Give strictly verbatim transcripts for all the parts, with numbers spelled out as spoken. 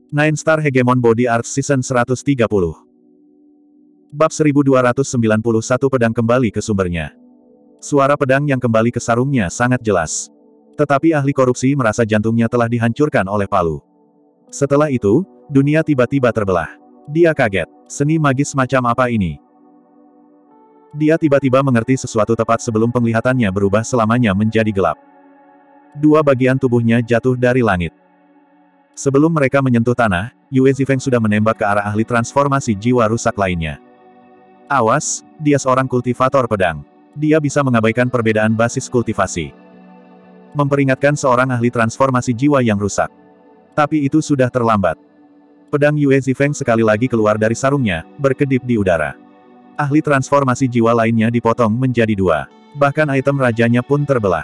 Nine Star Hegemon Body Art Season seratus tiga puluh. Bab seribu dua ratus sembilan puluh satu Pedang kembali ke sumbernya. Suara pedang yang kembali ke sarungnya sangat jelas. Tetapi ahli korupsi merasa jantungnya telah dihancurkan oleh palu. Setelah itu, dunia tiba-tiba terbelah. Dia kaget. Seni magis macam apa ini? Dia tiba-tiba mengerti sesuatu tepat sebelum penglihatannya berubah selamanya menjadi gelap. Dua bagian tubuhnya jatuh dari langit. Sebelum mereka menyentuh tanah, Yue Zifeng sudah menembak ke arah ahli transformasi jiwa rusak lainnya. Awas, dia seorang kultivator pedang. Dia bisa mengabaikan perbedaan basis kultivasi. Memperingatkan seorang ahli transformasi jiwa yang rusak. Tapi itu sudah terlambat. Pedang Yue Zifeng sekali lagi keluar dari sarungnya, berkedip di udara. Ahli transformasi jiwa lainnya dipotong menjadi dua. Bahkan item rajanya pun terbelah.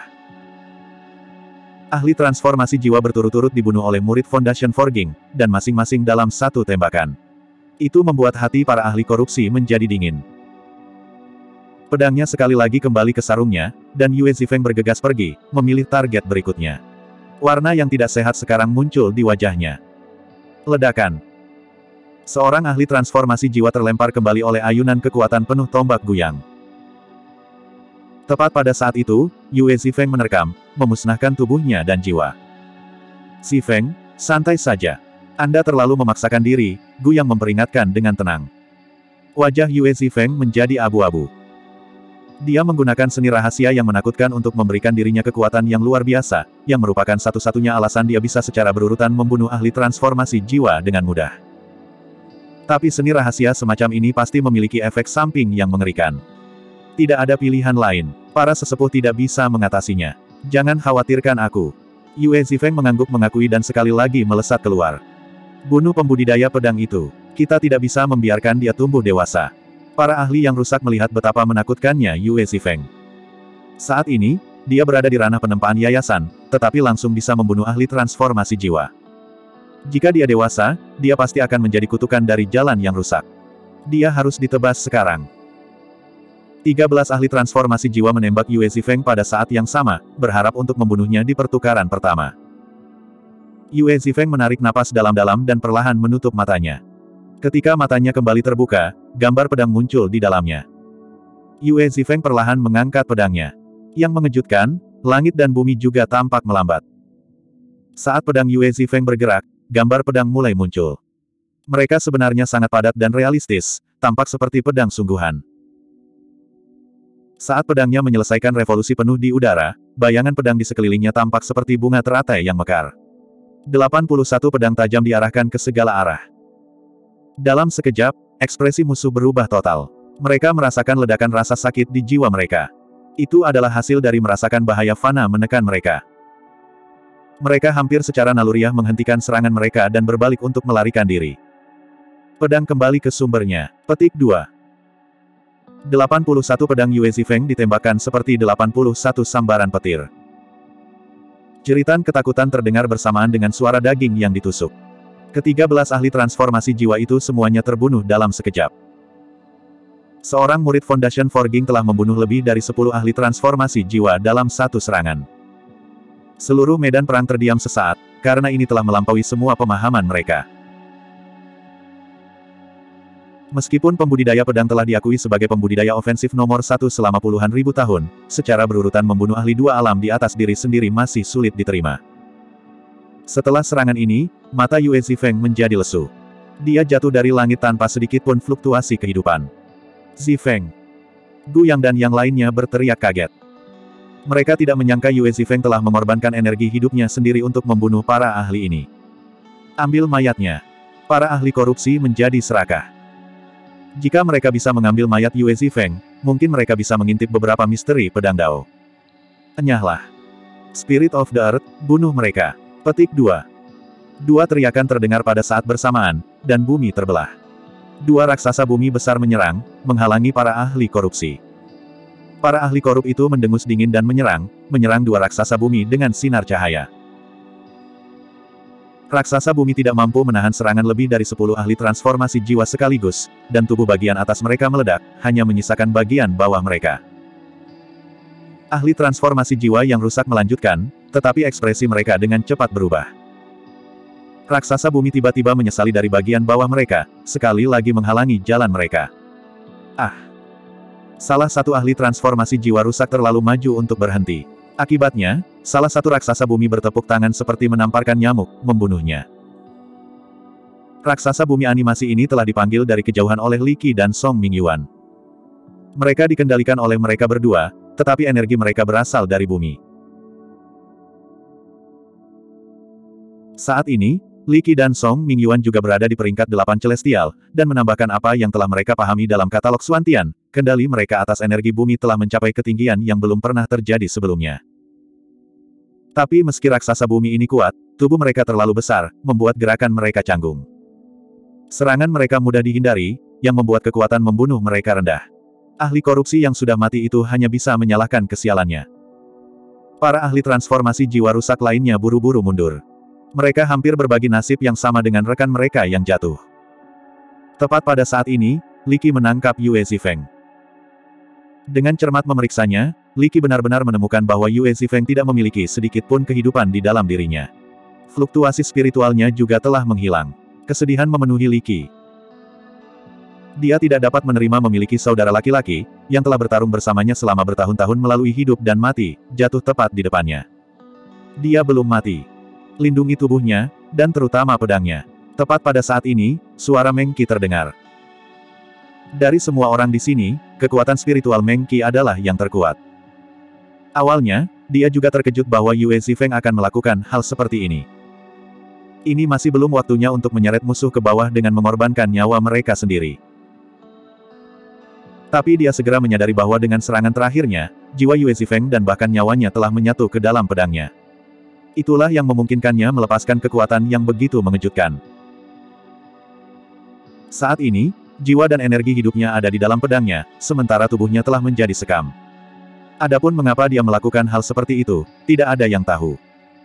Ahli transformasi jiwa berturut-turut dibunuh oleh murid Foundation Forging, dan masing-masing dalam satu tembakan. Itu membuat hati para ahli korupsi menjadi dingin. Pedangnya sekali lagi kembali ke sarungnya, dan Yue Zifeng bergegas pergi, memilih target berikutnya. Warna yang tidak sehat sekarang muncul di wajahnya. Ledakan. Seorang ahli transformasi jiwa terlempar kembali oleh ayunan kekuatan penuh tombak guyang. Tepat pada saat itu, Yue Zifeng menerkam, memusnahkan tubuhnya dan jiwa. Zifeng, santai saja. Anda terlalu memaksakan diri, Guyang memperingatkan dengan tenang. Wajah Yue Zifeng menjadi abu-abu. Dia menggunakan seni rahasia yang menakutkan untuk memberikan dirinya kekuatan yang luar biasa, yang merupakan satu-satunya alasan dia bisa secara berurutan membunuh ahli transformasi jiwa dengan mudah. Tapi seni rahasia semacam ini pasti memiliki efek samping yang mengerikan. Tidak ada pilihan lain. Para sesepuh tidak bisa mengatasinya. Jangan khawatirkan aku. Yue Zifeng mengangguk mengakui dan sekali lagi melesat keluar. Bunuh pembudidaya pedang itu. Kita tidak bisa membiarkan dia tumbuh dewasa. Para ahli yang rusak melihat betapa menakutkannya Yue Zifeng. Saat ini, dia berada di ranah penempaan yayasan, tetapi langsung bisa membunuh ahli transformasi jiwa. Jika dia dewasa, dia pasti akan menjadi kutukan dari jalan yang rusak. Dia harus ditebas sekarang. tiga belas ahli transformasi jiwa menembak Yue Zifeng pada saat yang sama, berharap untuk membunuhnya di pertukaran pertama. Yue Zifeng menarik napas dalam-dalam dan perlahan menutup matanya. Ketika matanya kembali terbuka, gambar pedang muncul di dalamnya. Yue Zifeng perlahan mengangkat pedangnya. Yang mengejutkan, langit dan bumi juga tampak melambat. Saat pedang Yue Zifeng bergerak, gambar pedang mulai muncul. Mereka sebenarnya sangat padat dan realistis, tampak seperti pedang sungguhan. Saat pedangnya menyelesaikan revolusi penuh di udara, bayangan pedang di sekelilingnya tampak seperti bunga teratai yang mekar. delapan puluh satu pedang tajam diarahkan ke segala arah. Dalam sekejap, ekspresi musuh berubah total. Mereka merasakan ledakan rasa sakit di jiwa mereka. Itu adalah hasil dari merasakan bahaya fana menekan mereka. Mereka hampir secara naluriah menghentikan serangan mereka dan berbalik untuk melarikan diri. Pedang kembali ke sumbernya. Petik dua. delapan puluh satu pedang Yue Zifeng ditembakkan seperti delapan puluh satu sambaran petir. Jeritan ketakutan terdengar bersamaan dengan suara daging yang ditusuk. Ketiga belas ahli transformasi jiwa itu semuanya terbunuh dalam sekejap. Seorang murid Foundation Forging telah membunuh lebih dari sepuluh ahli transformasi jiwa dalam satu serangan. Seluruh medan perang terdiam sesaat, karena ini telah melampaui semua pemahaman mereka. Meskipun pembudidaya pedang telah diakui sebagai pembudidaya ofensif nomor satu selama puluhan ribu tahun, secara berurutan membunuh ahli dua alam di atas diri sendiri masih sulit diterima. Setelah serangan ini, mata Yue Zifeng menjadi lesu. Dia jatuh dari langit tanpa sedikit pun fluktuasi kehidupan. Zifeng, Guyang dan yang lainnya berteriak kaget. Mereka tidak menyangka Yue Zifeng telah mengorbankan energi hidupnya sendiri untuk membunuh para ahli ini. Ambil mayatnya. Para ahli korupsi menjadi serakah. Jika mereka bisa mengambil mayat Yue Zifeng, mungkin mereka bisa mengintip beberapa misteri pedang Dao. Enyahlah. Spirit of the Earth, bunuh mereka. Petik dua. Dua teriakan terdengar pada saat bersamaan, dan bumi terbelah. Dua raksasa bumi besar menyerang, menghalangi para ahli korupsi. Para ahli korup itu mendengus dingin dan menyerang, menyerang dua raksasa bumi dengan sinar cahaya. Raksasa bumi tidak mampu menahan serangan lebih dari sepuluh ahli transformasi jiwa sekaligus, dan tubuh bagian atas mereka meledak, hanya menyisakan bagian bawah mereka. Ahli transformasi jiwa yang rusak melanjutkan, tetapi ekspresi mereka dengan cepat berubah. Raksasa bumi tiba-tiba menyesali dari bagian bawah mereka, sekali lagi menghalangi jalan mereka. Ah! Salah satu ahli transformasi jiwa rusak terlalu maju untuk berhenti. Akibatnya, salah satu raksasa bumi bertepuk tangan seperti menamparkan nyamuk, membunuhnya. Raksasa bumi animasi ini telah dipanggil dari kejauhan oleh Li Qi dan Song Mingyuan. Mereka dikendalikan oleh mereka berdua, tetapi energi mereka berasal dari bumi. Saat ini, Li Qi dan Song Mingyuan juga berada di peringkat delapan celestial, dan menambahkan apa yang telah mereka pahami dalam katalog Xuantian, kendali mereka atas energi bumi telah mencapai ketinggian yang belum pernah terjadi sebelumnya. Tapi meski raksasa bumi ini kuat, tubuh mereka terlalu besar, membuat gerakan mereka canggung. Serangan mereka mudah dihindari, yang membuat kekuatan membunuh mereka rendah. Ahli korupsi yang sudah mati itu hanya bisa menyalahkan kesialannya. Para ahli transformasi jiwa rusak lainnya buru-buru mundur. Mereka hampir berbagi nasib yang sama dengan rekan mereka yang jatuh. Tepat pada saat ini, Li Qi menangkap Yue Zifeng. Dengan cermat memeriksanya, Li Qi benar-benar menemukan bahwa Yue Zifeng tidak memiliki sedikit pun kehidupan di dalam dirinya. Fluktuasi spiritualnya juga telah menghilang. Kesedihan memenuhi Li Qi. Dia tidak dapat menerima memiliki saudara laki-laki, yang telah bertarung bersamanya selama bertahun-tahun melalui hidup dan mati, jatuh tepat di depannya. Dia belum mati. Lindungi tubuhnya, dan terutama pedangnya. Tepat pada saat ini, suara Meng Qi terdengar. Dari semua orang di sini, kekuatan spiritual Meng Qi adalah yang terkuat. Awalnya, dia juga terkejut bahwa Yue Zifeng akan melakukan hal seperti ini. Ini masih belum waktunya untuk menyeret musuh ke bawah dengan mengorbankan nyawa mereka sendiri. Tapi dia segera menyadari bahwa dengan serangan terakhirnya, jiwa Yue Zifeng dan bahkan nyawanya telah menyatu ke dalam pedangnya. Itulah yang memungkinkannya melepaskan kekuatan yang begitu mengejutkan. Saat ini, jiwa dan energi hidupnya ada di dalam pedangnya, sementara tubuhnya telah menjadi sekam. Adapun mengapa dia melakukan hal seperti itu, tidak ada yang tahu.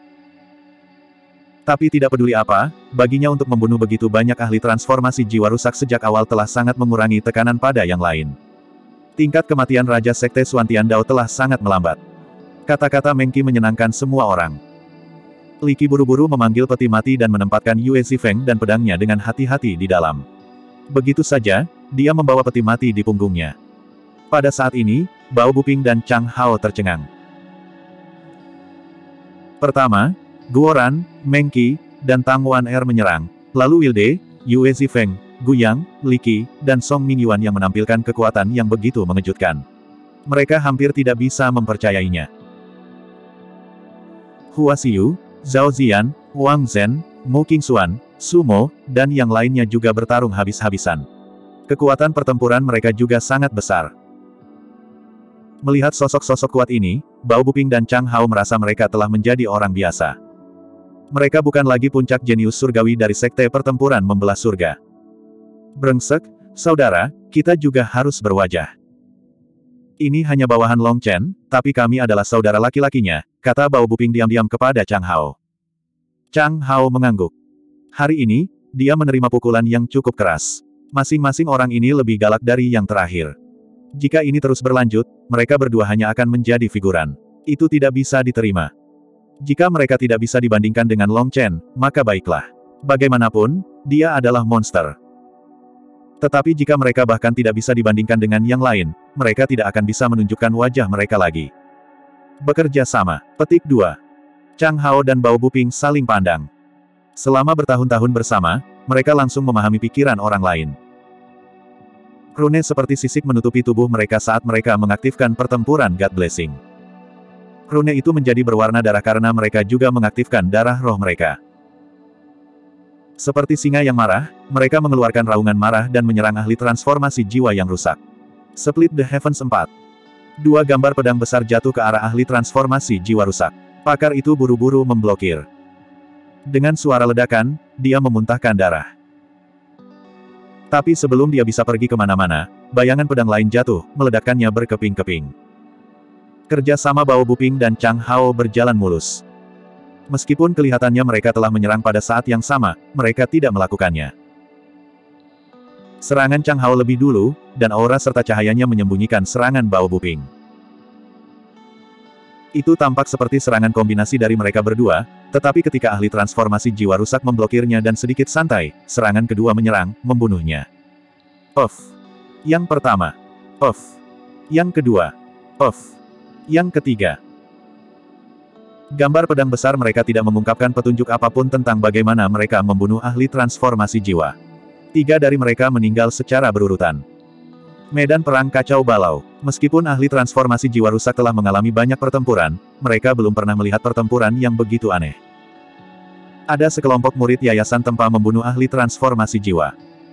Tapi tidak peduli apa, baginya untuk membunuh begitu banyak ahli transformasi jiwa rusak sejak awal telah sangat mengurangi tekanan pada yang lain. Tingkat kematian Raja Sekte Xuantian Dao telah sangat melambat. Kata-kata Meng Qi menyenangkan semua orang. Li Qi buru-buru memanggil peti mati dan menempatkan Yue Zifeng dan pedangnya dengan hati-hati di dalam. Begitu saja, dia membawa peti mati di punggungnya. Pada saat ini, Bao Buping dan Chang Hao tercengang. Pertama, Guoran, Meng Qi, dan Tang Wan-er menyerang, lalu Wilde, Yue Zifeng, Guyang, Li Qi, dan Song Mingyuan yang menampilkan kekuatan yang begitu mengejutkan. Mereka hampir tidak bisa mempercayainya. Hua Xiu, Zhao Ziyan, Wang Zhen, Mu Qingxuan, Sumo, dan yang lainnya juga bertarung habis-habisan. Kekuatan pertempuran mereka juga sangat besar. Melihat sosok-sosok kuat ini, Bao Buping dan Chang Hao merasa mereka telah menjadi orang biasa. Mereka bukan lagi puncak jenius surgawi dari sekte pertempuran membelah surga. Brengsek, saudara, kita juga harus berwajah. Ini hanya bawahan Long Chen, tapi kami adalah saudara laki-lakinya, kata Bao Buping diam-diam kepada Chang Hao. Chang Hao mengangguk. Hari ini, dia menerima pukulan yang cukup keras. Masing-masing orang ini lebih galak dari yang terakhir. Jika ini terus berlanjut, mereka berdua hanya akan menjadi figuran. Itu tidak bisa diterima. Jika mereka tidak bisa dibandingkan dengan Long Chen, maka baiklah. Bagaimanapun, dia adalah monster. Tetapi jika mereka bahkan tidak bisa dibandingkan dengan yang lain, mereka tidak akan bisa menunjukkan wajah mereka lagi. Bekerja sama. Petik dua. Chang Hao dan Bao Buping saling pandang. Selama bertahun-tahun bersama, mereka langsung memahami pikiran orang lain. Rune seperti sisik menutupi tubuh mereka saat mereka mengaktifkan pertempuran God Blessing. Rune itu menjadi berwarna darah karena mereka juga mengaktifkan darah roh mereka. Seperti singa yang marah, mereka mengeluarkan raungan marah dan menyerang ahli transformasi jiwa yang rusak. Split the Heavens empat. Dua gambar pedang besar jatuh ke arah ahli transformasi jiwa rusak. Pakar itu buru-buru memblokir. Dengan suara ledakan, dia memuntahkan darah. Tapi sebelum dia bisa pergi kemana-mana, bayangan pedang lain jatuh, meledakkannya berkeping-keping. Kerja sama Bao Buping dan Chang Hao berjalan mulus. Meskipun kelihatannya mereka telah menyerang pada saat yang sama, mereka tidak melakukannya. Serangan Chang Hao lebih dulu, dan aura serta cahayanya menyembunyikan serangan Bao Buping. Itu tampak seperti serangan kombinasi dari mereka berdua, tetapi ketika ahli transformasi jiwa rusak memblokirnya dan sedikit santai, serangan kedua menyerang, membunuhnya. Off. Yang pertama. Off. Yang kedua. Off. Yang ketiga. Gambar pedang besar mereka tidak mengungkapkan petunjuk apapun tentang bagaimana mereka membunuh ahli transformasi jiwa. Tiga dari mereka meninggal secara berurutan. Medan perang kacau balau. Meskipun ahli transformasi jiwa rusak telah mengalami banyak pertempuran, mereka belum pernah melihat pertempuran yang begitu aneh. Ada sekelompok murid Yayasan Tempa membunuh ahli transformasi jiwa.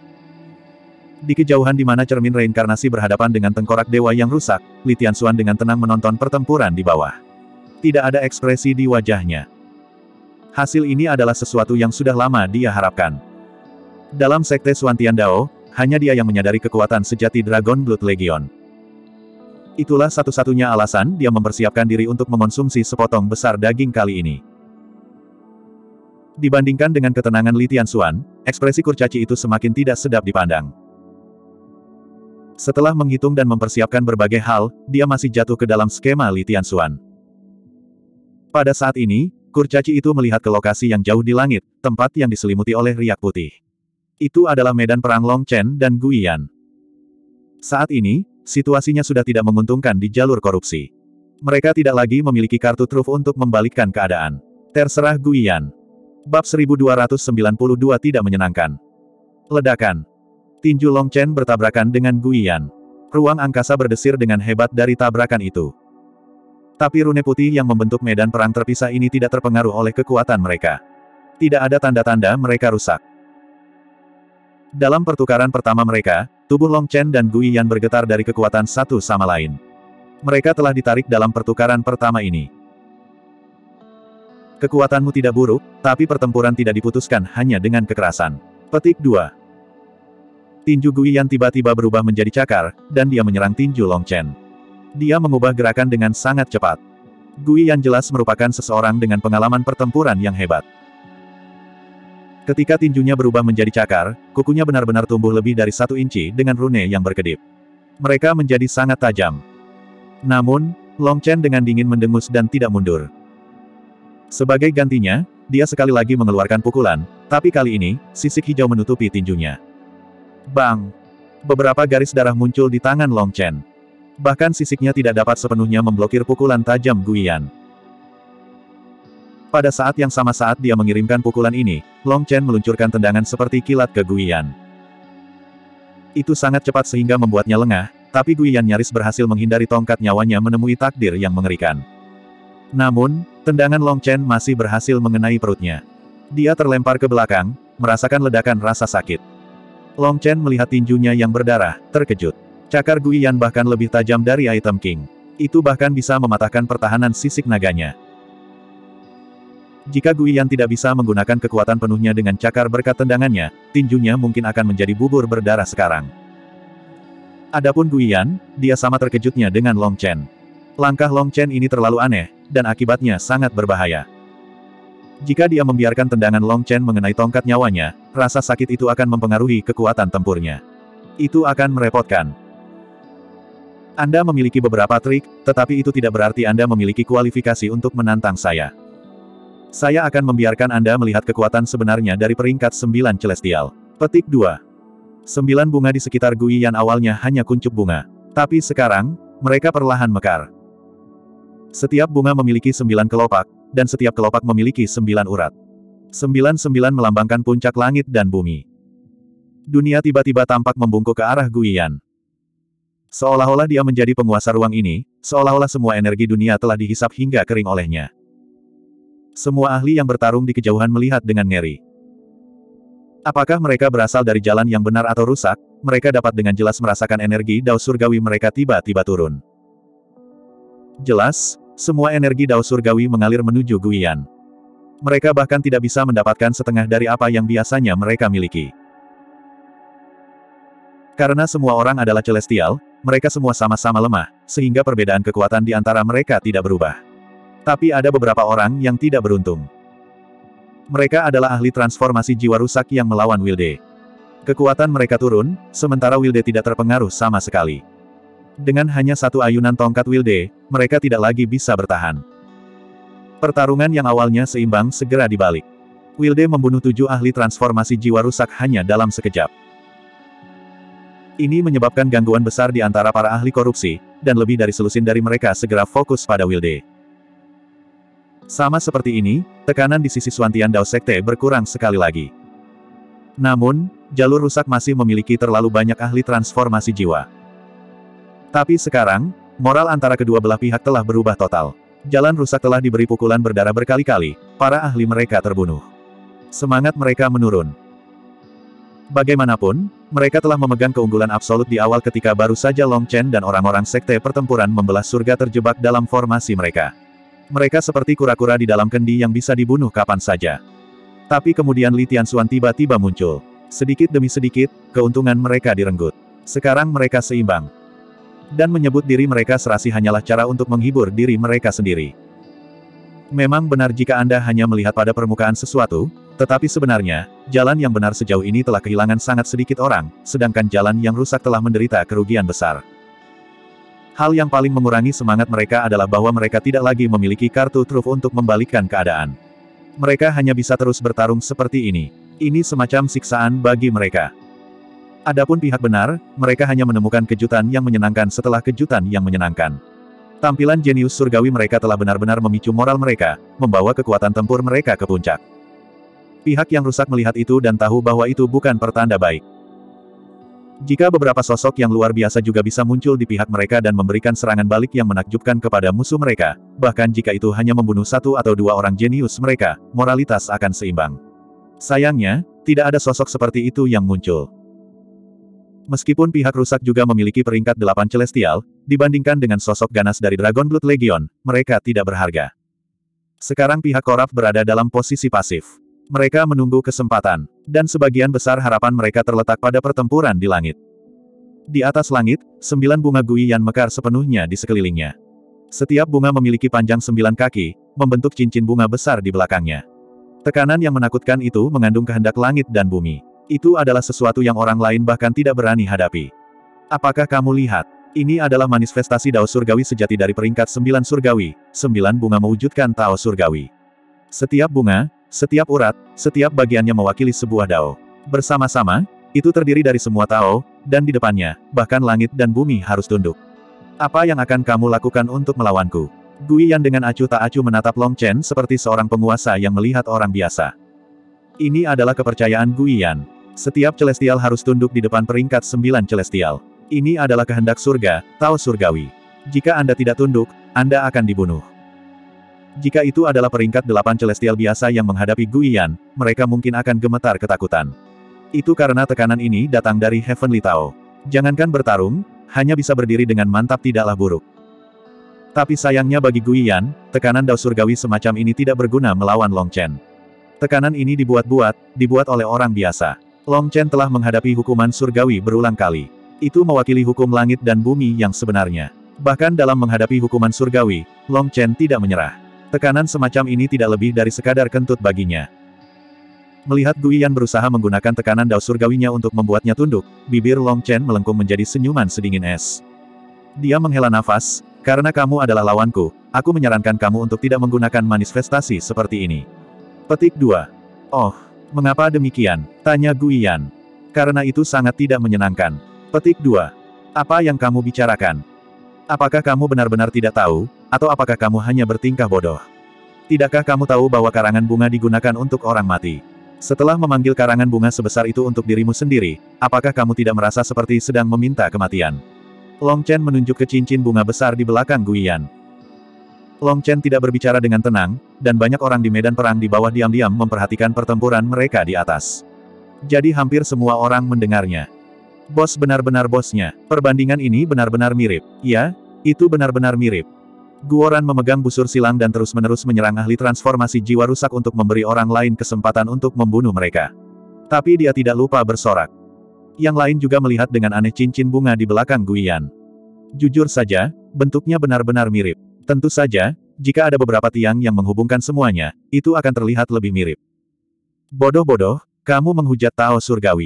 Di kejauhan di mana cermin reinkarnasi berhadapan dengan tengkorak dewa yang rusak, Li Tianxuan dengan tenang menonton pertempuran di bawah. Tidak ada ekspresi di wajahnya. Hasil ini adalah sesuatu yang sudah lama dia harapkan. Dalam sekte Xuantian Dao, hanya dia yang menyadari kekuatan sejati Dragon Blood Legion. Itulah satu-satunya alasan dia mempersiapkan diri untuk mengonsumsi sepotong besar daging kali ini. Dibandingkan dengan ketenangan Li Tianxuan, ekspresi kurcaci itu semakin tidak sedap dipandang. Setelah menghitung dan mempersiapkan berbagai hal, dia masih jatuh ke dalam skema Li Tianxuan. Pada saat ini, kurcaci itu melihat ke lokasi yang jauh di langit, tempat yang diselimuti oleh riak putih. Itu adalah medan perang Long Chen dan Guiyan. Saat ini, situasinya sudah tidak menguntungkan di jalur korupsi. Mereka tidak lagi memiliki kartu truf untuk membalikkan keadaan. Terserah Guiyan. Bab seribu dua ratus sembilan puluh dua tidak menyenangkan. Ledakan. Tinju Long Chen bertabrakan dengan Guiyan. Ruang angkasa berdesir dengan hebat dari tabrakan itu. Tapi rune putih yang membentuk medan perang terpisah ini tidak terpengaruh oleh kekuatan mereka. Tidak ada tanda-tanda mereka rusak. Dalam pertukaran pertama mereka, tubuh Long Chen dan Guiyan bergetar dari kekuatan satu sama lain. Mereka telah ditarik dalam pertukaran pertama ini. Kekuatanmu tidak buruk, tapi pertempuran tidak diputuskan hanya dengan kekerasan. Petik dua. Tinju Guiyan tiba-tiba berubah menjadi cakar, dan dia menyerang tinju Long Chen. Dia mengubah gerakan dengan sangat cepat. Guiyan jelas merupakan seseorang dengan pengalaman pertempuran yang hebat. Ketika tinjunya berubah menjadi cakar, kukunya benar-benar tumbuh lebih dari satu inci dengan rune yang berkedip. Mereka menjadi sangat tajam. Namun, Long Chen dengan dingin mendengus dan tidak mundur. Sebagai gantinya, dia sekali lagi mengeluarkan pukulan, tapi kali ini, sisik hijau menutupi tinjunya. Bang! Beberapa garis darah muncul di tangan Long Chen. Bahkan sisiknya tidak dapat sepenuhnya memblokir pukulan tajam Guiyan. Pada saat yang sama saat dia mengirimkan pukulan ini, Long Chen meluncurkan tendangan seperti kilat ke Guiyan. Itu sangat cepat sehingga membuatnya lengah, tapi Guiyan nyaris berhasil menghindari tongkat nyawanya menemui takdir yang mengerikan. Namun, tendangan Long Chen masih berhasil mengenai perutnya. Dia terlempar ke belakang, merasakan ledakan rasa sakit. Long Chen melihat tinjunya yang berdarah, terkejut. Cakar Guiyan bahkan lebih tajam dari item King. Itu bahkan bisa mematahkan pertahanan sisik naganya. Jika Guiyan tidak bisa menggunakan kekuatan penuhnya dengan cakar berkat tendangannya, tinjunya mungkin akan menjadi bubur berdarah sekarang. Adapun Guiyan, dia sama terkejutnya dengan Long Chen. Langkah Long Chen ini terlalu aneh, dan akibatnya sangat berbahaya. Jika dia membiarkan tendangan Long Chen mengenai tongkat nyawanya, rasa sakit itu akan mempengaruhi kekuatan tempurnya. Itu akan merepotkan. Anda memiliki beberapa trik, tetapi itu tidak berarti Anda memiliki kualifikasi untuk menantang saya. Saya akan membiarkan Anda melihat kekuatan sebenarnya dari peringkat sembilan Celestial. Petik dua. Sembilan bunga di sekitar Guiyan awalnya hanya kuncup bunga. Tapi sekarang, mereka perlahan mekar. Setiap bunga memiliki sembilan kelopak, dan setiap kelopak memiliki sembilan urat. Sembilan-sembilan melambangkan puncak langit dan bumi. Dunia tiba-tiba tampak membungkuk ke arah Guiyan. Seolah-olah dia menjadi penguasa ruang ini, seolah-olah semua energi dunia telah dihisap hingga kering olehnya. Semua ahli yang bertarung di kejauhan melihat dengan ngeri. Apakah mereka berasal dari jalan yang benar atau rusak? Mereka dapat dengan jelas merasakan energi Dao Surgawi mereka tiba-tiba turun. Jelas, semua energi Dao Surgawi mengalir menuju Guiyan. Mereka bahkan tidak bisa mendapatkan setengah dari apa yang biasanya mereka miliki. Karena semua orang adalah Celestial, mereka semua sama-sama lemah, sehingga perbedaan kekuatan di antara mereka tidak berubah. Tapi ada beberapa orang yang tidak beruntung. Mereka adalah ahli transformasi jiwa rusak yang melawan Wilde. Kekuatan mereka turun, sementara Wilde tidak terpengaruh sama sekali. Dengan hanya satu ayunan tongkat Wilde, mereka tidak lagi bisa bertahan. Pertarungan yang awalnya seimbang segera dibalik. Wilde membunuh tujuh ahli transformasi jiwa rusak hanya dalam sekejap. Ini menyebabkan gangguan besar di antara para ahli korupsi, dan lebih dari selusin dari mereka segera fokus pada Wilde. Sama seperti ini, tekanan di sisi Xuantian Dao Sekte berkurang sekali lagi. Namun, jalur rusak masih memiliki terlalu banyak ahli transformasi jiwa. Tapi sekarang, moral antara kedua belah pihak telah berubah total. Jalan rusak telah diberi pukulan berdarah berkali-kali, para ahli mereka terbunuh. Semangat mereka menurun. Bagaimanapun, mereka telah memegang keunggulan absolut di awal ketika baru saja Long Chen dan orang-orang sekte pertempuran membelah surga terjebak dalam formasi mereka. Mereka seperti kura-kura di dalam kendi yang bisa dibunuh kapan saja. Tapi kemudian Li Tianxuan tiba-tiba muncul. Sedikit demi sedikit, keuntungan mereka direnggut. Sekarang mereka seimbang. Dan menyebut diri mereka serasi hanyalah cara untuk menghibur diri mereka sendiri. Memang benar jika Anda hanya melihat pada permukaan sesuatu, tetapi sebenarnya, jalan yang benar sejauh ini telah kehilangan sangat sedikit orang, sedangkan jalan yang rusak telah menderita kerugian besar. Hal yang paling mengurangi semangat mereka adalah bahwa mereka tidak lagi memiliki kartu truf untuk membalikkan keadaan. Mereka hanya bisa terus bertarung seperti ini. Ini semacam siksaan bagi mereka. Adapun pihak benar, mereka hanya menemukan kejutan yang menyenangkan setelah kejutan yang menyenangkan. Tampilan jenius surgawi mereka telah benar-benar memicu moral mereka, membawa kekuatan tempur mereka ke puncak. Pihak yang rusak melihat itu dan tahu bahwa itu bukan pertanda baik. Jika beberapa sosok yang luar biasa juga bisa muncul di pihak mereka dan memberikan serangan balik yang menakjubkan kepada musuh mereka, bahkan jika itu hanya membunuh satu atau dua orang jenius mereka, moralitas akan seimbang. Sayangnya, tidak ada sosok seperti itu yang muncul. Meskipun pihak rusak juga memiliki peringkat delapan celestial, dibandingkan dengan sosok ganas dari Dragon Blood Legion, mereka tidak berharga. Sekarang pihak korup berada dalam posisi pasif. Mereka menunggu kesempatan, dan sebagian besar harapan mereka terletak pada pertempuran di langit. Di atas langit, sembilan bunga guiyan mekar sepenuhnya di sekelilingnya. Setiap bunga memiliki panjang sembilan kaki, membentuk cincin bunga besar di belakangnya. Tekanan yang menakutkan itu mengandung kehendak langit dan bumi. Itu adalah sesuatu yang orang lain bahkan tidak berani hadapi. Apakah kamu lihat? Ini adalah manifestasi Dao Surgawi sejati dari peringkat sembilan surgawi, sembilan bunga mewujudkan Tao Surgawi. Setiap bunga, setiap urat, setiap bagiannya mewakili sebuah Dao. Bersama-sama, itu terdiri dari semua Tao, dan di depannya, bahkan langit dan bumi harus tunduk. Apa yang akan kamu lakukan untuk melawanku? Guiyan dengan acuh tak acuh menatap Long Chen seperti seorang penguasa yang melihat orang biasa. Ini adalah kepercayaan Guiyan. Setiap celestial harus tunduk di depan peringkat sembilan celestial. Ini adalah kehendak surga, Tao Surgawi. Jika Anda tidak tunduk, Anda akan dibunuh. Jika itu adalah peringkat delapan celestial biasa yang menghadapi Guiyan, mereka mungkin akan gemetar ketakutan. Itu karena tekanan ini datang dari Heavenly Tao. Jangankan bertarung, hanya bisa berdiri dengan mantap tidaklah buruk. Tapi sayangnya bagi Guiyan, tekanan Dao Surgawi semacam ini tidak berguna melawan Long Chen. Tekanan ini dibuat-buat, dibuat oleh orang biasa. Long Chen telah menghadapi hukuman surgawi berulang kali. Itu mewakili hukum langit dan bumi yang sebenarnya. Bahkan dalam menghadapi hukuman surgawi, Long Chen tidak menyerah. Tekanan semacam ini tidak lebih dari sekadar kentut baginya. Melihat Guiyan berusaha menggunakan tekanan Dao Surgawinya untuk membuatnya tunduk, bibir Long Chen melengkung menjadi senyuman sedingin es. Dia menghela nafas, karena kamu adalah lawanku, aku menyarankan kamu untuk tidak menggunakan manifestasi seperti ini. Petik dua. Oh. Mengapa demikian? Tanya Guiyan. Karena itu sangat tidak menyenangkan. Petik dua. Apa yang kamu bicarakan? Apakah kamu benar-benar tidak tahu, atau apakah kamu hanya bertingkah bodoh? Tidakkah kamu tahu bahwa karangan bunga digunakan untuk orang mati? Setelah memanggil karangan bunga sebesar itu untuk dirimu sendiri, apakah kamu tidak merasa seperti sedang meminta kematian? Long Chen menunjuk ke cincin bunga besar di belakang Guiyan. Long Chen tidak berbicara dengan tenang, dan banyak orang di medan perang di bawah diam-diam memperhatikan pertempuran mereka di atas. Jadi hampir semua orang mendengarnya. Bos benar-benar bosnya. Perbandingan ini benar-benar mirip. Ya, itu benar-benar mirip. Guoran memegang busur silang dan terus-menerus menyerang ahli transformasi jiwa rusak untuk memberi orang lain kesempatan untuk membunuh mereka. Tapi dia tidak lupa bersorak. Yang lain juga melihat dengan aneh cincin bunga di belakang Guiyan. Jujur saja, bentuknya benar-benar mirip. Tentu saja, jika ada beberapa tiang yang menghubungkan semuanya, itu akan terlihat lebih mirip. Bodoh-bodoh, kamu menghujat Tao Surgawi.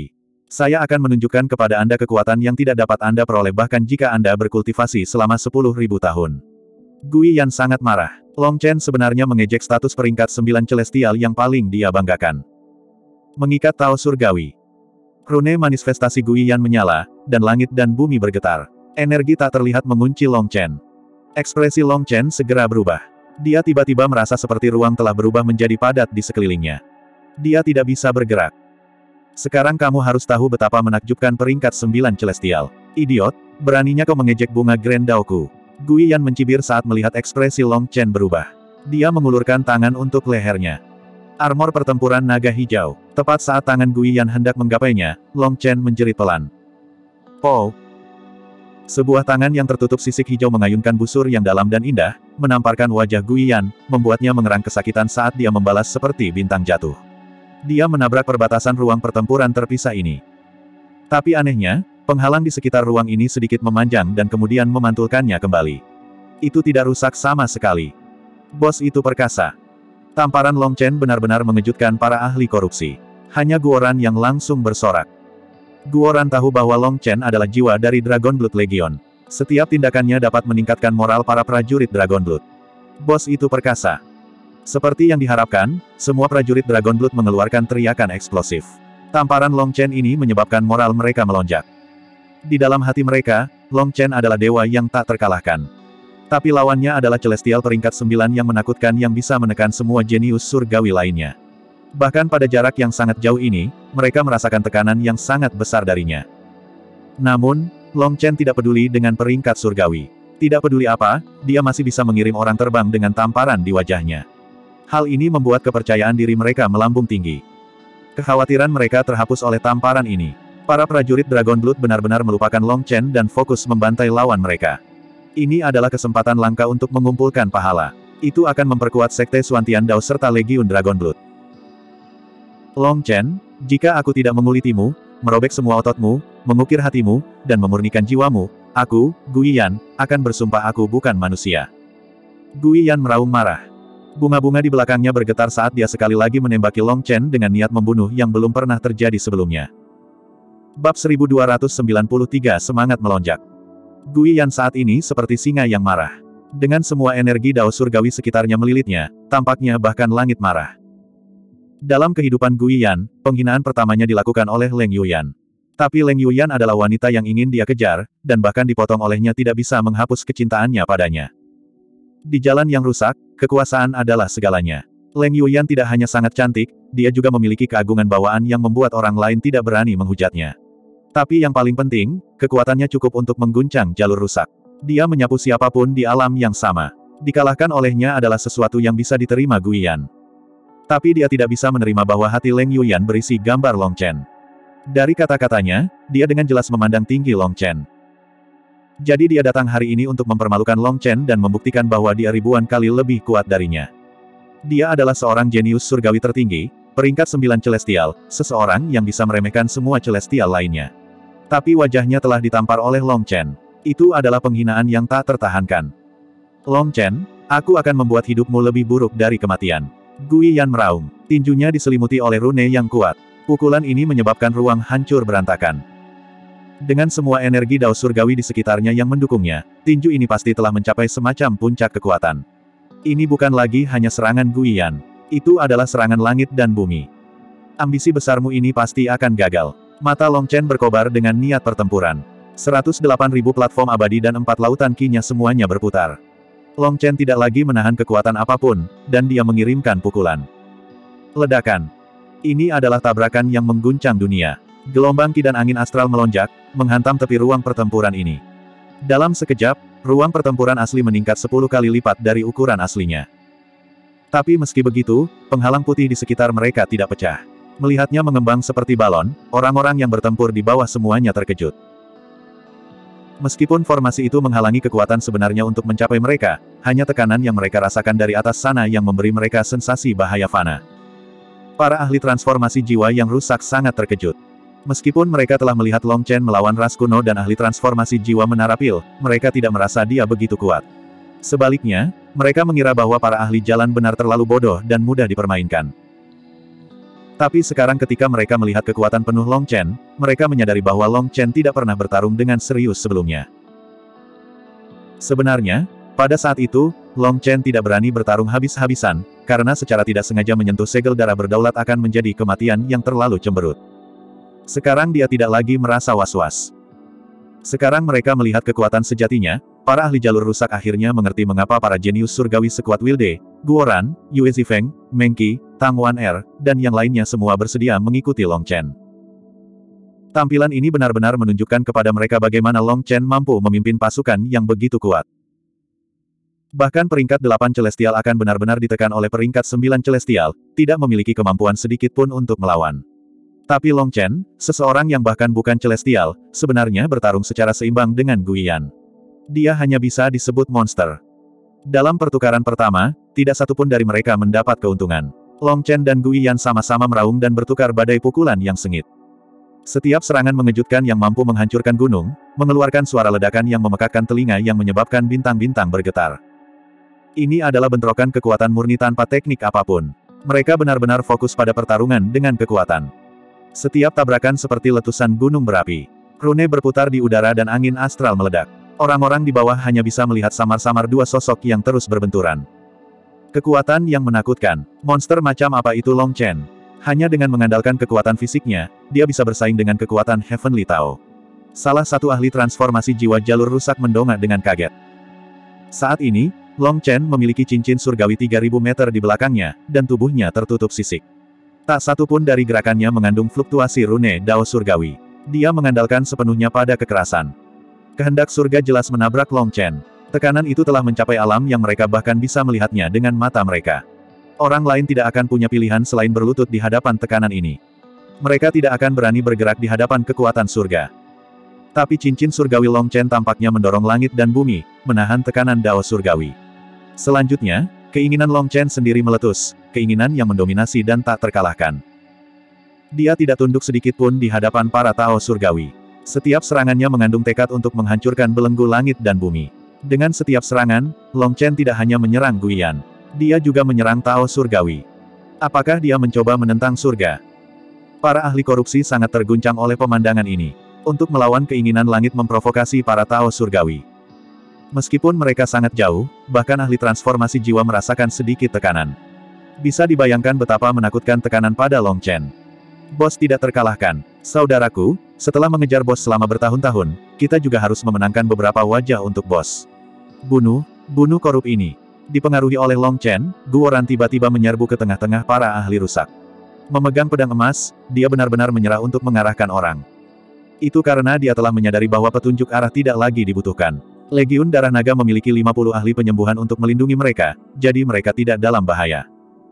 Saya akan menunjukkan kepada Anda kekuatan yang tidak dapat Anda peroleh bahkan jika Anda berkultivasi selama sepuluh ribu tahun. Gui Yan sangat marah. Long Chen sebenarnya mengejek status peringkat sembilan celestial yang paling dia banggakan. Mengikat Tao Surgawi. Rune manifestasi Gui Yan menyala, dan langit dan bumi bergetar. Energi tak terlihat mengunci Long Chen. Ekspresi Long Chen segera berubah. Dia tiba-tiba merasa seperti ruang telah berubah menjadi padat di sekelilingnya. Dia tidak bisa bergerak. Sekarang kamu harus tahu betapa menakjubkan peringkat sembilan celestial. Idiot, beraninya kau mengejek bunga Grand Daoku. Gui Yan mencibir saat melihat ekspresi Long Chen berubah. Dia mengulurkan tangan untuk lehernya. Armor pertempuran naga hijau. Tepat saat tangan Gui Yan hendak menggapainya, Long Chen menjerit pelan. Oh! Sebuah tangan yang tertutup sisik hijau mengayunkan busur yang dalam dan indah, menamparkan wajah Gui Yan, membuatnya mengerang kesakitan saat dia membalas seperti bintang jatuh. Dia menabrak perbatasan ruang pertempuran terpisah ini. Tapi anehnya, penghalang di sekitar ruang ini sedikit memanjang dan kemudian memantulkannya kembali. Itu tidak rusak sama sekali. Bos itu perkasa. Tamparan Long Chen benar-benar mengejutkan para ahli korupsi. Hanya Guoran yang langsung bersorak. Guoran tahu bahwa Long Chen adalah jiwa dari Dragon Blood Legion. Setiap tindakannya dapat meningkatkan moral para prajurit Dragon Blood. Bos itu perkasa. Seperti yang diharapkan, semua prajurit Dragon Blood mengeluarkan teriakan eksplosif. Tamparan Long Chen ini menyebabkan moral mereka melonjak. Di dalam hati mereka, Long Chen adalah dewa yang tak terkalahkan. Tapi lawannya adalah celestial peringkat sembilan yang menakutkan yang bisa menekan semua jenius surgawi lainnya. Bahkan pada jarak yang sangat jauh ini, mereka merasakan tekanan yang sangat besar darinya. Namun, Long Chen tidak peduli dengan peringkat surgawi. Tidak peduli apa, dia masih bisa mengirim orang terbang dengan tamparan di wajahnya. Hal ini membuat kepercayaan diri mereka melambung tinggi. Kekhawatiran mereka terhapus oleh tamparan ini. Para prajurit Dragon Blood benar-benar melupakan Long Chen dan fokus membantai lawan mereka. Ini adalah kesempatan langka untuk mengumpulkan pahala. Itu akan memperkuat Sekte Suantian Dao serta Legiun Dragon Blood. Long Chen, jika aku tidak mengulitimu, merobek semua ototmu, mengukir hatimu, dan memurnikan jiwamu, aku, Gui Yan, akan bersumpah aku bukan manusia. Gui Yan meraung marah. Bunga-bunga di belakangnya bergetar saat dia sekali lagi menembaki Long Chen dengan niat membunuh yang belum pernah terjadi sebelumnya. Bab seribu dua ratus sembilan puluh tiga Semangat melonjak. Gui Yan saat ini seperti singa yang marah. Dengan semua energi Dao Surgawi sekitarnya melilitnya, tampaknya bahkan langit marah. Dalam kehidupan Gui Yan, penghinaan pertamanya dilakukan oleh Leng Yuyan. Tapi Leng Yuyan adalah wanita yang ingin dia kejar, dan bahkan dipotong olehnya tidak bisa menghapus kecintaannya padanya. Di jalan yang rusak, kekuasaan adalah segalanya. Leng Yuyan tidak hanya sangat cantik, dia juga memiliki keagungan bawaan yang membuat orang lain tidak berani menghujatnya. Tapi yang paling penting, kekuatannya cukup untuk mengguncang jalur rusak. Dia menyapu siapapun di alam yang sama. Dikalahkan olehnya adalah sesuatu yang bisa diterima Gui Yan. Tapi dia tidak bisa menerima bahwa hati Leng Yuyan berisi gambar Long Chen. Dari kata-katanya, dia dengan jelas memandang tinggi Long Chen. Jadi dia datang hari ini untuk mempermalukan Long Chen dan membuktikan bahwa dia ribuan kali lebih kuat darinya. Dia adalah seorang jenius surgawi tertinggi, peringkat sembilan celestial, seseorang yang bisa meremehkan semua celestial lainnya. Tapi wajahnya telah ditampar oleh Long Chen. Itu adalah penghinaan yang tak tertahankan. Long Chen, aku akan membuat hidupmu lebih buruk dari kematian. Gui Yan meraung. Tinjunya diselimuti oleh rune yang kuat. Pukulan ini menyebabkan ruang hancur berantakan. Dengan semua energi Dao Surgawi di sekitarnya yang mendukungnya, tinju ini pasti telah mencapai semacam puncak kekuatan. Ini bukan lagi hanya serangan Gui Yan. Itu adalah serangan langit dan bumi. Ambisi besarmu ini pasti akan gagal. Mata Long Chen berkobar dengan niat pertempuran. seratus delapan ribu platform abadi dan empat lautan ki-nya semuanya berputar. Long Chen tidak lagi menahan kekuatan apapun, dan dia mengirimkan pukulan. Ledakan. Ini adalah tabrakan yang mengguncang dunia. Gelombang ki dan angin astral melonjak, menghantam tepi ruang pertempuran ini. Dalam sekejap, ruang pertempuran asli meningkat sepuluh kali lipat dari ukuran aslinya. Tapi meski begitu, penghalang putih di sekitar mereka tidak pecah. Melihatnya mengembang seperti balon, orang-orang yang bertempur di bawah semuanya terkejut. Meskipun formasi itu menghalangi kekuatan sebenarnya untuk mencapai mereka, hanya tekanan yang mereka rasakan dari atas sana yang memberi mereka sensasi bahaya fana. Para ahli transformasi jiwa yang rusak sangat terkejut. Meskipun mereka telah melihat Long Chen melawan ras kuno dan ahli transformasi jiwa Menara Pil, mereka tidak merasa dia begitu kuat. Sebaliknya, mereka mengira bahwa para ahli jalan benar terlalu bodoh dan mudah dipermainkan. Tapi sekarang ketika mereka melihat kekuatan penuh Long Chen, mereka menyadari bahwa Long Chen tidak pernah bertarung dengan serius sebelumnya. Sebenarnya, pada saat itu, Long Chen tidak berani bertarung habis-habisan, karena secara tidak sengaja menyentuh segel darah berdaulat akan menjadi kematian yang terlalu cemberut. Sekarang dia tidak lagi merasa was-was. Sekarang mereka melihat kekuatan sejatinya, para ahli jalur rusak akhirnya mengerti mengapa para jenius surgawi sekuat Wilde, Guoran, Yue Zifeng, Meng Qi, Tang Wan'er, dan yang lainnya semua bersedia mengikuti Long Chen. Tampilan ini benar-benar menunjukkan kepada mereka bagaimana Long Chen mampu memimpin pasukan yang begitu kuat. Bahkan peringkat delapan Celestial akan benar-benar ditekan oleh peringkat sembilan Celestial, tidak memiliki kemampuan sedikit pun untuk melawan. Tapi Long Chen, seseorang yang bahkan bukan Celestial, sebenarnya bertarung secara seimbang dengan Guiyan. Dia hanya bisa disebut monster. Dalam pertukaran pertama, tidak satupun dari mereka mendapat keuntungan. Long Chen dan Guiyan sama-sama meraung dan bertukar badai pukulan yang sengit. Setiap serangan mengejutkan yang mampu menghancurkan gunung, mengeluarkan suara ledakan yang memekakkan telinga yang menyebabkan bintang-bintang bergetar. Ini adalah bentrokan kekuatan murni tanpa teknik apapun. Mereka benar-benar fokus pada pertarungan dengan kekuatan. Setiap tabrakan seperti letusan gunung berapi. Rune berputar di udara dan angin astral meledak. Orang-orang di bawah hanya bisa melihat samar-samar dua sosok yang terus berbenturan. Kekuatan yang menakutkan. Monster macam apa itu Long Chen? Hanya dengan mengandalkan kekuatan fisiknya, dia bisa bersaing dengan kekuatan Heavenly Tao. Salah satu ahli transformasi jiwa jalur rusak mendongak dengan kaget. Saat ini, Long Chen memiliki cincin surgawi tiga ribu meter di belakangnya, dan tubuhnya tertutup sisik. Tak satu pun dari gerakannya mengandung fluktuasi rune Dao surgawi. Dia mengandalkan sepenuhnya pada kekerasan. Kehendak surga jelas menabrak Long Chen. Tekanan itu telah mencapai alam yang mereka bahkan bisa melihatnya dengan mata mereka. Orang lain tidak akan punya pilihan selain berlutut di hadapan tekanan ini. Mereka tidak akan berani bergerak di hadapan kekuatan surga. Tapi cincin surgawi Long Chen tampaknya mendorong langit dan bumi, menahan tekanan Dao surgawi. Selanjutnya, keinginan Long Chen sendiri meletus, keinginan yang mendominasi dan tak terkalahkan. Dia tidak tunduk sedikit pun di hadapan para Tao surgawi. Setiap serangannya mengandung tekad untuk menghancurkan belenggu langit dan bumi. Dengan setiap serangan, Long Chen tidak hanya menyerang Guiyan. Dia juga menyerang Tao surgawi. Apakah dia mencoba menentang surga? Para ahli korupsi sangat terguncang oleh pemandangan ini. Untuk melawan keinginan langit memprovokasi para Tao surgawi. Meskipun mereka sangat jauh, bahkan ahli transformasi jiwa merasakan sedikit tekanan. Bisa dibayangkan betapa menakutkan tekanan pada Long Chen. Bos tidak terkalahkan. Saudaraku, setelah mengejar bos selama bertahun-tahun, kita juga harus memenangkan beberapa wajah untuk bos. Bunuh, bunuh korup ini. Dipengaruhi oleh Long Chen, Guoran tiba-tiba menyerbu ke tengah-tengah para ahli rusak. Memegang pedang emas, dia benar-benar menyerah untuk mengarahkan orang. Itu karena dia telah menyadari bahwa petunjuk arah tidak lagi dibutuhkan. Legiun Darah Naga memiliki lima puluh ahli penyembuhan untuk melindungi mereka, jadi mereka tidak dalam bahaya.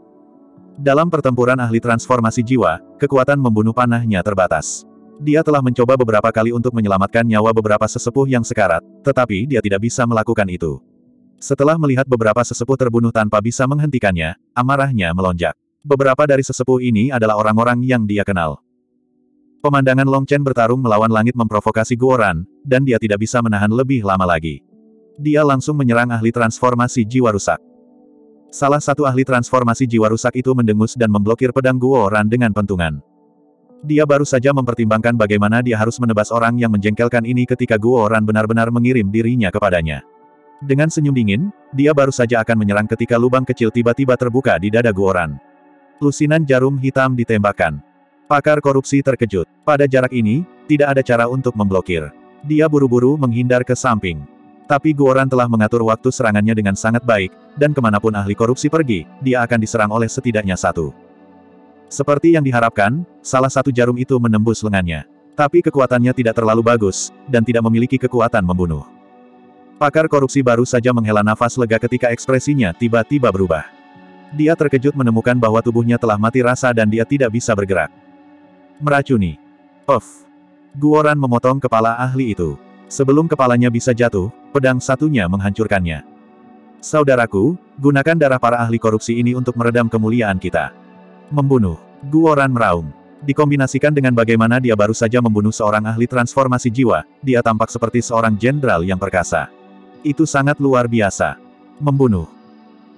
Dalam pertempuran ahli transformasi jiwa, kekuatan membunuh panahnya terbatas. Dia telah mencoba beberapa kali untuk menyelamatkan nyawa beberapa sesepuh yang sekarat, tetapi dia tidak bisa melakukan itu. Setelah melihat beberapa sesepuh terbunuh tanpa bisa menghentikannya, amarahnya melonjak. Beberapa dari sesepuh ini adalah orang-orang yang dia kenal. Pemandangan Long Chen bertarung melawan langit memprovokasi Guoran, dan dia tidak bisa menahan lebih lama lagi. Dia langsung menyerang ahli transformasi jiwa rusak. Salah satu ahli transformasi jiwa rusak itu mendengus dan memblokir pedang Guoran dengan pentungan. Dia baru saja mempertimbangkan bagaimana dia harus menebas orang yang menjengkelkan ini ketika Guoran benar-benar mengirim dirinya kepadanya. Dengan senyum dingin, dia baru saja akan menyerang ketika lubang kecil tiba-tiba terbuka di dada Guoran. Lusinan jarum hitam ditembakkan. Pakar korupsi terkejut. Pada jarak ini, tidak ada cara untuk memblokir. Dia buru-buru menghindar ke samping. Tapi Guoran telah mengatur waktu serangannya dengan sangat baik, dan kemanapun ahli korupsi pergi, dia akan diserang oleh setidaknya satu. Seperti yang diharapkan, salah satu jarum itu menembus lengannya. Tapi kekuatannya tidak terlalu bagus, dan tidak memiliki kekuatan membunuh. Pakar korupsi baru saja menghela nafas lega ketika ekspresinya tiba-tiba berubah. Dia terkejut menemukan bahwa tubuhnya telah mati rasa dan dia tidak bisa bergerak. Meracuni. Puff. Guoran memotong kepala ahli itu. Sebelum kepalanya bisa jatuh, pedang satunya menghancurkannya. Saudaraku, gunakan darah para ahli korupsi ini untuk meredam kemuliaan kita. Membunuh. Guoran meraung. Dikombinasikan dengan bagaimana dia baru saja membunuh seorang ahli transformasi jiwa, dia tampak seperti seorang jenderal yang perkasa. Itu sangat luar biasa. Membunuh.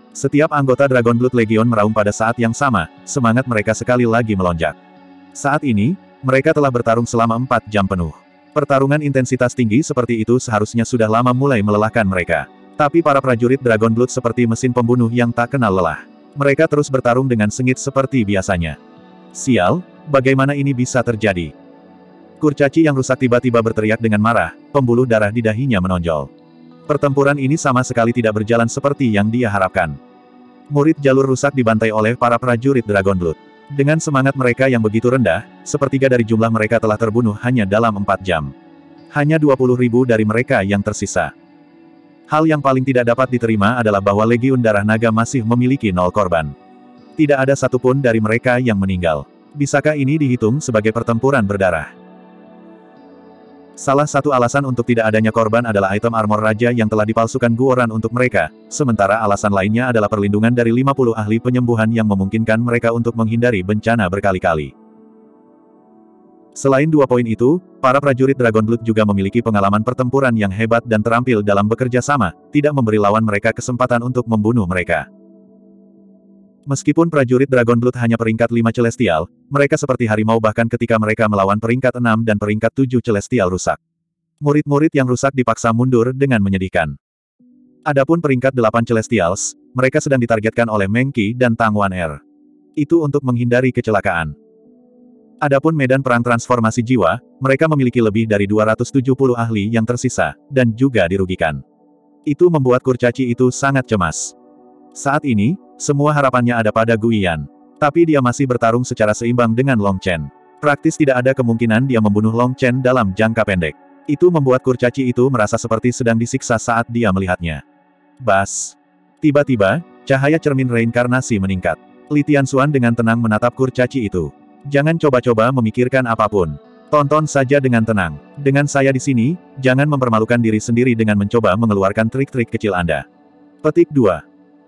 Setiap anggota Dragon Blood Legion meraung pada saat yang sama, semangat mereka sekali lagi melonjak. Saat ini, mereka telah bertarung selama empat jam penuh. Pertarungan intensitas tinggi seperti itu seharusnya sudah lama mulai melelahkan mereka. Tapi para prajurit Dragon Blood seperti mesin pembunuh yang tak kenal lelah. Mereka terus bertarung dengan sengit seperti biasanya. Sial, bagaimana ini bisa terjadi? Kurcaci yang rusak tiba-tiba berteriak dengan marah, pembuluh darah di dahinya menonjol. Pertempuran ini sama sekali tidak berjalan seperti yang dia harapkan. Murid jalur rusak dibantai oleh para prajurit Dragon Blood. Dengan semangat mereka yang begitu rendah, sepertiga dari jumlah mereka telah terbunuh hanya dalam empat jam. Hanya dua puluh ribu dari mereka yang tersisa. Hal yang paling tidak dapat diterima adalah bahwa Legiun Darah Naga masih memiliki nol korban. Tidak ada satupun dari mereka yang meninggal. Bisakah ini dihitung sebagai pertempuran berdarah? Salah satu alasan untuk tidak adanya korban adalah item armor raja yang telah dipalsukan Guoran untuk mereka, sementara alasan lainnya adalah perlindungan dari lima puluh ahli penyembuhan yang memungkinkan mereka untuk menghindari bencana berkali-kali. Selain dua poin itu, para prajurit Dragon Blood juga memiliki pengalaman pertempuran yang hebat dan terampil dalam bekerja sama, tidak memberi lawan mereka kesempatan untuk membunuh mereka. Meskipun prajurit Dragon Blood hanya peringkat lima Celestial, mereka seperti harimau bahkan ketika mereka melawan peringkat enam dan peringkat tujuh Celestial rusak. Murid-murid yang rusak dipaksa mundur dengan menyedihkan. Adapun peringkat delapan Celestials, mereka sedang ditargetkan oleh Meng Qi dan Tang Wan Er. Itu untuk menghindari kecelakaan. Adapun medan perang transformasi jiwa, mereka memiliki lebih dari dua ratus tujuh puluh ahli yang tersisa, dan juga dirugikan. Itu membuat kurcaci itu sangat cemas. Saat ini, semua harapannya ada pada Guiyan. Tapi dia masih bertarung secara seimbang dengan Long Chen. Praktis tidak ada kemungkinan dia membunuh Long Chen dalam jangka pendek. Itu membuat kurcaci itu merasa seperti sedang disiksa saat dia melihatnya. Bas. Tiba-tiba, cahaya cermin reinkarnasi meningkat. Li Tianxuan dengan tenang menatap kurcaci itu. Jangan coba-coba memikirkan apapun. Tonton saja dengan tenang. Dengan saya di sini, jangan mempermalukan diri sendiri dengan mencoba mengeluarkan trik-trik kecil Anda. Petik dua.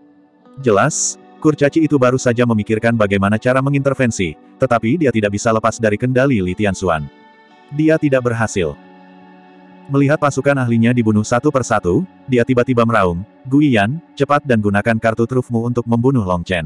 Jelas, kurcaci itu baru saja memikirkan bagaimana cara mengintervensi, tetapi dia tidak bisa lepas dari kendali Li Tianxuan. Dia tidak berhasil. Melihat pasukan ahlinya dibunuh satu persatu, dia tiba-tiba meraung, Guiyan, cepat dan gunakan kartu trufmu untuk membunuh Long Chen.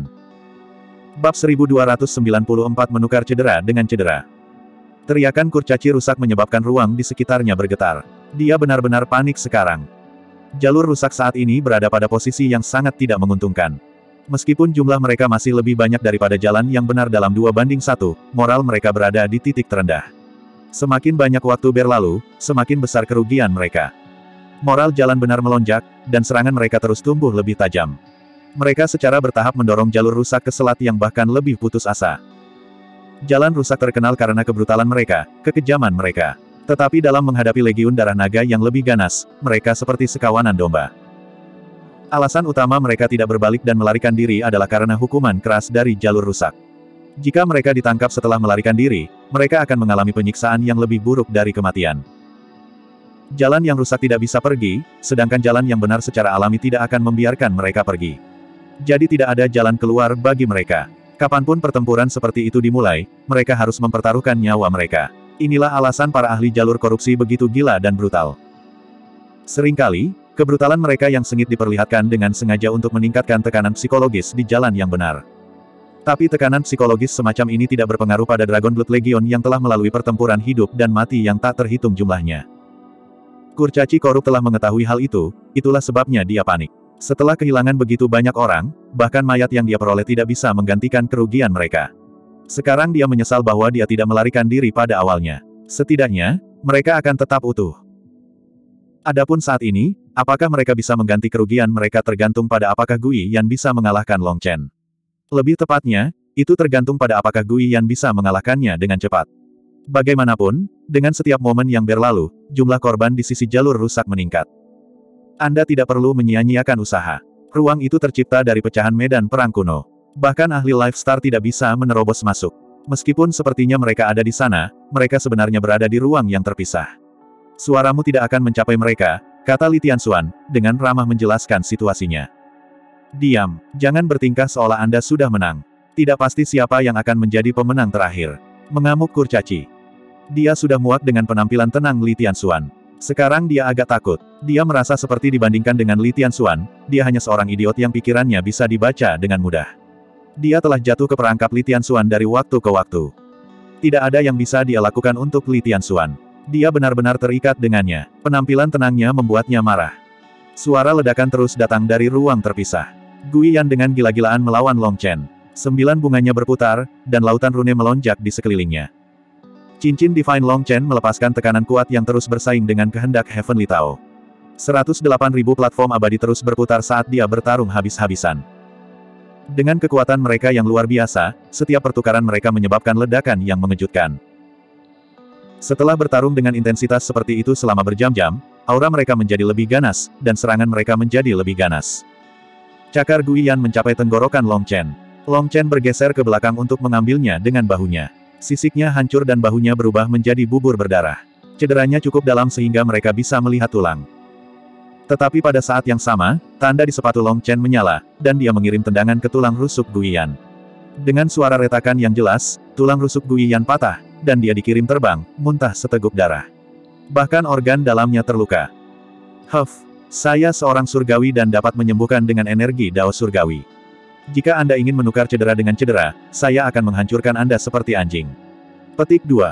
Bab seribu dua ratus sembilan puluh empat menukar cedera dengan cedera. Teriakan kurcaci rusak menyebabkan ruang di sekitarnya bergetar. Dia benar-benar panik sekarang. Jalur rusak saat ini berada pada posisi yang sangat tidak menguntungkan. Meskipun jumlah mereka masih lebih banyak daripada jalan yang benar dalam dua banding satu, moral mereka berada di titik terendah. Semakin banyak waktu berlalu, semakin besar kerugian mereka. Moral jalan benar melonjak, dan serangan mereka terus tumbuh lebih tajam. Mereka secara bertahap mendorong jalur rusak ke selat yang bahkan lebih putus asa. Jalan rusak terkenal karena kebrutalan mereka, kekejaman mereka. Tetapi dalam menghadapi Legiun Darah Naga yang lebih ganas, mereka seperti sekawanan domba. Alasan utama mereka tidak berbalik dan melarikan diri adalah karena hukuman keras dari jalur rusak. Jika mereka ditangkap setelah melarikan diri, mereka akan mengalami penyiksaan yang lebih buruk dari kematian. Jalan yang rusak tidak bisa pergi, sedangkan jalan yang benar secara alami tidak akan membiarkan mereka pergi. Jadi tidak ada jalan keluar bagi mereka. Kapanpun pertempuran seperti itu dimulai, mereka harus mempertaruhkan nyawa mereka. Inilah alasan para ahli jalur korupsi begitu gila dan brutal. Seringkali, kebrutalan mereka yang sengit diperlihatkan dengan sengaja untuk meningkatkan tekanan psikologis di jalan yang benar. Tapi tekanan psikologis semacam ini tidak berpengaruh pada Dragon Blood Legion yang telah melalui pertempuran hidup dan mati yang tak terhitung jumlahnya. Kurcaci korup telah mengetahui hal itu, itulah sebabnya dia panik. Setelah kehilangan begitu banyak orang, bahkan mayat yang dia peroleh tidak bisa menggantikan kerugian mereka. Sekarang dia menyesal bahwa dia tidak melarikan diri pada awalnya. Setidaknya, mereka akan tetap utuh. Adapun saat ini, apakah mereka bisa mengganti kerugian mereka tergantung pada apakah Guiyan bisa mengalahkan Long Chen. Lebih tepatnya, itu tergantung pada apakah Guiyan bisa mengalahkannya dengan cepat. Bagaimanapun, dengan setiap momen yang berlalu, jumlah korban di sisi jalur rusak meningkat. Anda tidak perlu menyia-nyiakan usaha. Ruang itu tercipta dari pecahan medan perang kuno. Bahkan ahli Lifestar tidak bisa menerobos masuk. Meskipun sepertinya mereka ada di sana, mereka sebenarnya berada di ruang yang terpisah. Suaramu tidak akan mencapai mereka, kata Li Tianxuan, dengan ramah menjelaskan situasinya. Diam, jangan bertingkah seolah Anda sudah menang. Tidak pasti siapa yang akan menjadi pemenang terakhir. Mengamuk kurcaci. Dia sudah muak dengan penampilan tenang Li Tianxuan. Sekarang dia agak takut. Dia merasa seperti dibandingkan dengan Li Tianxuan, dia hanya seorang idiot yang pikirannya bisa dibaca dengan mudah. Dia telah jatuh ke perangkap Li Tianxuan dari waktu ke waktu. Tidak ada yang bisa dia lakukan untuk Li Tianxuan. Dia benar-benar terikat dengannya. Penampilan tenangnya membuatnya marah. Suara ledakan terus datang dari ruang terpisah. Guiyan dengan gila-gilaan melawan Long Chen. Sembilan bunganya berputar, dan lautan rune melonjak di sekelilingnya. Cincin Divine Long Chen melepaskan tekanan kuat yang terus bersaing dengan kehendak Heavenly Tao. seratus delapan ribu platform abadi terus berputar saat dia bertarung habis-habisan. Dengan kekuatan mereka yang luar biasa, setiap pertukaran mereka menyebabkan ledakan yang mengejutkan. Setelah bertarung dengan intensitas seperti itu selama berjam-jam, aura mereka menjadi lebih ganas, dan serangan mereka menjadi lebih ganas. Cakar Guiyan mencapai tenggorokan Long Chen. Long Chen bergeser ke belakang untuk mengambilnya dengan bahunya. Sisiknya hancur dan bahunya berubah menjadi bubur berdarah. Cederanya cukup dalam sehingga mereka bisa melihat tulang. Tetapi pada saat yang sama, tanda di sepatu Long Chen menyala, dan dia mengirim tendangan ke tulang rusuk Guiyan. Dengan suara retakan yang jelas, tulang rusuk Guiyan patah, dan dia dikirim terbang, muntah seteguk darah. Bahkan organ dalamnya terluka. Huff, saya seorang surgawi dan dapat menyembuhkan dengan energi Dao surgawi. Jika Anda ingin menukar cedera dengan cedera, saya akan menghancurkan Anda seperti anjing. Petik dua.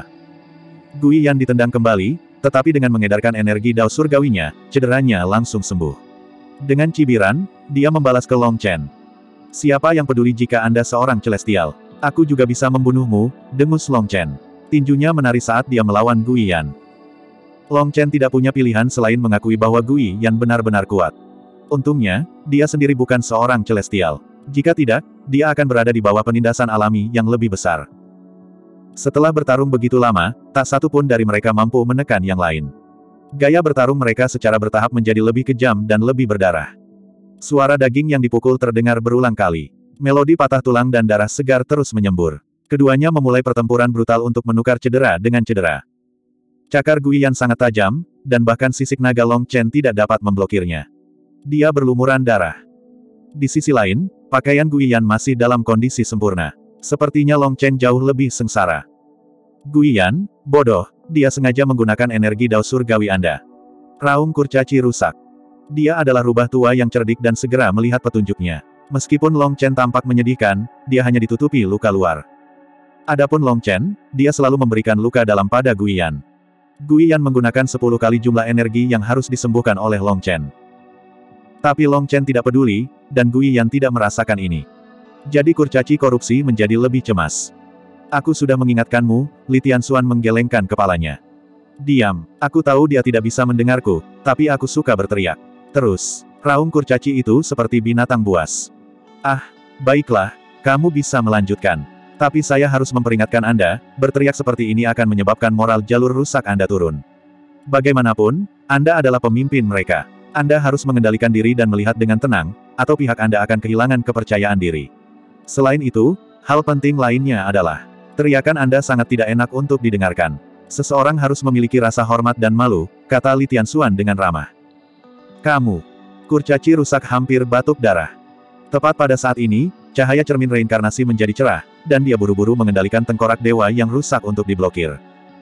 Guiyan ditendang kembali, tetapi dengan mengedarkan energi Dao surgawinya, cederanya langsung sembuh. Dengan cibiran, dia membalas ke Long Chen. Siapa yang peduli jika Anda seorang celestial? Aku juga bisa membunuhmu, dengus Long Chen. Tinjunya menari saat dia melawan Guiyan. Long Chen tidak punya pilihan selain mengakui bahwa Guiyan benar-benar kuat. Untungnya, dia sendiri bukan seorang celestial. Jika tidak, dia akan berada di bawah penindasan alami yang lebih besar. Setelah bertarung begitu lama, tak satu pun dari mereka mampu menekan yang lain. Gaya bertarung mereka secara bertahap menjadi lebih kejam dan lebih berdarah. Suara daging yang dipukul terdengar berulang kali. Melodi patah tulang dan darah segar terus menyembur. Keduanya memulai pertempuran brutal untuk menukar cedera dengan cedera. Cakar Guiyan sangat tajam, dan bahkan sisik naga Long Chen tidak dapat memblokirnya. Dia berlumuran darah. Di sisi lain, pakaian Guiyan masih dalam kondisi sempurna. Sepertinya Long Chen jauh lebih sengsara. Guiyan, bodoh, dia sengaja menggunakan energi Dao surgawi Anda. Raung kurcaci rusak. Dia adalah rubah tua yang cerdik dan segera melihat petunjuknya. Meskipun Long Chen tampak menyedihkan, dia hanya ditutupi luka luar. Adapun Long Chen, dia selalu memberikan luka dalam pada Guiyan. Guiyan menggunakan sepuluh kali jumlah energi yang harus disembuhkan oleh Long Chen. Tapi Long Chen tidak peduli, dan Guiyan tidak merasakan ini. Jadi kurcaci korupsi menjadi lebih cemas. Aku sudah mengingatkanmu, Li Tianxuan menggelengkan kepalanya. Diam, aku tahu dia tidak bisa mendengarku, tapi aku suka berteriak. Terus, raung kurcaci itu seperti binatang buas. Ah, baiklah, kamu bisa melanjutkan. Tapi saya harus memperingatkan Anda, berteriak seperti ini akan menyebabkan moral jalur rusak Anda turun. Bagaimanapun, Anda adalah pemimpin mereka. Anda harus mengendalikan diri dan melihat dengan tenang, atau pihak Anda akan kehilangan kepercayaan diri. Selain itu, hal penting lainnya adalah, teriakan Anda sangat tidak enak untuk didengarkan. Seseorang harus memiliki rasa hormat dan malu, kata Li Tianxuan dengan ramah. Kamu. Kurcaci rusak hampir batuk darah. Tepat pada saat ini, cahaya cermin reinkarnasi menjadi cerah, dan dia buru-buru mengendalikan tengkorak dewa yang rusak untuk diblokir.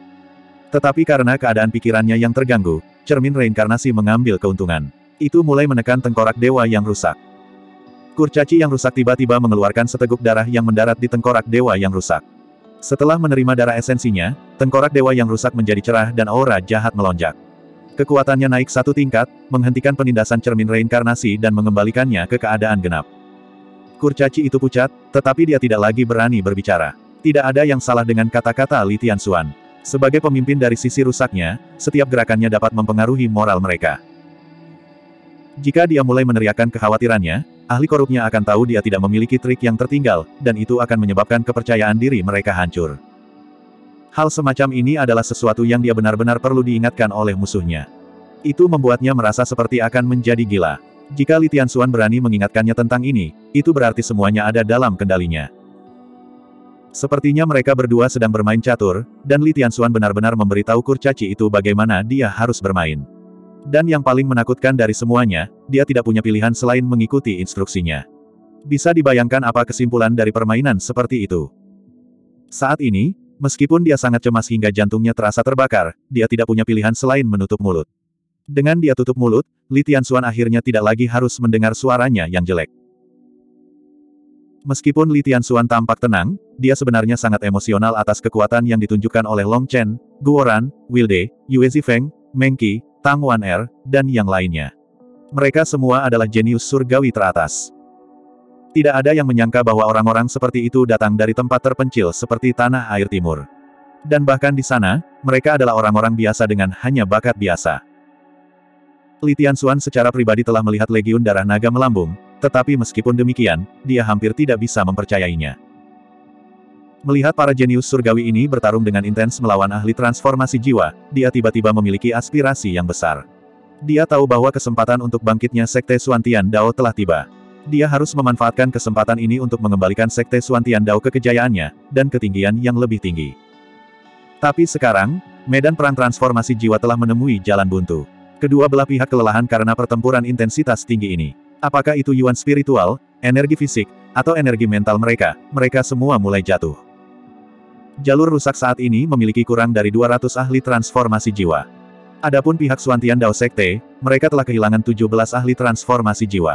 Tetapi karena keadaan pikirannya yang terganggu, cermin reinkarnasi mengambil keuntungan. Itu mulai menekan tengkorak dewa yang rusak. Kurcaci yang rusak tiba-tiba mengeluarkan seteguk darah yang mendarat di tengkorak dewa yang rusak. Setelah menerima darah esensinya, tengkorak dewa yang rusak menjadi cerah dan aura jahat melonjak. Kekuatannya naik satu tingkat, menghentikan penindasan cermin reinkarnasi dan mengembalikannya ke keadaan genap. Kurcaci itu pucat, tetapi dia tidak lagi berani berbicara. Tidak ada yang salah dengan kata-kata Li Tianxuan. Sebagai pemimpin dari sisi rusaknya, setiap gerakannya dapat mempengaruhi moral mereka. Jika dia mulai meneriakkan kekhawatirannya, ahli korupnya akan tahu dia tidak memiliki trik yang tertinggal, dan itu akan menyebabkan kepercayaan diri mereka hancur. Hal semacam ini adalah sesuatu yang dia benar-benar perlu diingatkan oleh musuhnya. Itu membuatnya merasa seperti akan menjadi gila. Jika Li Tianxuan berani mengingatkannya tentang ini, itu berarti semuanya ada dalam kendalinya. Sepertinya mereka berdua sedang bermain catur, dan Li Tianxuan benar-benar memberitahu kurcaci itu bagaimana dia harus bermain. Dan yang paling menakutkan dari semuanya, dia tidak punya pilihan selain mengikuti instruksinya. Bisa dibayangkan apa kesimpulan dari permainan seperti itu. Saat ini, Meskipun dia sangat cemas hingga jantungnya terasa terbakar, dia tidak punya pilihan selain menutup mulut. Dengan dia tutup mulut, Li Tianxuan akhirnya tidak lagi harus mendengar suaranya yang jelek. Meskipun Li Tianxuan tampak tenang, dia sebenarnya sangat emosional atas kekuatan yang ditunjukkan oleh Long Chen, Guoran, Wilde, Yue Zifeng, Meng Qi, Tang Wan'er, dan yang lainnya. Mereka semua adalah jenius surgawi teratas. Tidak ada yang menyangka bahwa orang-orang seperti itu datang dari tempat terpencil seperti Tanah Air Timur. Dan bahkan di sana, mereka adalah orang-orang biasa dengan hanya bakat biasa. Li Tianxuan secara pribadi telah melihat Legiun Darah Naga melambung, tetapi meskipun demikian, dia hampir tidak bisa mempercayainya. Melihat para jenius surgawi ini bertarung dengan intens melawan ahli transformasi jiwa, dia tiba-tiba memiliki aspirasi yang besar. Dia tahu bahwa kesempatan untuk bangkitnya Sekte Xuantian Dao telah tiba. Dia harus memanfaatkan kesempatan ini untuk mengembalikan Sekte Xuantian Dao ke kejayaannya, dan ketinggian yang lebih tinggi. Tapi sekarang, medan perang transformasi jiwa telah menemui jalan buntu. Kedua belah pihak kelelahan karena pertempuran intensitas tinggi ini. Apakah itu yuan spiritual, energi fisik, atau energi mental mereka, mereka semua mulai jatuh. Jalur rusak saat ini memiliki kurang dari dua ratus ahli transformasi jiwa. Adapun pihak Xuantian Dao Sekte, mereka telah kehilangan tujuh belas ahli transformasi jiwa.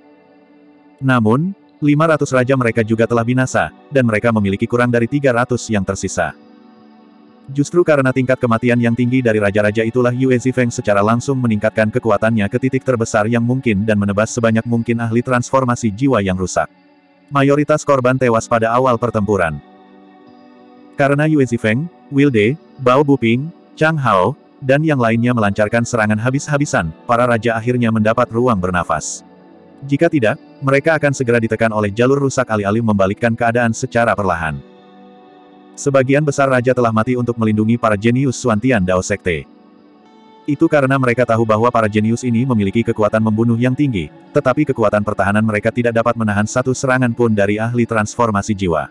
Namun, lima ratus raja mereka juga telah binasa, dan mereka memiliki kurang dari tiga ratus yang tersisa. Justru karena tingkat kematian yang tinggi dari raja-raja itulah Yue Zifeng secara langsung meningkatkan kekuatannya ke titik terbesar yang mungkin dan menebas sebanyak mungkin ahli transformasi jiwa yang rusak. Mayoritas korban tewas pada awal pertempuran. Karena Yue Zifeng, Wilde, Bao Buping, Chang Hao, dan yang lainnya melancarkan serangan habis-habisan, para raja akhirnya mendapat ruang bernafas. Jika tidak, mereka akan segera ditekan oleh jalur rusak alih-alih membalikkan keadaan secara perlahan. Sebagian besar raja telah mati untuk melindungi para jenius Xuantian Dao Sekte. Itu karena mereka tahu bahwa para jenius ini memiliki kekuatan membunuh yang tinggi, tetapi kekuatan pertahanan mereka tidak dapat menahan satu serangan pun dari ahli transformasi jiwa.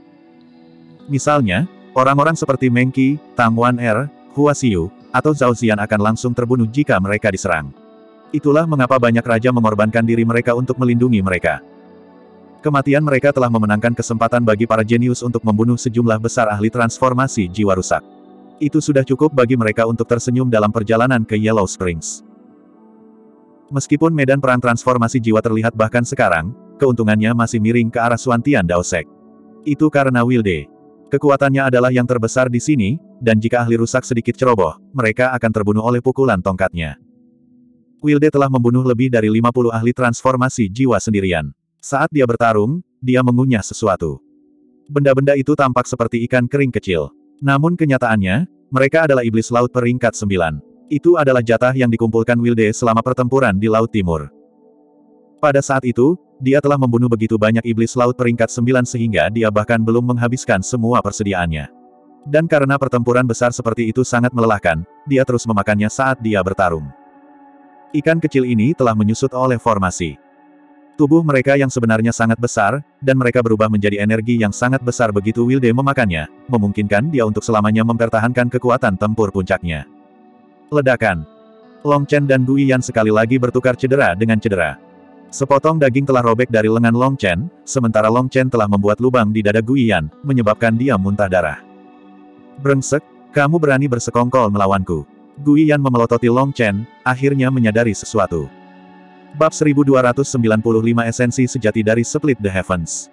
Misalnya, orang-orang seperti Meng Qi, Tang Wan'er, Hua Xiu, atau Zhao Zian akan langsung terbunuh jika mereka diserang. Itulah mengapa banyak raja mengorbankan diri mereka untuk melindungi mereka. Kematian mereka telah memenangkan kesempatan bagi para jenius untuk membunuh sejumlah besar ahli transformasi jiwa rusak. Itu sudah cukup bagi mereka untuk tersenyum dalam perjalanan ke Yellow Springs. Meskipun medan perang transformasi jiwa terlihat bahkan sekarang, keuntungannya masih miring ke arah Xuantian Dao Sek. Itu karena Wilde. Kekuatannya adalah yang terbesar di sini, dan jika ahli rusak sedikit ceroboh, mereka akan terbunuh oleh pukulan tongkatnya. Wilde telah membunuh lebih dari lima puluh ahli transformasi jiwa sendirian. Saat dia bertarung, dia mengunyah sesuatu. Benda-benda itu tampak seperti ikan kering kecil. Namun kenyataannya, mereka adalah iblis laut peringkat sembilan. Itu adalah jatah yang dikumpulkan Wilde selama pertempuran di Laut Timur. Pada saat itu, dia telah membunuh begitu banyak iblis laut peringkat sembilan sehingga dia bahkan belum menghabiskan semua persediaannya. Dan karena pertempuran besar seperti itu sangat melelahkan, dia terus memakannya saat dia bertarung. Ikan kecil ini telah menyusut oleh formasi. Tubuh mereka yang sebenarnya sangat besar, dan mereka berubah menjadi energi yang sangat besar begitu Wilde memakannya, memungkinkan dia untuk selamanya mempertahankan kekuatan tempur puncaknya. Ledakan. Long Chen dan Gu Yiyan sekali lagi bertukar cedera dengan cedera. Sepotong daging telah robek dari lengan Long Chen, sementara Long Chen telah membuat lubang di dada Gu Yiyan, menyebabkan dia muntah darah. Brengsek, kamu berani bersekongkol melawanku. Gu Yiyan memelototi Long Chen, akhirnya menyadari sesuatu. Bab seribu dua ratus sembilan puluh lima Esensi Sejati dari Split the Heavens.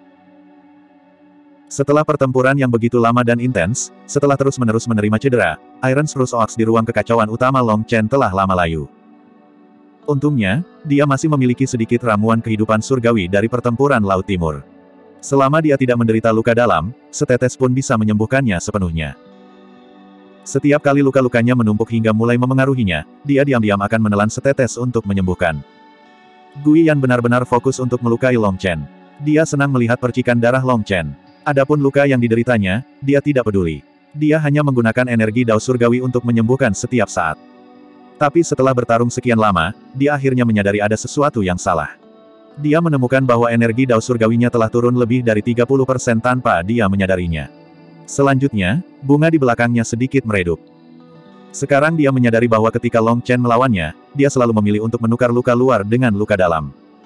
Setelah pertempuran yang begitu lama dan intens, setelah terus-menerus menerima cedera, Iron Spruce Oaks di ruang kekacauan utama Long Chen telah lama layu. Untungnya, dia masih memiliki sedikit ramuan kehidupan surgawi dari pertempuran Laut Timur. Selama dia tidak menderita luka dalam, setetes pun bisa menyembuhkannya sepenuhnya. Setiap kali luka-lukanya menumpuk hingga mulai memengaruhinya, dia diam-diam akan menelan setetes untuk menyembuhkan. Gu Yiyan benar-benar fokus untuk melukai Long Chen. Dia senang melihat percikan darah Long Chen. Adapun luka yang dideritanya, dia tidak peduli. Dia hanya menggunakan energi Dao Surgawi untuk menyembuhkan setiap saat. Tapi setelah bertarung sekian lama, dia akhirnya menyadari ada sesuatu yang salah. Dia menemukan bahwa energi Dao Surgawinya telah turun lebih dari tiga puluh persen tanpa dia menyadarinya. Selanjutnya, bunga di belakangnya sedikit meredup. Sekarang dia menyadari bahwa ketika Long Chen melawannya, dia selalu memilih untuk menukar luka luar dengan luka dalam.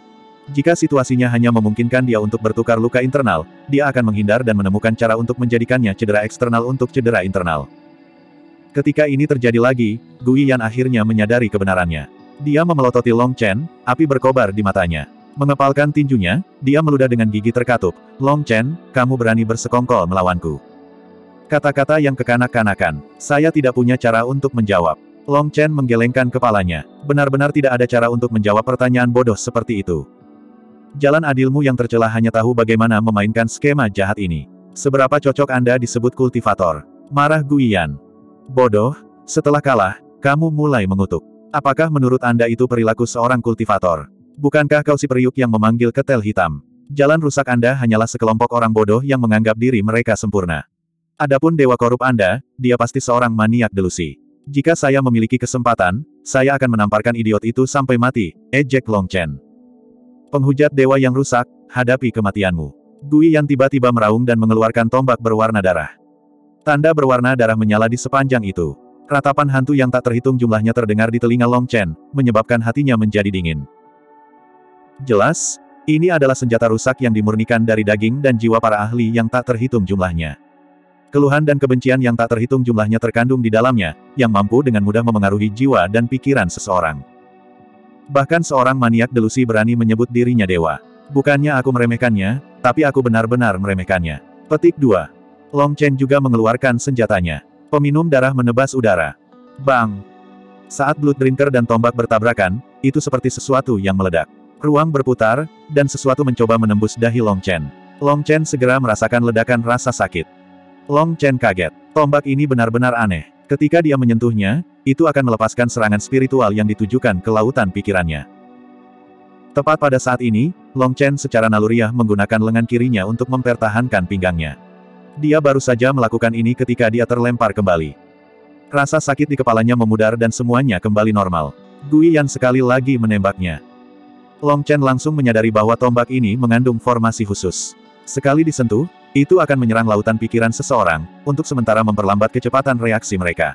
Jika situasinya hanya memungkinkan dia untuk bertukar luka internal, dia akan menghindar dan menemukan cara untuk menjadikannya cedera eksternal untuk cedera internal. Ketika ini terjadi lagi, Gui Yan akhirnya menyadari kebenarannya. Dia memelototi Long Chen, api berkobar di matanya. Mengepalkan tinjunya, dia meludah dengan gigi terkatup. Long Chen, kamu berani bersekongkol melawanku. Kata-kata yang kekanak-kanakan. Saya tidak punya cara untuk menjawab. Long Chen menggelengkan kepalanya. Benar-benar tidak ada cara untuk menjawab pertanyaan bodoh seperti itu. Jalan adilmu yang tercela hanya tahu bagaimana memainkan skema jahat ini. Seberapa cocok Anda disebut kultivator? Marah Gui Yan. Bodoh, setelah kalah, kamu mulai mengutuk. Apakah menurut Anda itu perilaku seorang kultivator? Bukankah kau si periuk yang memanggil ketel hitam? Jalan rusak Anda hanyalah sekelompok orang bodoh yang menganggap diri mereka sempurna. Adapun dewa korup Anda, dia pasti seorang maniak delusi. Jika saya memiliki kesempatan, saya akan menamparkan idiot itu sampai mati, ejek Long Chen. Penghujat dewa yang rusak, hadapi kematianmu. Gui Yan tiba-tiba meraung dan mengeluarkan tombak berwarna darah. Tanda berwarna darah menyala di sepanjang itu. Ratapan hantu yang tak terhitung jumlahnya terdengar di telinga Long Chen, menyebabkan hatinya menjadi dingin. Jelas, ini adalah senjata rusak yang dimurnikan dari daging dan jiwa para ahli yang tak terhitung jumlahnya. Keluhan dan kebencian yang tak terhitung jumlahnya terkandung di dalamnya, yang mampu dengan mudah memengaruhi jiwa dan pikiran seseorang. Bahkan seorang maniak delusi berani menyebut dirinya dewa. Bukannya aku meremehkannya, tapi aku benar-benar meremehkannya. Petik dua. Long Chen juga mengeluarkan senjatanya. Peminum darah menebas udara. Bang! Saat Blood Drinker dan tombak bertabrakan, itu seperti sesuatu yang meledak. Ruang berputar, dan sesuatu mencoba menembus dahi Long Chen. Long Chen segera merasakan ledakan rasa sakit. Long Chen kaget. Tombak ini benar-benar aneh. Ketika dia menyentuhnya, itu akan melepaskan serangan spiritual yang ditujukan ke lautan pikirannya. Tepat pada saat ini, Long Chen secara naluriah menggunakan lengan kirinya untuk mempertahankan pinggangnya. Dia baru saja melakukan ini ketika dia terlempar kembali. Rasa sakit di kepalanya memudar dan semuanya kembali normal. Gui Yan sekali lagi menembaknya. Long Chen langsung menyadari bahwa tombak ini mengandung formasi khusus. Sekali disentuh, itu akan menyerang lautan pikiran seseorang, untuk sementara memperlambat kecepatan reaksi mereka.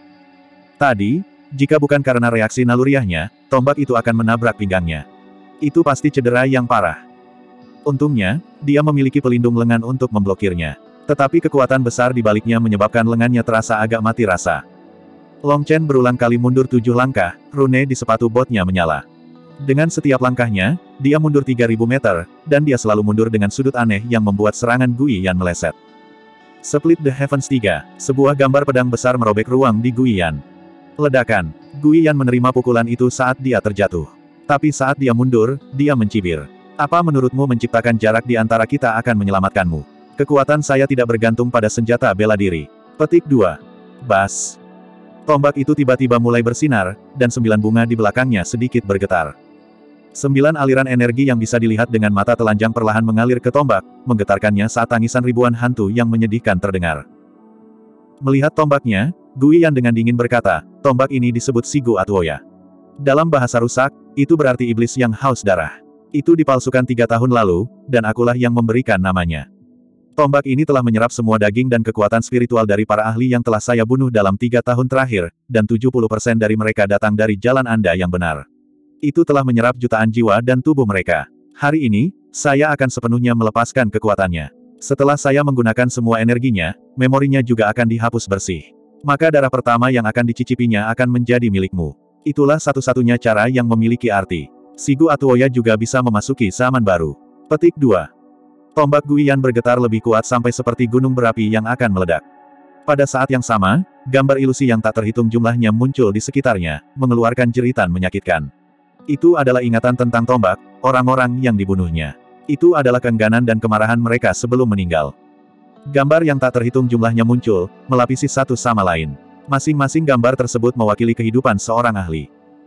Tadi, jika bukan karena reaksi naluriahnya, tombak itu akan menabrak pinggangnya. Itu pasti cedera yang parah. Untungnya, dia memiliki pelindung lengan untuk memblokirnya. Tetapi kekuatan besar di baliknya menyebabkan lengannya terasa agak mati rasa. Long Chen berulang kali mundur tujuh langkah, rune di sepatu botnya menyala. Dengan setiap langkahnya, dia mundur tiga ribu meter, dan dia selalu mundur dengan sudut aneh yang membuat serangan Gui Yan meleset. Split the Heavens tiga, sebuah gambar pedang besar merobek ruang di Gui Yan. Ledakan. Gui Yan menerima pukulan itu saat dia terjatuh. Tapi saat dia mundur, dia mencibir. Apa menurutmu menciptakan jarak di antara kita akan menyelamatkanmu? Kekuatan saya tidak bergantung pada senjata bela diri. Petik dua. Bas. Tombak itu tiba-tiba mulai bersinar, dan sembilan bunga di belakangnya sedikit bergetar. Sembilan aliran energi yang bisa dilihat dengan mata telanjang perlahan mengalir ke tombak, menggetarkannya saat tangisan ribuan hantu yang menyedihkan terdengar. Melihat tombaknya, Gui Yan dengan dingin berkata, tombak ini disebut Sigu Atuoya. Dalam bahasa rusak, itu berarti iblis yang haus darah. Itu dipalsukan tiga tahun lalu, dan akulah yang memberikan namanya. Tombak ini telah menyerap semua daging dan kekuatan spiritual dari para ahli yang telah saya bunuh dalam tiga tahun terakhir, dan tujuh puluh persen dari mereka datang dari jalan Anda yang benar. Itu telah menyerap jutaan jiwa dan tubuh mereka. Hari ini, saya akan sepenuhnya melepaskan kekuatannya. Setelah saya menggunakan semua energinya, memorinya juga akan dihapus bersih. Maka darah pertama yang akan dicicipinya akan menjadi milikmu. Itulah satu-satunya cara yang memiliki arti. Sigu Atuoya juga bisa memasuki zaman baru. Petik dua. Tombak Gui Yan bergetar lebih kuat sampai seperti gunung berapi yang akan meledak. Pada saat yang sama, gambar ilusi yang tak terhitung jumlahnya muncul di sekitarnya, mengeluarkan jeritan menyakitkan. Itu adalah ingatan tentang tombak, orang-orang yang dibunuhnya. Itu adalah keengganan dan kemarahan mereka sebelum meninggal. Gambar yang tak terhitung jumlahnya muncul, melapisi satu sama lain. Masing-masing gambar tersebut mewakili kehidupan seorang ahli.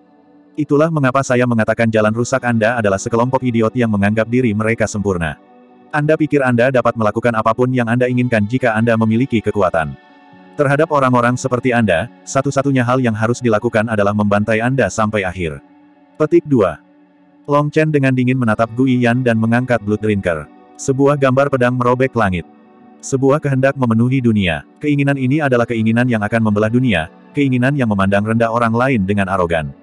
Itulah mengapa saya mengatakan jalan rusak Anda adalah sekelompok idiot yang menganggap diri mereka sempurna. Anda pikir Anda dapat melakukan apapun yang Anda inginkan jika Anda memiliki kekuatan. Terhadap orang-orang seperti Anda, satu-satunya hal yang harus dilakukan adalah membantai Anda sampai akhir. Petik dua. Long Chen dengan dingin menatap Gui Yan dan mengangkat Blood Drinker. Sebuah gambar pedang merobek langit. Sebuah kehendak memenuhi dunia. Keinginan ini adalah keinginan yang akan membelah dunia, keinginan yang memandang rendah orang lain dengan arogan.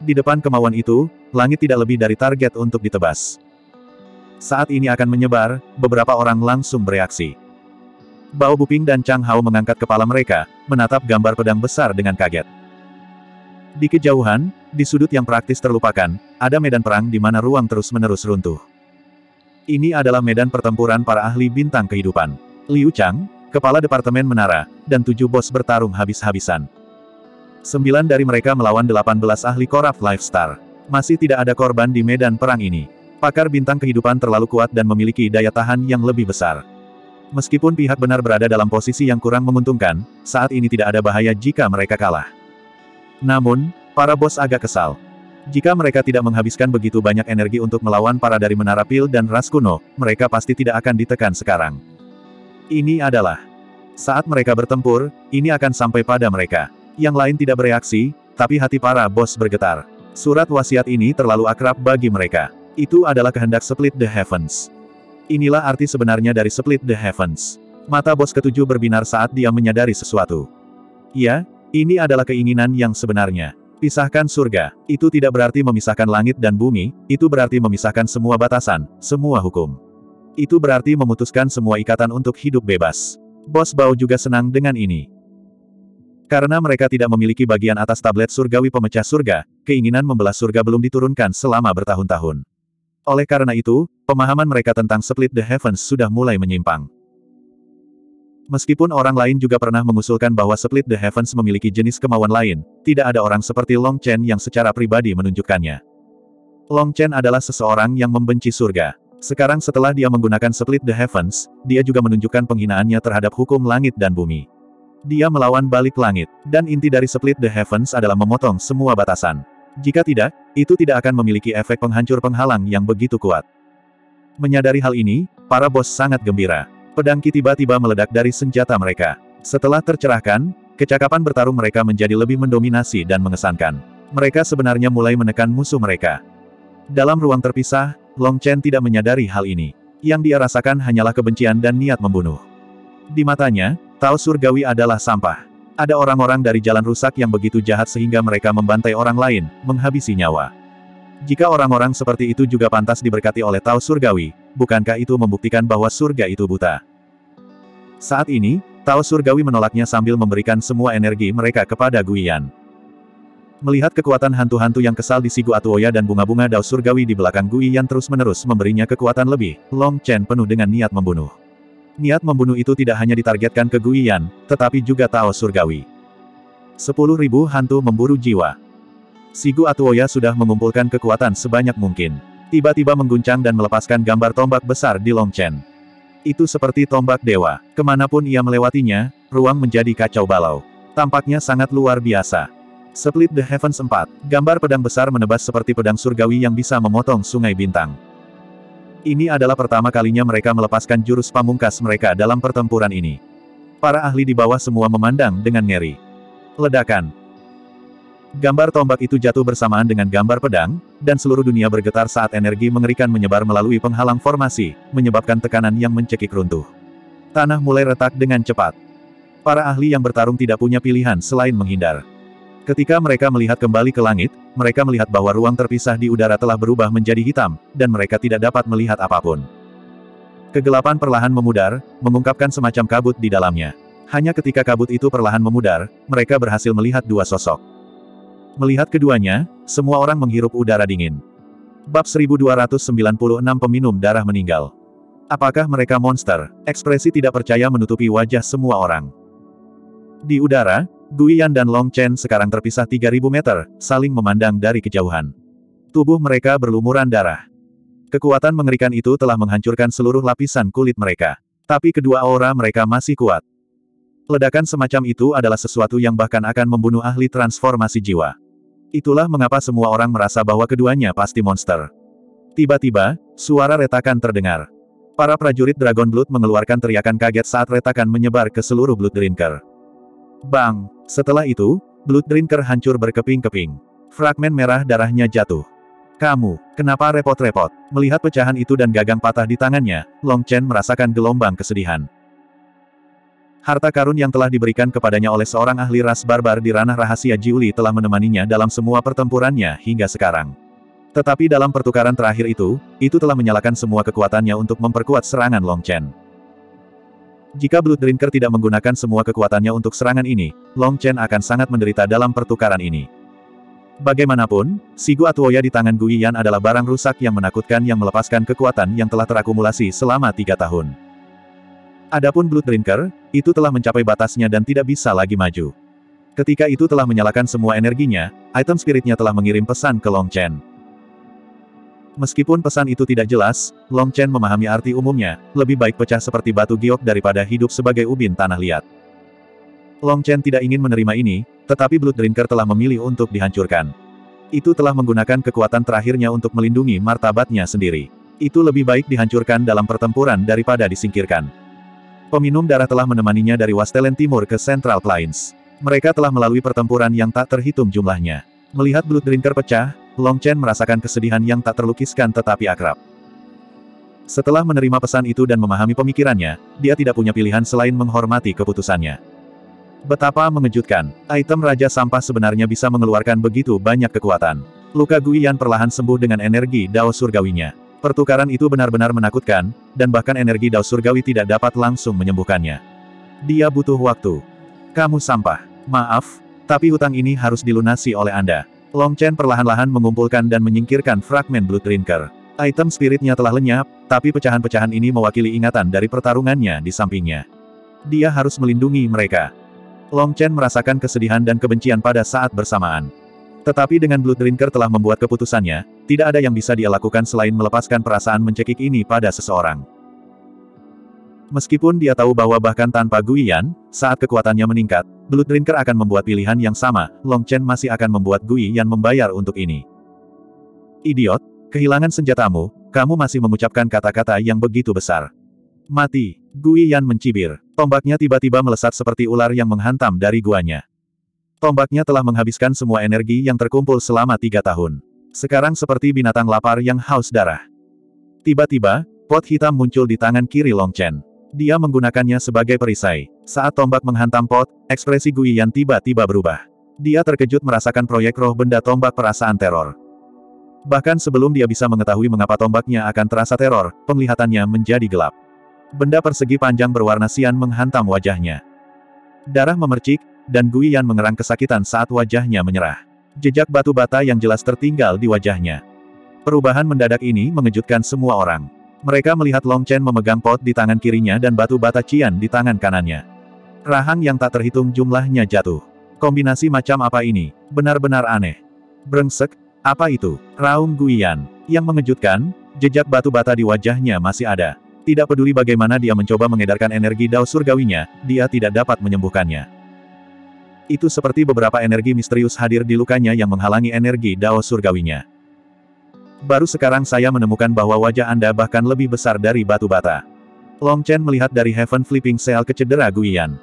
Di depan kemauan itu, langit tidak lebih dari target untuk ditebas. Saat ini akan menyebar, beberapa orang langsung bereaksi. Bao Buping dan Chang Hao mengangkat kepala mereka, menatap gambar pedang besar dengan kaget. Di kejauhan, di sudut yang praktis terlupakan, ada medan perang di mana ruang terus-menerus runtuh. Ini adalah medan pertempuran para ahli bintang kehidupan. Liu Chang, kepala Departemen Menara, dan tujuh bos bertarung habis-habisan. Sembilan dari mereka melawan delapan belas ahli Corrupt Life Star. Masih tidak ada korban di medan perang ini. Pakar bintang kehidupan terlalu kuat dan memiliki daya tahan yang lebih besar. Meskipun pihak benar berada dalam posisi yang kurang menguntungkan, saat ini tidak ada bahaya jika mereka kalah. Namun, para bos agak kesal. Jika mereka tidak menghabiskan begitu banyak energi untuk melawan para dari Menara Pil dan ras kuno, mereka pasti tidak akan ditekan sekarang. Ini adalah saat mereka bertempur, ini akan sampai pada mereka. Yang lain tidak bereaksi, tapi hati para bos bergetar. Surat wasiat ini terlalu akrab bagi mereka. Itu adalah kehendak Split the Heavens. Inilah arti sebenarnya dari Split the Heavens. Mata bos ketujuh berbinar saat dia menyadari sesuatu. Ya, ini adalah keinginan yang sebenarnya. Pisahkan surga. Itu tidak berarti memisahkan langit dan bumi, itu berarti memisahkan semua batasan, semua hukum. Itu berarti memutuskan semua ikatan untuk hidup bebas. Bos Bao juga senang dengan ini. Karena mereka tidak memiliki bagian atas tablet surgawi pemecah surga, keinginan membelah surga belum diturunkan selama bertahun-tahun. Oleh karena itu, pemahaman mereka tentang Split the Heavens sudah mulai menyimpang. Meskipun orang lain juga pernah mengusulkan bahwa Split the Heavens memiliki jenis kemauan lain, tidak ada orang seperti Long Chen yang secara pribadi menunjukkannya. Long Chen adalah seseorang yang membenci surga. Sekarang setelah dia menggunakan Split the Heavens, dia juga menunjukkan penghinaannya terhadap hukum langit dan bumi. Dia melawan balik langit, dan inti dari Split the Heavens adalah memotong semua batasan. Jika tidak, itu tidak akan memiliki efek penghancur penghalang yang begitu kuat. Menyadari hal ini, para bos sangat gembira. Pedang Qi tiba-tiba meledak dari senjata mereka. Setelah tercerahkan, kecakapan bertarung mereka menjadi lebih mendominasi dan mengesankan. Mereka sebenarnya mulai menekan musuh mereka. Dalam ruang terpisah, Long Chen tidak menyadari hal ini. Yang dia rasakan hanyalah kebencian dan niat membunuh. Di matanya, Tao surgawi adalah sampah. Ada orang-orang dari jalan rusak yang begitu jahat sehingga mereka membantai orang lain, menghabisi nyawa. Jika orang-orang seperti itu juga pantas diberkati oleh Tao surgawi, bukankah itu membuktikan bahwa surga itu buta? Saat ini, Tao surgawi menolaknya sambil memberikan semua energi mereka kepada Guiyan. Melihat kekuatan hantu-hantu yang kesal di Sigu Atuoya dan bunga-bunga Dao surgawi di belakang Guiyan terus-menerus memberinya kekuatan lebih, Long Chen penuh dengan niat membunuh. Niat membunuh itu tidak hanya ditargetkan ke Guiyan, tetapi juga Tao surgawi. Sepuluh ribu hantu memburu jiwa. Sigu Atuoya sudah mengumpulkan kekuatan sebanyak mungkin. Tiba-tiba mengguncang dan melepaskan gambar tombak besar di Long Chen. Itu seperti tombak dewa. Kemanapun ia melewatinya, ruang menjadi kacau balau. Tampaknya sangat luar biasa. Split the Heavens empat. Gambar pedang besar menebas seperti pedang surgawi yang bisa memotong sungai bintang. Ini adalah pertama kalinya mereka melepaskan jurus pamungkas mereka dalam pertempuran ini. Para ahli di bawah semua memandang dengan ngeri. Ledakan. Gambar tombak itu jatuh bersamaan dengan gambar pedang, dan seluruh dunia bergetar saat energi mengerikan menyebar melalui penghalang formasi, menyebabkan tekanan yang mencekik runtuh. Tanah mulai retak dengan cepat. Para ahli yang bertarung tidak punya pilihan selain menghindar. Ketika mereka melihat kembali ke langit, mereka melihat bahwa ruang terpisah di udara telah berubah menjadi hitam, dan mereka tidak dapat melihat apapun. Kegelapan perlahan memudar, mengungkapkan semacam kabut di dalamnya. Hanya ketika kabut itu perlahan memudar, mereka berhasil melihat dua sosok. Melihat keduanya, semua orang menghirup udara dingin. Bab seribu dua ratus sembilan puluh enam Peminum Darah Meninggal. Apakah mereka monster? Ekspresi tidak percaya menutupi wajah semua orang. Di udara, Guiyan dan Long Chen sekarang terpisah tiga ribu meter, saling memandang dari kejauhan. Tubuh mereka berlumuran darah. Kekuatan mengerikan itu telah menghancurkan seluruh lapisan kulit mereka. Tapi kedua aura mereka masih kuat. Ledakan semacam itu adalah sesuatu yang bahkan akan membunuh ahli transformasi jiwa. Itulah mengapa semua orang merasa bahwa keduanya pasti monster. Tiba-tiba, suara retakan terdengar. Para prajurit Dragon Blood mengeluarkan teriakan kaget saat retakan menyebar ke seluruh Blood Drinker. Bang! Setelah itu, Blood Drinker hancur berkeping-keping. Fragmen merah darahnya jatuh. Kamu, kenapa repot-repot? Melihat pecahan itu dan gagang patah di tangannya, Long Chen merasakan gelombang kesedihan. Harta karun yang telah diberikan kepadanya oleh seorang ahli ras barbar di ranah rahasia Jiuli telah menemaninya dalam semua pertempurannya hingga sekarang. Tetapi dalam pertukaran terakhir itu, itu telah menyalakan semua kekuatannya untuk memperkuat serangan Long Chen. Jika Blood Drinker tidak menggunakan semua kekuatannya untuk serangan ini, Long Chen akan sangat menderita dalam pertukaran ini. Bagaimanapun, Shigu Atuoya di tangan Gu Yiyan adalah barang rusak yang menakutkan yang melepaskan kekuatan yang telah terakumulasi selama tiga tahun. Adapun Blood Drinker, itu telah mencapai batasnya dan tidak bisa lagi maju. Ketika itu telah menyalakan semua energinya, item spiritnya telah mengirim pesan ke Long Chen. Meskipun pesan itu tidak jelas, Long Chen memahami arti umumnya, lebih baik pecah seperti batu giok daripada hidup sebagai ubin tanah liat. Long Chen tidak ingin menerima ini, tetapi Blood Drinker telah memilih untuk dihancurkan. Itu telah menggunakan kekuatan terakhirnya untuk melindungi martabatnya sendiri. Itu lebih baik dihancurkan dalam pertempuran daripada disingkirkan. Peminum darah telah menemaninya dari Wastelen Timur ke Central Plains. Mereka telah melalui pertempuran yang tak terhitung jumlahnya. Melihat Blood Drinker pecah, Long Chen merasakan kesedihan yang tak terlukiskan tetapi akrab. Setelah menerima pesan itu dan memahami pemikirannya, dia tidak punya pilihan selain menghormati keputusannya. Betapa mengejutkan, item Raja Sampah sebenarnya bisa mengeluarkan begitu banyak kekuatan. Luka Gu Yiyan perlahan sembuh dengan energi Dao Surgawinya. Pertukaran itu benar-benar menakutkan, dan bahkan energi Dao Surgawi tidak dapat langsung menyembuhkannya. Dia butuh waktu. Kamu sampah. Maaf, tapi hutang ini harus dilunasi oleh Anda. Long Chen perlahan-lahan mengumpulkan dan menyingkirkan fragmen Blood Drinker. Item spiritnya telah lenyap, tapi pecahan-pecahan ini mewakili ingatan dari pertarungannya di sampingnya. Dia harus melindungi mereka. Long Chen merasakan kesedihan dan kebencian pada saat bersamaan. Tetapi dengan Blood Drinker telah membuat keputusannya, tidak ada yang bisa dia lakukan selain melepaskan perasaan mencekik ini pada seseorang. Meskipun dia tahu bahwa bahkan tanpa Gu Yiyan, saat kekuatannya meningkat, Blood Drinker akan membuat pilihan yang sama, Long Chen masih akan membuat Gu Yiyan membayar untuk ini. Idiot, kehilangan senjatamu, kamu masih mengucapkan kata-kata yang begitu besar. Mati, Gu Yiyan mencibir. Tombaknya tiba-tiba melesat seperti ular yang menghantam dari guanya. Tombaknya telah menghabiskan semua energi yang terkumpul selama tiga tahun. Sekarang seperti binatang lapar yang haus darah. Tiba-tiba, pot hitam muncul di tangan kiri Long Chen. Dia menggunakannya sebagai perisai. Saat tombak menghantam pot, ekspresi Gu Yiyan tiba-tiba berubah. Dia terkejut merasakan proyek roh benda tombak perasaan teror. Bahkan sebelum dia bisa mengetahui mengapa tombaknya akan terasa teror, penglihatannya menjadi gelap. Benda persegi panjang berwarna sian menghantam wajahnya. Darah memercik, dan Gu Yiyan mengerang kesakitan saat wajahnya menyerah. Jejak batu bata yang jelas tertinggal di wajahnya. Perubahan mendadak ini mengejutkan semua orang. Mereka melihat Long Chen memegang pot di tangan kirinya dan batu bata cian di tangan kanannya. Rahang yang tak terhitung jumlahnya jatuh. Kombinasi macam apa ini? Benar-benar aneh. Brengsek, apa itu? Raung Gu Yiyan. Yang mengejutkan, jejak batu bata di wajahnya masih ada. Tidak peduli bagaimana dia mencoba mengedarkan energi Dao Surgawinya, dia tidak dapat menyembuhkannya. Itu seperti beberapa energi misterius hadir di lukanya yang menghalangi energi Dao Surgawinya. Baru sekarang saya menemukan bahwa wajah Anda bahkan lebih besar dari batu bata. Long Chen melihat dari Heaven Flipping Seal ke cedera Gu Yiyan.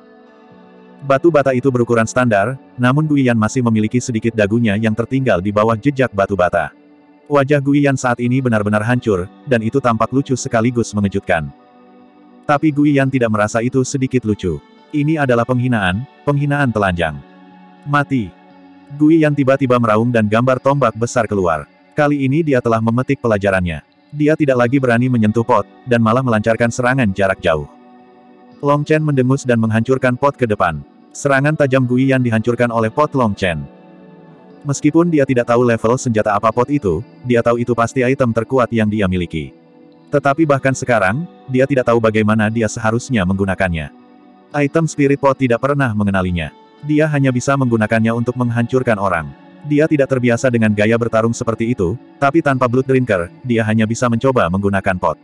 Batu bata itu berukuran standar, namun Gu Yiyan masih memiliki sedikit dagunya yang tertinggal di bawah jejak batu bata. Wajah Gu Yiyan saat ini benar-benar hancur, dan itu tampak lucu sekaligus mengejutkan. Tapi Gu Yiyan tidak merasa itu sedikit lucu. Ini adalah penghinaan, penghinaan telanjang. Mati. Gu Yiyan tiba-tiba meraung dan gambar tombak besar keluar. Kali ini dia telah memetik pelajarannya. Dia tidak lagi berani menyentuh pot, dan malah melancarkan serangan jarak jauh. Long Chen mendengus dan menghancurkan pot ke depan. Serangan tajam Gu Yiyan dihancurkan oleh pot Long Chen. Meskipun dia tidak tahu level senjata apa pot itu, dia tahu itu pasti item terkuat yang dia miliki. Tetapi bahkan sekarang, dia tidak tahu bagaimana dia seharusnya menggunakannya. Item Spirit Pot tidak pernah mengenalinya. Dia hanya bisa menggunakannya untuk menghancurkan orang. Dia tidak terbiasa dengan gaya bertarung seperti itu, tapi tanpa Blood Drinker, dia hanya bisa mencoba menggunakan pot.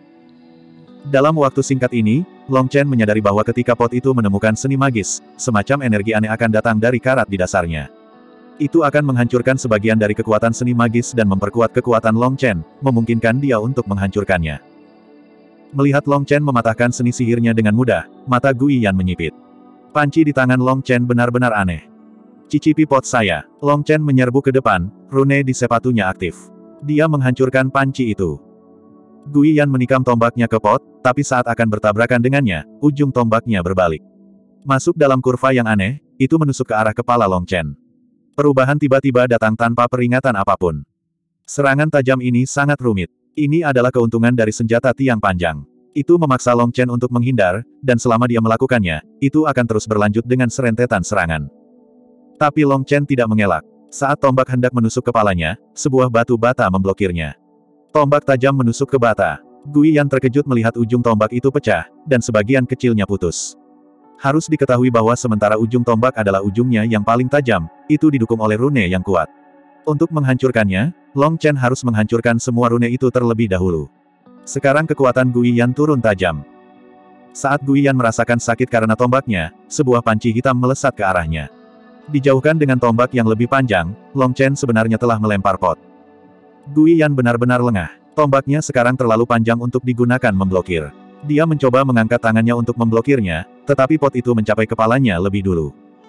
Dalam waktu singkat ini, Long Chen menyadari bahwa ketika pot itu menemukan seni magis, semacam energi aneh akan datang dari karat di dasarnya. Itu akan menghancurkan sebagian dari kekuatan seni magis dan memperkuat kekuatan Long Chen, memungkinkan dia untuk menghancurkannya. Melihat Long Chen mematahkan seni sihirnya dengan mudah, mata Gu Yiyan menyipit. Panci di tangan Long Chen benar-benar aneh. Cicipi pot saya. Long Chen menyerbu ke depan, rune di sepatunya aktif. Dia menghancurkan panci itu. Gu Yiyan menikam tombaknya ke pot, tapi saat akan bertabrakan dengannya, ujung tombaknya berbalik. Masuk dalam kurva yang aneh, itu menusuk ke arah kepala Long Chen. Perubahan tiba-tiba datang tanpa peringatan apapun. Serangan tajam ini sangat rumit. Ini adalah keuntungan dari senjata tiang panjang. Itu memaksa Long Chen untuk menghindar, dan selama dia melakukannya, itu akan terus berlanjut dengan serentetan serangan. Tapi Long Chen tidak mengelak. Saat tombak hendak menusuk kepalanya, sebuah batu bata memblokirnya. Tombak tajam menusuk ke bata. Guiyan terkejut melihat ujung tombak itu pecah, dan sebagian kecilnya putus. Harus diketahui bahwa sementara ujung tombak adalah ujungnya yang paling tajam, itu didukung oleh rune yang kuat. Untuk menghancurkannya, Long Chen harus menghancurkan semua rune itu terlebih dahulu. Sekarang kekuatan Guiyan turun tajam. Saat Guiyan merasakan sakit karena tombaknya, sebuah panci hitam melesat ke arahnya. Dijauhkan dengan tombak yang lebih panjang, Long Chen sebenarnya telah melempar pot. Guiyan benar-benar lengah. Tombaknya sekarang terlalu panjang untuk digunakan memblokir. Dia mencoba mengangkat tangannya untuk memblokirnya, tetapi pot itu mencapai kepalanya lebih dulu.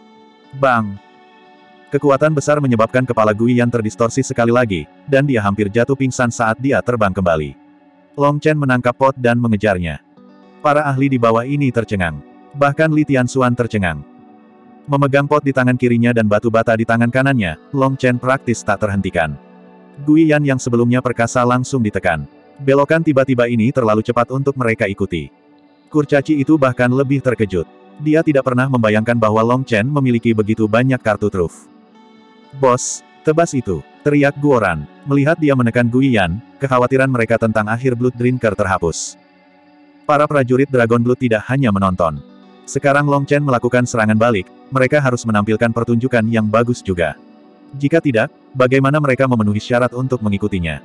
Bang! Kekuatan besar menyebabkan kepala Guiyan terdistorsi sekali lagi, dan dia hampir jatuh pingsan saat dia terbang kembali. Long Chen menangkap pot dan mengejarnya. Para ahli di bawah ini tercengang. Bahkan Li Tianxuan tercengang. Memegang pot di tangan kirinya dan batu bata di tangan kanannya, Long Chen praktis tak terhentikan. Guiyan yang sebelumnya perkasa langsung ditekan. Belokan tiba-tiba ini terlalu cepat untuk mereka ikuti. Kurcaci itu bahkan lebih terkejut. Dia tidak pernah membayangkan bahwa Long Chen memiliki begitu banyak kartu truf. Bos, tebas itu, teriak Guoran. Melihat dia menekan Guiyan, kekhawatiran mereka tentang akhir Blood Drinker terhapus. Para prajurit Dragon Blood tidak hanya menonton. Sekarang Long Chen melakukan serangan balik, mereka harus menampilkan pertunjukan yang bagus juga. Jika tidak, bagaimana mereka memenuhi syarat untuk mengikutinya?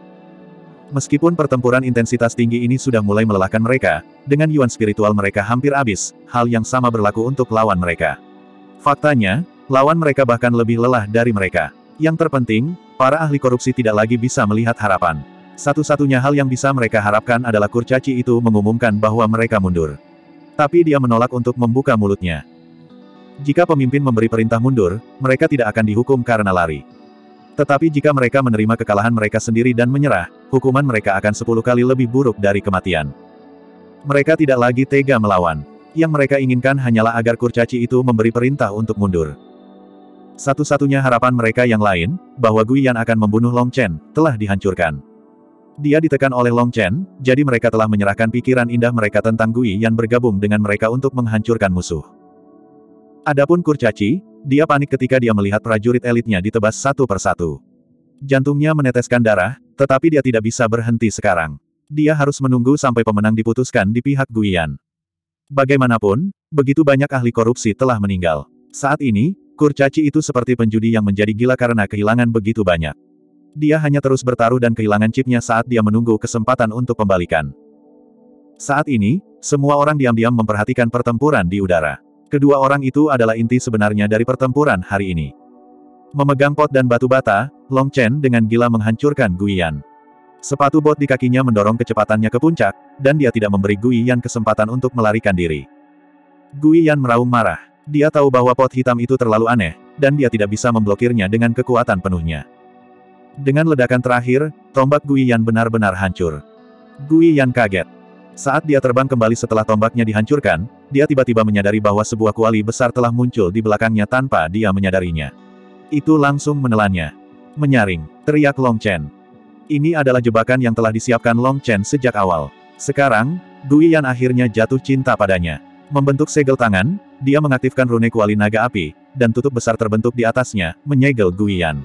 Meskipun pertempuran intensitas tinggi ini sudah mulai melelahkan mereka, dengan yuan spiritual mereka hampir habis, hal yang sama berlaku untuk lawan mereka. Faktanya, lawan mereka bahkan lebih lelah dari mereka. Yang terpenting, para ahli korupsi tidak lagi bisa melihat harapan. Satu-satunya hal yang bisa mereka harapkan adalah kurcaci itu mengumumkan bahwa mereka mundur. Tapi dia menolak untuk membuka mulutnya. Jika pemimpin memberi perintah mundur, mereka tidak akan dihukum karena lari. Tetapi jika mereka menerima kekalahan mereka sendiri dan menyerah, hukuman mereka akan sepuluh kali lebih buruk dari kematian. Mereka tidak lagi tega melawan. Yang mereka inginkan hanyalah agar kurcaci itu memberi perintah untuk mundur. Satu-satunya harapan mereka yang lain, bahwa Guiyan akan membunuh Long Chen, telah dihancurkan. Dia ditekan oleh Long Chen, jadi mereka telah menyerahkan pikiran indah mereka tentang Guiyan bergabung dengan mereka untuk menghancurkan musuh. Adapun kurcaci, dia panik ketika dia melihat prajurit elitnya ditebas satu persatu. Jantungnya meneteskan darah, tetapi dia tidak bisa berhenti sekarang. Dia harus menunggu sampai pemenang diputuskan di pihak Guiyan. Bagaimanapun, begitu banyak ahli korupsi telah meninggal. Saat ini, kurcaci itu seperti penjudi yang menjadi gila karena kehilangan begitu banyak. Dia hanya terus bertaruh dan kehilangan chipnya saat dia menunggu kesempatan untuk pembalikan. Saat ini, semua orang diam-diam memperhatikan pertempuran di udara. Kedua orang itu adalah inti sebenarnya dari pertempuran hari ini. Memegang pot dan batu bata, Long Chen dengan gila menghancurkan Guiyan. Sepatu bot di kakinya mendorong kecepatannya ke puncak, dan dia tidak memberi Guiyan kesempatan untuk melarikan diri. Guiyan meraung marah. Dia tahu bahwa pot hitam itu terlalu aneh, dan dia tidak bisa memblokirnya dengan kekuatan penuhnya. Dengan ledakan terakhir, tombak Guiyan benar-benar hancur. Guiyan kaget. Saat dia terbang kembali setelah tombaknya dihancurkan, dia tiba-tiba menyadari bahwa sebuah kuali besar telah muncul di belakangnya tanpa dia menyadarinya. Itu langsung menelannya. Menyaring, teriak Long Chen. Ini adalah jebakan yang telah disiapkan Long Chen sejak awal. Sekarang, Guiyan akhirnya jatuh cinta padanya. Membentuk segel tangan, dia mengaktifkan rune kuali naga api, dan tutup besar terbentuk di atasnya, menyegel Guiyan.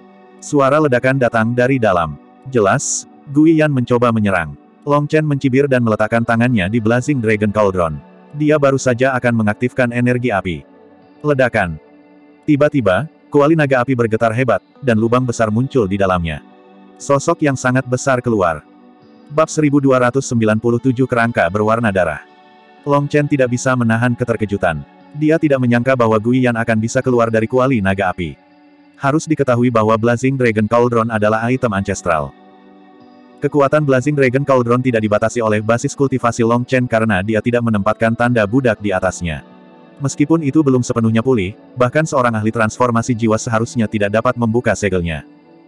Suara ledakan datang dari dalam. Jelas, Guiyan mencoba menyerang. Long Chen mencibir dan meletakkan tangannya di Blazing Dragon Cauldron. Dia baru saja akan mengaktifkan energi api. Ledakan. Tiba-tiba, kuali naga api bergetar hebat, dan lubang besar muncul di dalamnya. Sosok yang sangat besar keluar. Bab seribu dua ratus sembilan puluh tujuh Kerangka berwarna darah. Long Chen tidak bisa menahan keterkejutan. Dia tidak menyangka bahwa Guiyan akan bisa keluar dari kuali naga api. Harus diketahui bahwa Blazing Dragon Cauldron adalah item ancestral. Kekuatan Blazing Dragon Cauldron tidak dibatasi oleh basis kultivasi Long Chen karena dia tidak menempatkan tanda budak di atasnya. Meskipun itu belum sepenuhnya pulih, bahkan seorang ahli transformasi jiwa seharusnya tidak dapat membuka segelnya.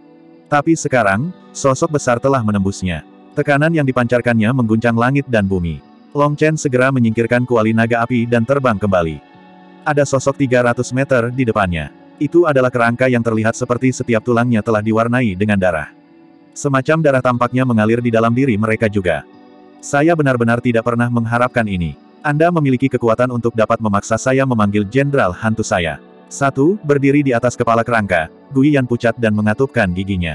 Tapi sekarang, sosok besar telah menembusnya. Tekanan yang dipancarkannya mengguncang langit dan bumi. Long Chen segera menyingkirkan kuali naga api dan terbang kembali. Ada sosok tiga ratus meter di depannya. Itu adalah kerangka yang terlihat seperti setiap tulangnya telah diwarnai dengan darah. Semacam darah tampaknya mengalir di dalam diri mereka juga. Saya benar-benar tidak pernah mengharapkan ini. Anda memiliki kekuatan untuk dapat memaksa saya memanggil jenderal hantu saya. Satu, berdiri di atas kepala kerangka, Guiyan pucat dan mengatupkan giginya.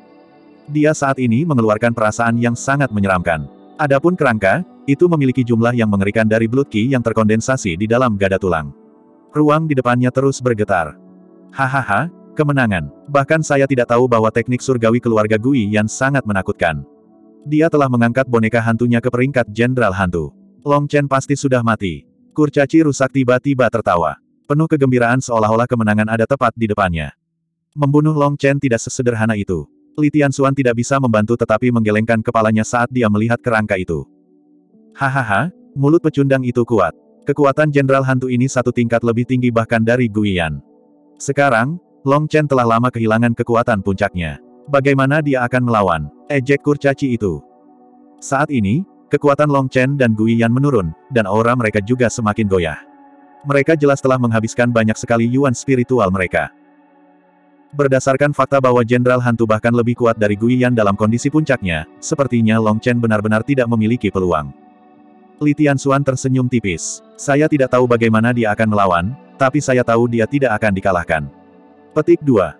Dia saat ini mengeluarkan perasaan yang sangat menyeramkan. Adapun kerangka, itu memiliki jumlah yang mengerikan dari blood qi yang terkondensasi di dalam gada tulang. Ruang di depannya terus bergetar. Hahaha, kemenangan. Bahkan saya tidak tahu bahwa teknik surgawi keluarga Guiyan sangat menakutkan. Dia telah mengangkat boneka hantunya ke peringkat jenderal hantu. Long Chen pasti sudah mati. Kurcaci rusak tiba-tiba tertawa. Penuh kegembiraan seolah-olah kemenangan ada tepat di depannya. Membunuh Long Chen tidak sesederhana itu. Li Tianxuan tidak bisa membantu tetapi menggelengkan kepalanya saat dia melihat kerangka itu. Hahaha, mulut pecundang itu kuat. Kekuatan jenderal hantu ini satu tingkat lebih tinggi bahkan dari Guiyan. Sekarang, Long Chen telah lama kehilangan kekuatan puncaknya. Bagaimana dia akan melawan? Ejek kurcaci itu. Saat ini, kekuatan Long Chen dan Guiyan menurun, dan aura mereka juga semakin goyah. Mereka jelas telah menghabiskan banyak sekali yuan spiritual mereka. Berdasarkan fakta bahwa jenderal hantu bahkan lebih kuat dari Guiyan dalam kondisi puncaknya, sepertinya Long Chen benar-benar tidak memiliki peluang. Li Tianxuan tersenyum tipis. Saya tidak tahu bagaimana dia akan melawan, tapi saya tahu dia tidak akan dikalahkan. Petik dua.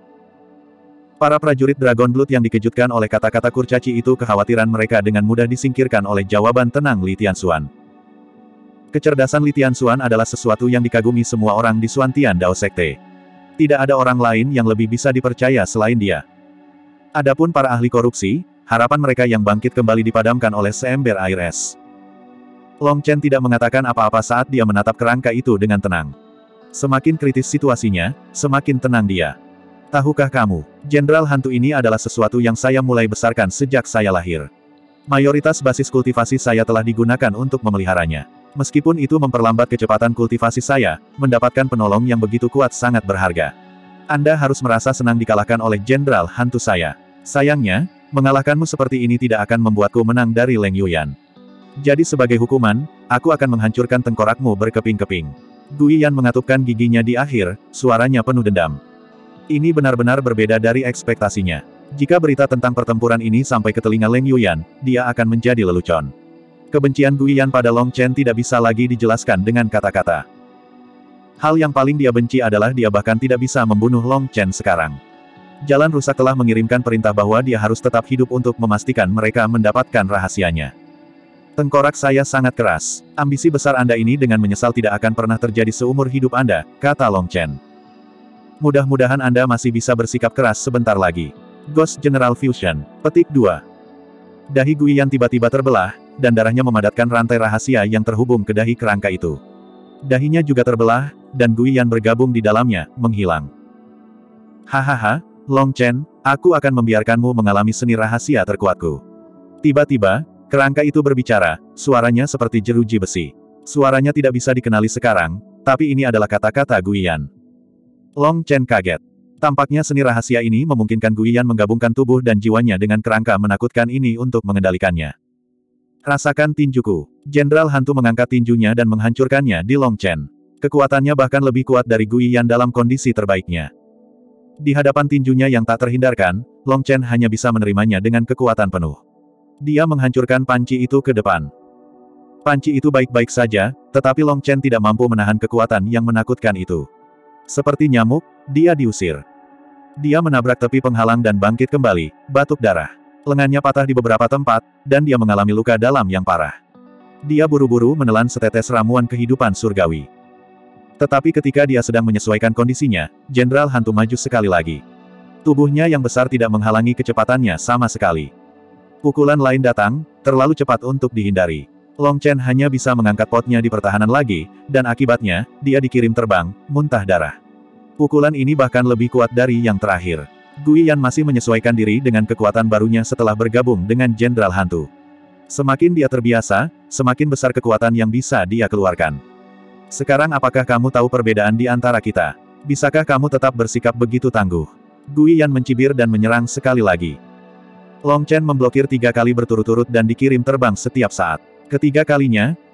Para prajurit Dragon Blood yang dikejutkan oleh kata-kata kurcaci itu kekhawatiran mereka dengan mudah disingkirkan oleh jawaban tenang Li Tianxuan. Kecerdasan Li Tianxuan adalah sesuatu yang dikagumi semua orang di Xuantian Dao Sekte. Tidak ada orang lain yang lebih bisa dipercaya selain dia. Adapun para ahli korupsi, harapan mereka yang bangkit kembali dipadamkan oleh seember air es. Long Chen tidak mengatakan apa-apa saat dia menatap kerangka itu dengan tenang. Semakin kritis situasinya, semakin tenang dia. Tahukah kamu, jenderal hantu ini adalah sesuatu yang saya mulai besarkan sejak saya lahir. Mayoritas basis kultivasi saya telah digunakan untuk memeliharanya. Meskipun itu memperlambat kecepatan kultivasi saya, mendapatkan penolong yang begitu kuat sangat berharga. Anda harus merasa senang dikalahkan oleh jenderal hantu saya. Sayangnya, mengalahkanmu seperti ini tidak akan membuatku menang dari Leng Yuyan. Jadi sebagai hukuman, aku akan menghancurkan tengkorakmu berkeping-keping. Guiyan mengatupkan giginya di akhir, suaranya penuh dendam. Ini benar-benar berbeda dari ekspektasinya. Jika berita tentang pertempuran ini sampai ke telinga Leng Yuyan, dia akan menjadi lelucon. Kebencian Guiyan pada Long Chen tidak bisa lagi dijelaskan dengan kata-kata. Hal yang paling dia benci adalah dia bahkan tidak bisa membunuh Long Chen sekarang. Jalan Rusak telah mengirimkan perintah bahwa dia harus tetap hidup untuk memastikan mereka mendapatkan rahasianya. Tengkorak saya sangat keras. Ambisi besar Anda ini dengan menyesal tidak akan pernah terjadi seumur hidup Anda, kata Long Chen. Mudah-mudahan Anda masih bisa bersikap keras sebentar lagi. Ghost General Fusion. Petik dua. Dahi Guiyan tiba-tiba terbelah, dan darahnya memadatkan rantai rahasia yang terhubung ke dahi kerangka itu. Dahinya juga terbelah, dan Guiyan bergabung di dalamnya, menghilang. Hahaha, Long Chen, aku akan membiarkanmu mengalami seni rahasia terkuatku. Tiba-tiba, kerangka itu berbicara, suaranya seperti jeruji besi. Suaranya tidak bisa dikenali sekarang, tapi ini adalah kata-kata Guiyan. Long Chen kaget. Tampaknya seni rahasia ini memungkinkan Guiyan menggabungkan tubuh dan jiwanya dengan kerangka menakutkan ini untuk mengendalikannya. Rasakan tinjuku. Jenderal hantu mengangkat tinjunya dan menghancurkannya di Long Chen. Kekuatannya bahkan lebih kuat dari Guiyan dalam kondisi terbaiknya. Di hadapan tinjunya yang tak terhindarkan, Long Chen hanya bisa menerimanya dengan kekuatan penuh. Dia menghancurkan panci itu ke depan. Panci itu baik-baik saja, tetapi Long Chen tidak mampu menahan kekuatan yang menakutkan itu. Seperti nyamuk, dia diusir. Dia menabrak tepi penghalang dan bangkit kembali, batuk darah. Lengannya patah di beberapa tempat, dan dia mengalami luka dalam yang parah. Dia buru-buru menelan setetes ramuan kehidupan surgawi. Tetapi ketika dia sedang menyesuaikan kondisinya, Jenderal Hantu maju sekali lagi. Tubuhnya yang besar tidak menghalangi kecepatannya sama sekali. Pukulan lain datang, terlalu cepat untuk dihindari. Long Chen hanya bisa mengangkat potnya di pertahanan lagi, dan akibatnya, dia dikirim terbang, muntah darah. Pukulan ini bahkan lebih kuat dari yang terakhir. Guiyan masih menyesuaikan diri dengan kekuatan barunya setelah bergabung dengan Jenderal Hantu. Semakin dia terbiasa, semakin besar kekuatan yang bisa dia keluarkan. Sekarang apakah kamu tahu perbedaan di antara kita? Bisakah kamu tetap bersikap begitu tangguh? Guiyan mencibir dan menyerang sekali lagi. Long Chen memblokir tiga kali berturut-turut dan dikirim terbang setiap saat. Ketiga kalinya,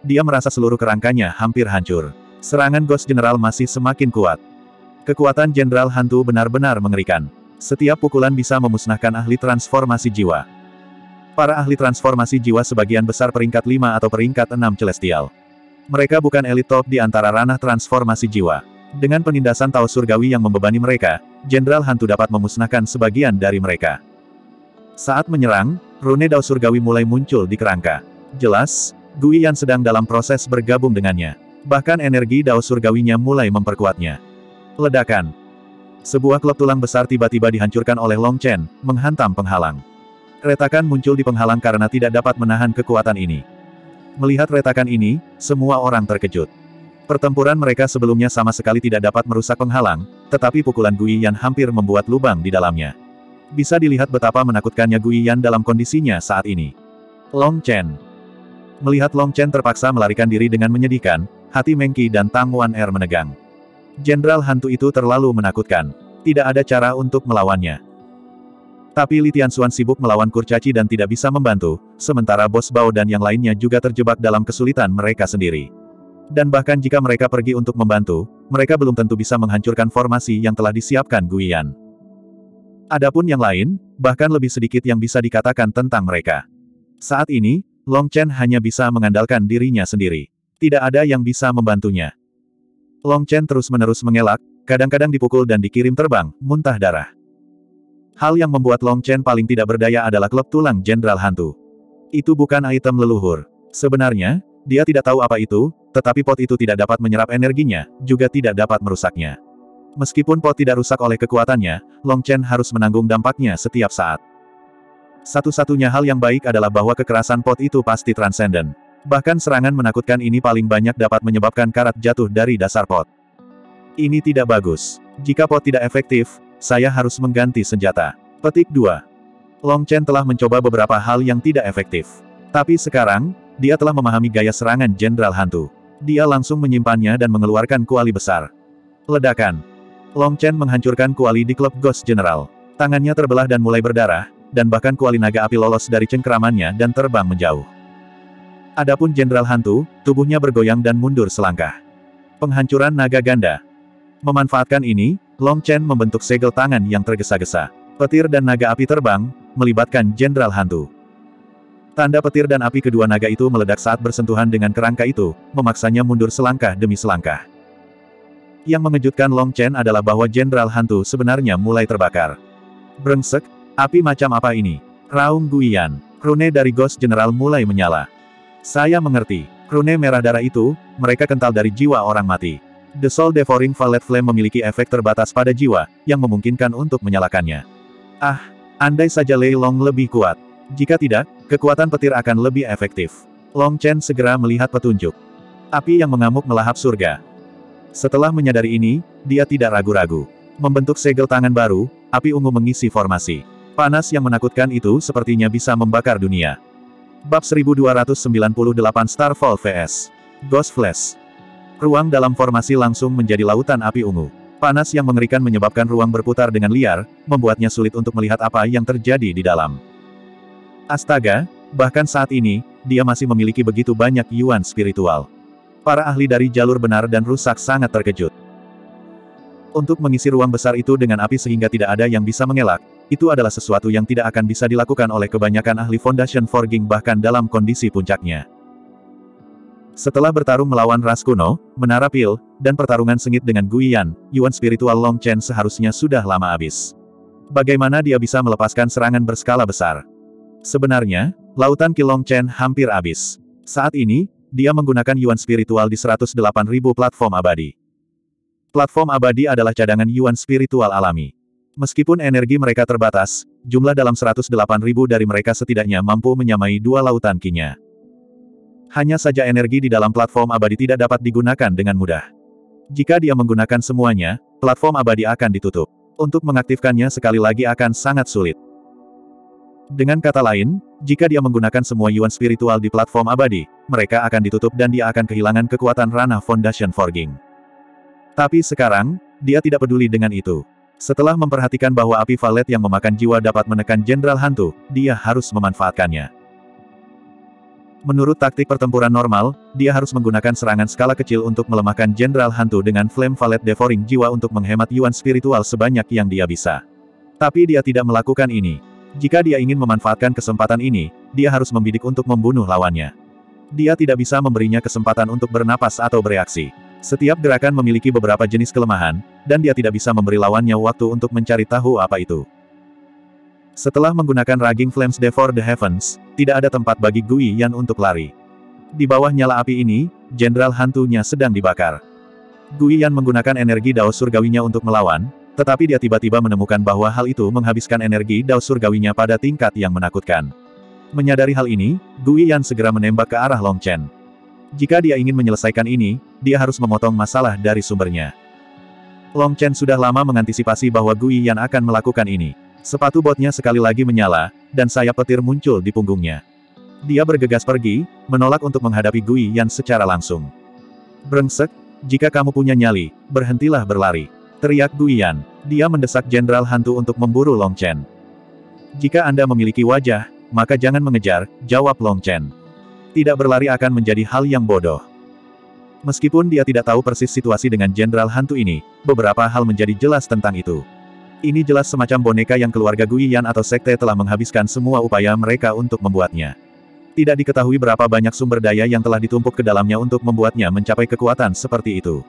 dia merasa seluruh kerangkanya hampir hancur. Serangan Ghost General masih semakin kuat. Kekuatan Jenderal Hantu benar-benar mengerikan. Setiap pukulan bisa memusnahkan ahli transformasi jiwa. Para ahli transformasi jiwa sebagian besar peringkat lima atau peringkat enam Celestial. Mereka bukan elit top di antara ranah transformasi jiwa. Dengan penindasan Taos Surgawi yang membebani mereka, Jenderal Hantu dapat memusnahkan sebagian dari mereka. Saat menyerang, rune Dao Surgawi mulai muncul di kerangka. Jelas, Guiyan sedang dalam proses bergabung dengannya. Bahkan energi Dao Surgawinya mulai memperkuatnya. Ledakan. Sebuah klub tulang besar tiba-tiba dihancurkan oleh Long Chen, menghantam penghalang. Retakan muncul di penghalang karena tidak dapat menahan kekuatan ini. Melihat retakan ini, semua orang terkejut. Pertempuran mereka sebelumnya sama sekali tidak dapat merusak penghalang, tetapi pukulan Guiyan hampir membuat lubang di dalamnya. Bisa dilihat betapa menakutkannya Guiyan dalam kondisinya saat ini. Long Chen. Melihat Long Chen terpaksa melarikan diri dengan menyedihkan, hati Meng Qi dan Tang Wan Er menegang. Jenderal Hantu itu terlalu menakutkan. Tidak ada cara untuk melawannya. Tapi Li Tianxuan sibuk melawan kurcaci dan tidak bisa membantu, sementara Bos Bao dan yang lainnya juga terjebak dalam kesulitan mereka sendiri. Dan bahkan jika mereka pergi untuk membantu, mereka belum tentu bisa menghancurkan formasi yang telah disiapkan Guiyan. Adapun yang lain, bahkan lebih sedikit yang bisa dikatakan tentang mereka. Saat ini, Long Chen hanya bisa mengandalkan dirinya sendiri. Tidak ada yang bisa membantunya. Long Chen terus-menerus mengelak, kadang-kadang dipukul dan dikirim terbang, muntah darah. Hal yang membuat Long Chen paling tidak berdaya adalah klub tulang Jenderal Hantu. Itu bukan item leluhur. Sebenarnya, dia tidak tahu apa itu, tetapi pot itu tidak dapat menyerap energinya, juga tidak dapat merusaknya. Meskipun pot tidak rusak oleh kekuatannya, Long Chen harus menanggung dampaknya setiap saat. Satu-satunya hal yang baik adalah bahwa kekerasan pot itu pasti transenden. Bahkan serangan menakutkan ini paling banyak dapat menyebabkan karat jatuh dari dasar pot. Ini tidak bagus. Jika pot tidak efektif, saya harus mengganti senjata. Petik dua. Long Chen telah mencoba beberapa hal yang tidak efektif. Tapi sekarang, dia telah memahami gaya serangan Jenderal Hantu. Dia langsung menyimpannya dan mengeluarkan kuali besar. Ledakan. Long Chen menghancurkan kuali di klub Ghost General. Tangannya terbelah dan mulai berdarah, dan bahkan kuali naga api lolos dari cengkeramannya dan terbang menjauh. Adapun Jenderal Hantu, tubuhnya bergoyang dan mundur selangkah. Penghancuran naga ganda. Memanfaatkan ini, Long Chen membentuk segel tangan yang tergesa-gesa. Petir dan naga api terbang, melibatkan Jenderal Hantu. Tanda petir dan api kedua naga itu meledak saat bersentuhan dengan kerangka itu, memaksanya mundur selangkah demi selangkah. Yang mengejutkan Long Chen adalah bahwa Jenderal Hantu sebenarnya mulai terbakar. Brengsek, api macam apa ini? Raung Guiyan. Rune dari Ghost General mulai menyala. Saya mengerti. Rune merah darah itu, mereka kental dari jiwa orang mati. The Soul Devouring Violet Flame memiliki efek terbatas pada jiwa, yang memungkinkan untuk menyalakannya. Ah, andai saja Lei Long lebih kuat. Jika tidak, kekuatan petir akan lebih efektif. Long Chen segera melihat petunjuk. Api yang mengamuk melahap surga. Setelah menyadari ini, dia tidak ragu-ragu. Membentuk segel tangan baru, api ungu mengisi formasi. Panas yang menakutkan itu sepertinya bisa membakar dunia. Bab seribu dua ratus sembilan puluh delapan Starfall vs Ghost Flash. Ruang dalam formasi langsung menjadi lautan api ungu. Panas yang mengerikan menyebabkan ruang berputar dengan liar, membuatnya sulit untuk melihat apa yang terjadi di dalam. Astaga, bahkan saat ini, dia masih memiliki begitu banyak yuan spiritual. Para ahli dari jalur benar dan rusak sangat terkejut. Untuk mengisi ruang besar itu dengan api sehingga tidak ada yang bisa mengelak, itu adalah sesuatu yang tidak akan bisa dilakukan oleh kebanyakan ahli Foundation Forging bahkan dalam kondisi puncaknya. Setelah bertarung melawan ras kuno, Menara Pil, dan pertarungan sengit dengan Guiyan, yuan spiritual Long Chen seharusnya sudah lama habis. Bagaimana dia bisa melepaskan serangan berskala besar? Sebenarnya, lautan Ki Long Chen hampir habis. Saat ini, dia menggunakan yuan spiritual di seratus delapan ribu platform abadi. Platform abadi adalah cadangan yuan spiritual alami. Meskipun energi mereka terbatas, jumlah dalam seratus delapan ribu dari mereka setidaknya mampu menyamai dua lautan Qi-nya. Hanya saja energi di dalam platform abadi tidak dapat digunakan dengan mudah. Jika dia menggunakan semuanya, platform abadi akan ditutup. Untuk mengaktifkannya sekali lagi akan sangat sulit. Dengan kata lain, jika dia menggunakan semua yuan spiritual di platform abadi, mereka akan ditutup dan dia akan kehilangan kekuatan ranah Foundation Forging. Tapi sekarang, dia tidak peduli dengan itu. Setelah memperhatikan bahwa api valet yang memakan jiwa dapat menekan Jenderal Hantu, dia harus memanfaatkannya. Menurut taktik pertempuran normal, dia harus menggunakan serangan skala kecil untuk melemahkan Jenderal Hantu dengan Flame Valet Devouring Jiwa untuk menghemat yuan spiritual sebanyak yang dia bisa. Tapi dia tidak melakukan ini. Jika dia ingin memanfaatkan kesempatan ini, dia harus membidik untuk membunuh lawannya. Dia tidak bisa memberinya kesempatan untuk bernapas atau bereaksi. Setiap gerakan memiliki beberapa jenis kelemahan, dan dia tidak bisa memberi lawannya waktu untuk mencari tahu apa itu. Setelah menggunakan Raging Flames Devour the Heavens, tidak ada tempat bagi Gui Yan untuk lari. Di bawah nyala api ini, Jenderal Hantunya sedang dibakar. Gui Yan menggunakan energi Dao Surgawinya untuk melawan, tetapi dia tiba-tiba menemukan bahwa hal itu menghabiskan energi Dao Surgawinya pada tingkat yang menakutkan. Menyadari hal ini, Gui Yan segera menembak ke arah Long Chen. Jika dia ingin menyelesaikan ini, dia harus memotong masalah dari sumbernya. Long Chen sudah lama mengantisipasi bahwa Gui Yan akan melakukan ini. Sepatu botnya sekali lagi menyala, dan sayap petir muncul di punggungnya. Dia bergegas pergi, menolak untuk menghadapi Gui Yan secara langsung. Brengsek, jika kamu punya nyali, berhentilah berlari. Teriak Gui Yan. Dia mendesak Jenderal Hantu untuk memburu Long Chen. Jika Anda memiliki wajah, maka jangan mengejar, jawab Long Chen. Tidak berlari akan menjadi hal yang bodoh. Meskipun dia tidak tahu persis situasi dengan Jenderal Hantu ini, beberapa hal menjadi jelas tentang itu. Ini jelas semacam boneka yang keluarga Gui Yan atau sekte telah menghabiskan semua upaya mereka untuk membuatnya. Tidak diketahui berapa banyak sumber daya yang telah ditumpuk ke dalamnya untuk membuatnya mencapai kekuatan seperti itu.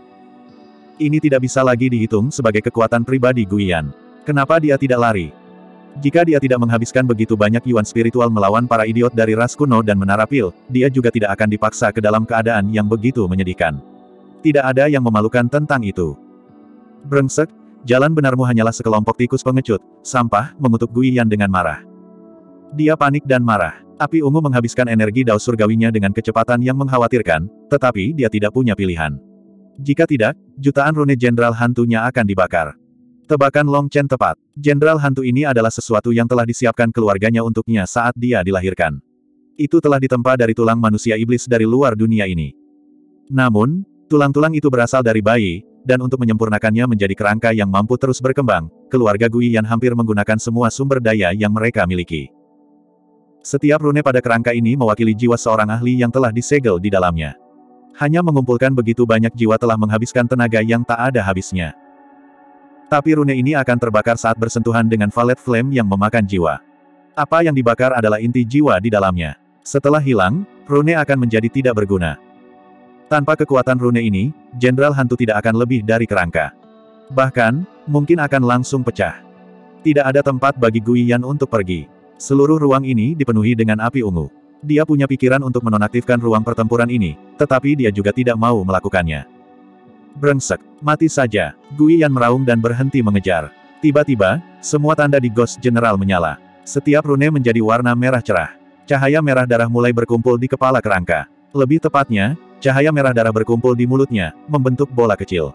Ini tidak bisa lagi dihitung sebagai kekuatan pribadi Gui Yan. Kenapa dia tidak lari? Jika dia tidak menghabiskan begitu banyak yuan spiritual melawan para idiot dari ras kuno dan menara pil, dia juga tidak akan dipaksa ke dalam keadaan yang begitu menyedihkan. Tidak ada yang memalukan tentang itu. Brengsek, jalan benarmu hanyalah sekelompok tikus pengecut, sampah, mengutuk Gui Yan dengan marah. Dia panik dan marah. Api ungu menghabiskan energi Dao Surgawinya dengan kecepatan yang mengkhawatirkan, tetapi dia tidak punya pilihan. Jika tidak, jutaan rune Jenderal Hantunya akan dibakar. Tebakan Long Chen tepat. Jenderal Hantu ini adalah sesuatu yang telah disiapkan keluarganya untuknya saat dia dilahirkan. Itu telah ditempa dari tulang manusia iblis dari luar dunia ini. Namun, tulang-tulang itu berasal dari bayi, dan untuk menyempurnakannya menjadi kerangka yang mampu terus berkembang, keluarga Gui Yan hampir menggunakan semua sumber daya yang mereka miliki. Setiap rune pada kerangka ini mewakili jiwa seorang ahli yang telah disegel di dalamnya. Hanya mengumpulkan begitu banyak jiwa telah menghabiskan tenaga yang tak ada habisnya. Tapi rune ini akan terbakar saat bersentuhan dengan Valet Flame yang memakan jiwa. Apa yang dibakar adalah inti jiwa di dalamnya. Setelah hilang, rune akan menjadi tidak berguna. Tanpa kekuatan rune ini, Jenderal Hantu tidak akan lebih dari kerangka. Bahkan, mungkin akan langsung pecah. Tidak ada tempat bagi Gui Yan untuk pergi. Seluruh ruang ini dipenuhi dengan api ungu. Dia punya pikiran untuk menonaktifkan ruang pertempuran ini, tetapi dia juga tidak mau melakukannya. Brengsek, mati saja. Gui Yan meraung dan berhenti mengejar. Tiba-tiba, semua tanda di Ghost General menyala. Setiap rune menjadi warna merah cerah. Cahaya merah darah mulai berkumpul di kepala kerangka. Lebih tepatnya, cahaya merah darah berkumpul di mulutnya, membentuk bola kecil.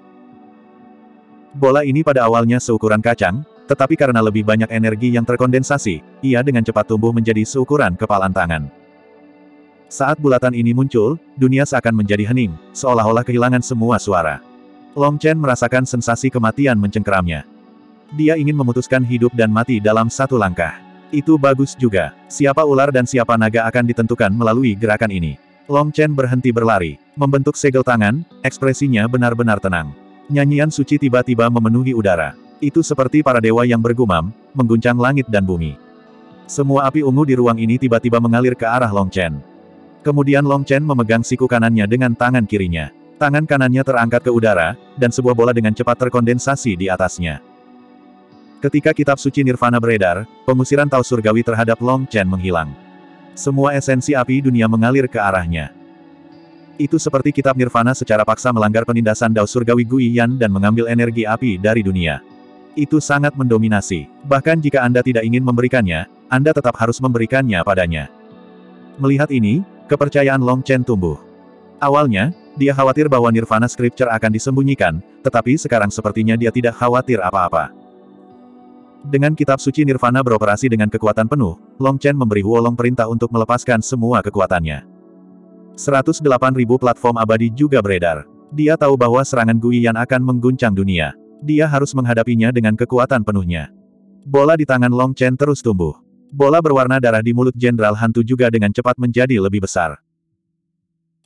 Bola ini pada awalnya seukuran kacang, tetapi karena lebih banyak energi yang terkondensasi, ia dengan cepat tumbuh menjadi seukuran kepalan tangan. Saat bulatan ini muncul, dunia seakan menjadi hening, seolah-olah kehilangan semua suara. Long Chen merasakan sensasi kematian mencengkeramnya. Dia ingin memutuskan hidup dan mati dalam satu langkah. Itu bagus juga. Siapa ular dan siapa naga akan ditentukan melalui gerakan ini. Long Chen berhenti berlari, membentuk segel tangan, ekspresinya benar-benar tenang. Nyanyian suci tiba-tiba memenuhi udara. Itu seperti para dewa yang bergumam, mengguncang langit dan bumi. Semua api ungu di ruang ini tiba-tiba mengalir ke arah Long Chen. Kemudian Long Chen memegang siku kanannya dengan tangan kirinya. Tangan kanannya terangkat ke udara, dan sebuah bola dengan cepat terkondensasi di atasnya. Ketika kitab suci Nirvana beredar, pengusiran Tao Surgawi terhadap Long Chen menghilang. Semua esensi api dunia mengalir ke arahnya. Itu seperti kitab Nirvana secara paksa melanggar penindasan Dao Surgawi Gui Yan dan mengambil energi api dari dunia. Itu sangat mendominasi. Bahkan jika Anda tidak ingin memberikannya, Anda tetap harus memberikannya padanya. Melihat ini, kepercayaan Long Chen tumbuh. Awalnya, dia khawatir bahwa Nirvana Scripture akan disembunyikan, tetapi sekarang sepertinya dia tidak khawatir apa-apa. Dengan kitab suci Nirvana beroperasi dengan kekuatan penuh, Long Chen memberi Huolong perintah untuk melepaskan semua kekuatannya. seratus delapan ribu platform abadi juga beredar. Dia tahu bahwa serangan Gui Yan akan mengguncang dunia. Dia harus menghadapinya dengan kekuatan penuhnya. Bola di tangan Long Chen terus tumbuh. Bola berwarna darah di mulut Jenderal Hantu juga dengan cepat menjadi lebih besar.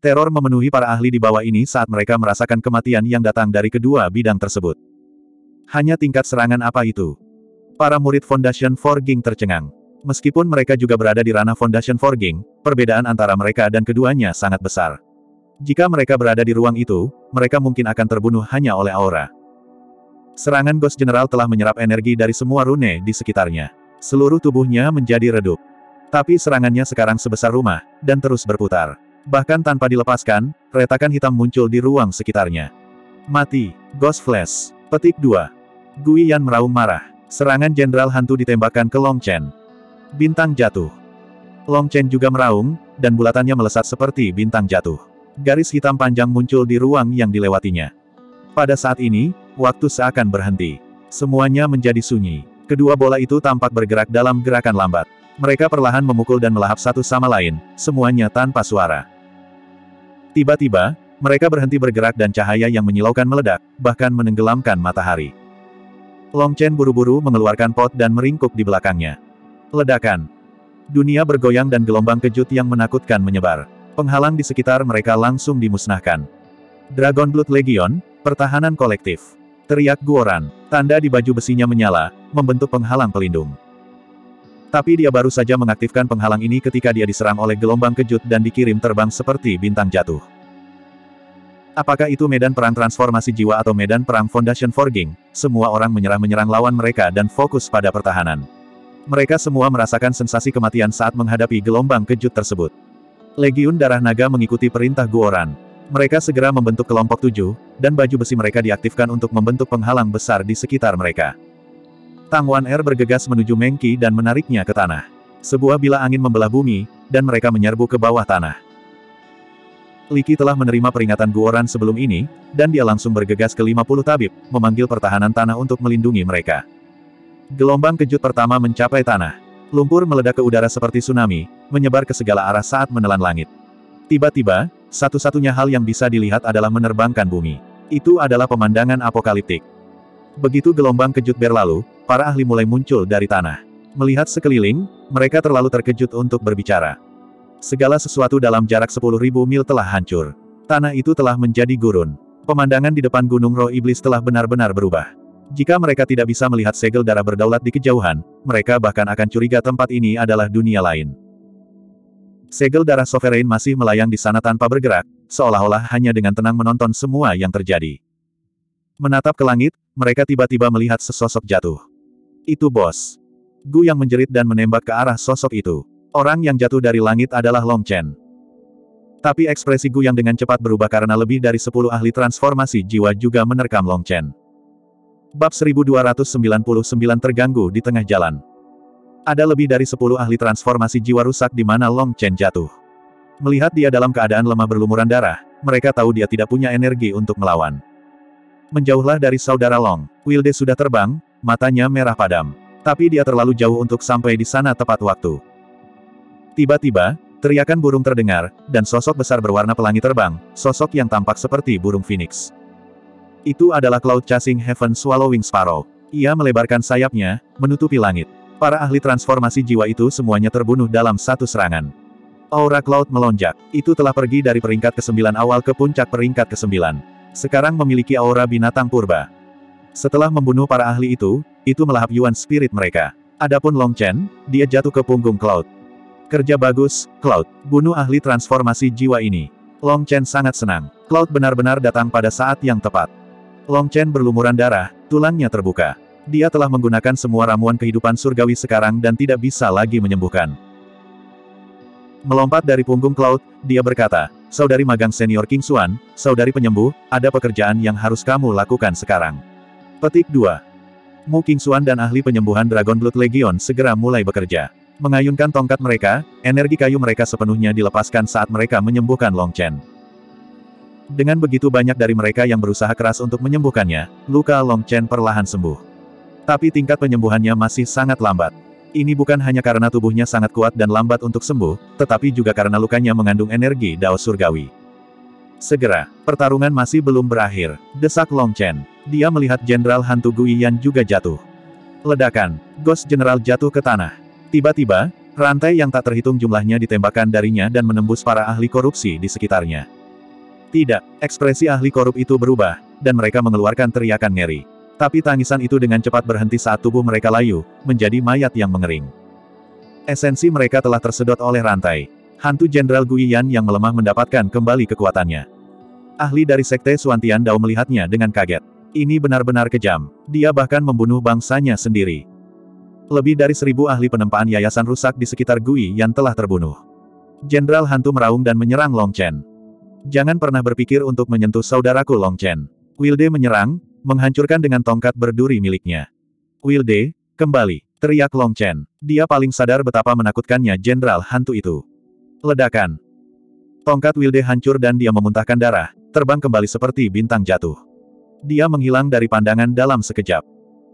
Teror memenuhi para ahli di bawah ini saat mereka merasakan kematian yang datang dari kedua bidang tersebut. Hanya tingkat serangan apa itu? Para murid Foundation Forging tercengang. Meskipun mereka juga berada di ranah Foundation Forging, perbedaan antara mereka dan keduanya sangat besar. Jika mereka berada di ruang itu, mereka mungkin akan terbunuh hanya oleh aura. Serangan Ghost General telah menyerap energi dari semua rune di sekitarnya. Seluruh tubuhnya menjadi redup. Tapi serangannya sekarang sebesar rumah, dan terus berputar. Bahkan tanpa dilepaskan, retakan hitam muncul di ruang sekitarnya. Mati. Ghost Flash. Petik dua. Gui Yan meraung marah. Serangan Jenderal Hantu ditembakkan ke Long Chen. Bintang jatuh. Long Chen juga meraung, dan bulatannya melesat seperti bintang jatuh. Garis hitam panjang muncul di ruang yang dilewatinya. Pada saat ini, waktu seakan berhenti. Semuanya menjadi sunyi. Kedua bola itu tampak bergerak dalam gerakan lambat. Mereka perlahan memukul dan melahap satu sama lain, semuanya tanpa suara. Tiba-tiba, mereka berhenti bergerak dan cahaya yang menyilaukan meledak, bahkan menenggelamkan matahari. Long Chen buru-buru mengeluarkan pot dan meringkuk di belakangnya. Ledakan. Dunia bergoyang dan gelombang kejut yang menakutkan menyebar. Penghalang di sekitar mereka langsung dimusnahkan. Dragon Blood Legion, pertahanan kolektif. Teriak Guoran. Tanda di baju besinya menyala, membentuk penghalang pelindung. Tapi dia baru saja mengaktifkan penghalang ini ketika dia diserang oleh gelombang kejut dan dikirim terbang seperti bintang jatuh. Apakah itu medan perang transformasi jiwa atau medan perang Foundation Forging, semua orang menyerah-menyerang lawan mereka dan fokus pada pertahanan. Mereka semua merasakan sensasi kematian saat menghadapi gelombang kejut tersebut. Legiun Darah Naga mengikuti perintah Guoran. Mereka segera membentuk kelompok tujuh, dan baju besi mereka diaktifkan untuk membentuk penghalang besar di sekitar mereka. Tang Wan Er bergegas menuju Mengki dan menariknya ke tanah. Sebuah bilah angin membelah bumi, dan mereka menyerbu ke bawah tanah. Li Qi telah menerima peringatan Guoran sebelum ini, dan dia langsung bergegas ke lima puluh tabib, memanggil pertahanan tanah untuk melindungi mereka. Gelombang kejut pertama mencapai tanah. Lumpur meledak ke udara seperti tsunami, menyebar ke segala arah saat menelan langit. Tiba-tiba, satu-satunya hal yang bisa dilihat adalah menerbangkan bumi. Itu adalah pemandangan apokaliptik. Begitu gelombang kejut berlalu, para ahli mulai muncul dari tanah. Melihat sekeliling, mereka terlalu terkejut untuk berbicara. Segala sesuatu dalam jarak sepuluh ribu mil telah hancur. Tanah itu telah menjadi gurun. Pemandangan di depan Gunung Roh Iblis telah benar-benar berubah. Jika mereka tidak bisa melihat segel darah berdaulat di kejauhan, mereka bahkan akan curiga tempat ini adalah dunia lain. Segel darah Sovereign masih melayang di sana tanpa bergerak, seolah-olah hanya dengan tenang menonton semua yang terjadi. Menatap ke langit, mereka tiba-tiba melihat sesosok jatuh. Itu bos. Gu yang menjerit dan menembak ke arah sosok itu. Orang yang jatuh dari langit adalah Long Chen. Tapi ekspresi Gu yang dengan cepat berubah karena lebih dari sepuluh ahli transformasi jiwa juga menerkam Long Chen. Bab seribu dua ratus sembilan puluh sembilan terganggu di tengah jalan. Ada lebih dari sepuluh ahli transformasi jiwa rusak di mana Long Chen jatuh. Melihat dia dalam keadaan lemah berlumuran darah, mereka tahu dia tidak punya energi untuk melawan. Menjauhlah dari saudara Long. Wilde sudah terbang, matanya merah padam. Tapi dia terlalu jauh untuk sampai di sana tepat waktu. Tiba-tiba, teriakan burung terdengar, dan sosok besar berwarna pelangi terbang, sosok yang tampak seperti burung phoenix. Itu adalah Cloud Chasing Heaven Swallowing Sparrow. Ia melebarkan sayapnya, menutupi langit. Para ahli transformasi jiwa itu semuanya terbunuh dalam satu serangan. Aura Cloud melonjak. Itu telah pergi dari peringkat kesembilan awal ke puncak peringkat kesembilan. Sekarang memiliki aura binatang purba. Setelah membunuh para ahli itu, itu melahap Yuan Spirit mereka. Adapun Long Chen, dia jatuh ke punggung Cloud. Kerja bagus, Cloud. Bunuh ahli transformasi jiwa ini. Long Chen sangat senang. Cloud benar-benar datang pada saat yang tepat. Long Chen berlumuran darah, tulangnya terbuka. Dia telah menggunakan semua ramuan kehidupan surgawi sekarang dan tidak bisa lagi menyembuhkan. Melompat dari punggung Cloud, dia berkata, "Saudari magang senior King Xuan, saudari penyembuh, ada pekerjaan yang harus kamu lakukan sekarang." Petik dua. Mu King Xuan dan ahli penyembuhan Dragon Blood Legion segera mulai bekerja. Mengayunkan tongkat mereka, energi kayu mereka sepenuhnya dilepaskan saat mereka menyembuhkan Long Chen. Dengan begitu banyak dari mereka yang berusaha keras untuk menyembuhkannya, luka Long Chen perlahan sembuh. Tapi tingkat penyembuhannya masih sangat lambat. Ini bukan hanya karena tubuhnya sangat kuat dan lambat untuk sembuh, tetapi juga karena lukanya mengandung energi Dao Surgawi. Segera, pertarungan masih belum berakhir, desak Long Chen. Dia melihat Jenderal Hantu Gui Yan juga jatuh. Ledakan, Ghost General jatuh ke tanah. Tiba-tiba, Rantai yang tak terhitung jumlahnya ditembakkan darinya dan menembus para ahli korupsi di sekitarnya. Tidak, ekspresi ahli korup itu berubah, dan mereka mengeluarkan teriakan ngeri. Tapi tangisan itu dengan cepat berhenti saat tubuh mereka layu, menjadi mayat yang mengering. Esensi mereka telah tersedot oleh rantai. Hantu Jenderal Guiyan yang melemah mendapatkan kembali kekuatannya. Ahli dari Sekte Suantian Dao melihatnya dengan kaget. Ini benar-benar kejam. Dia bahkan membunuh bangsanya sendiri. Lebih dari seribu ahli penempaan yayasan rusak di sekitar Gui yang telah terbunuh. Jenderal Hantu meraung dan menyerang Long Chen. Jangan pernah berpikir untuk menyentuh saudaraku Long Chen. Wilde menyerang, menghancurkan dengan tongkat berduri miliknya. Wilde, kembali, teriak Long Chen. Dia paling sadar betapa menakutkannya Jenderal Hantu itu. Ledakan. Tongkat Wilde hancur dan dia memuntahkan darah, terbang kembali seperti bintang jatuh. Dia menghilang dari pandangan dalam sekejap.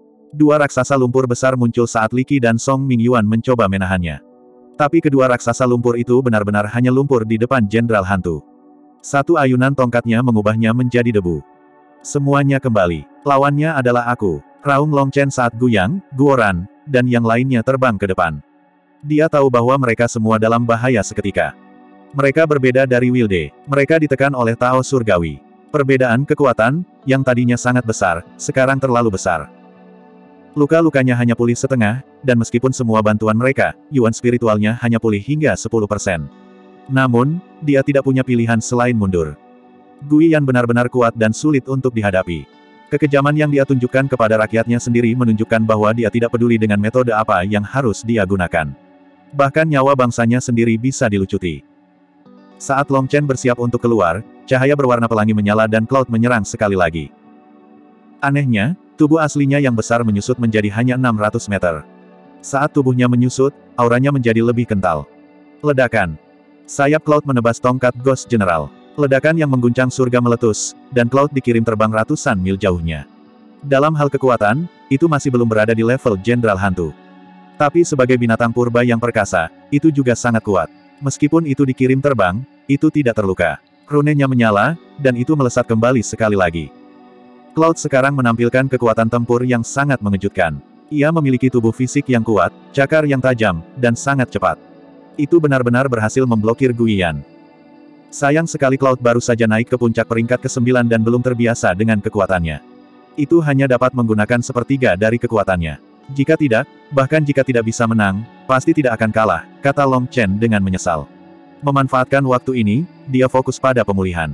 Dua raksasa lumpur besar muncul saat Li Qi dan Song Mingyuan mencoba menahannya. Tapi kedua raksasa lumpur itu benar-benar hanya lumpur di depan Jenderal Hantu. Satu ayunan tongkatnya mengubahnya menjadi debu. Semuanya kembali. Lawannya adalah aku. Raung Long Chen saat Guyang, Guoran, dan yang lainnya terbang ke depan. Dia tahu bahwa mereka semua dalam bahaya seketika. Mereka berbeda dari Wilde. Mereka ditekan oleh Tao Surgawi. Perbedaan kekuatan, yang tadinya sangat besar, sekarang terlalu besar. Luka-lukanya hanya pulih setengah, dan meskipun semua bantuan mereka, yuan spiritualnya hanya pulih hingga sepuluh persen. Namun, dia tidak punya pilihan selain mundur. Guiyan benar-benar kuat dan sulit untuk dihadapi. Kekejaman yang dia tunjukkan kepada rakyatnya sendiri menunjukkan bahwa dia tidak peduli dengan metode apa yang harus dia gunakan. Bahkan nyawa bangsanya sendiri bisa dilucuti. Saat Long Chen bersiap untuk keluar, cahaya berwarna pelangi menyala dan Cloud menyerang sekali lagi. Anehnya, tubuh aslinya yang besar menyusut menjadi hanya enam ratus meter. Saat tubuhnya menyusut, auranya menjadi lebih kental. Ledakan. Sayap Cloud menebas tongkat Ghost General. Ledakan yang mengguncang surga meletus, dan Cloud dikirim terbang ratusan mil jauhnya. Dalam hal kekuatan, itu masih belum berada di level Jenderal Hantu. Tapi sebagai binatang purba yang perkasa, itu juga sangat kuat. Meskipun itu dikirim terbang, itu tidak terluka. Runenya menyala, dan itu melesat kembali sekali lagi. Cloud sekarang menampilkan kekuatan tempur yang sangat mengejutkan. Ia memiliki tubuh fisik yang kuat, cakar yang tajam, dan sangat cepat. Itu benar-benar berhasil memblokir Guiyan. Sayang sekali Cloud baru saja naik ke puncak peringkat kesembilan dan belum terbiasa dengan kekuatannya. Itu hanya dapat menggunakan sepertiga dari kekuatannya. Jika tidak, bahkan jika tidak bisa menang, pasti tidak akan kalah, kata Long Chen dengan menyesal. Memanfaatkan waktu ini, dia fokus pada pemulihan.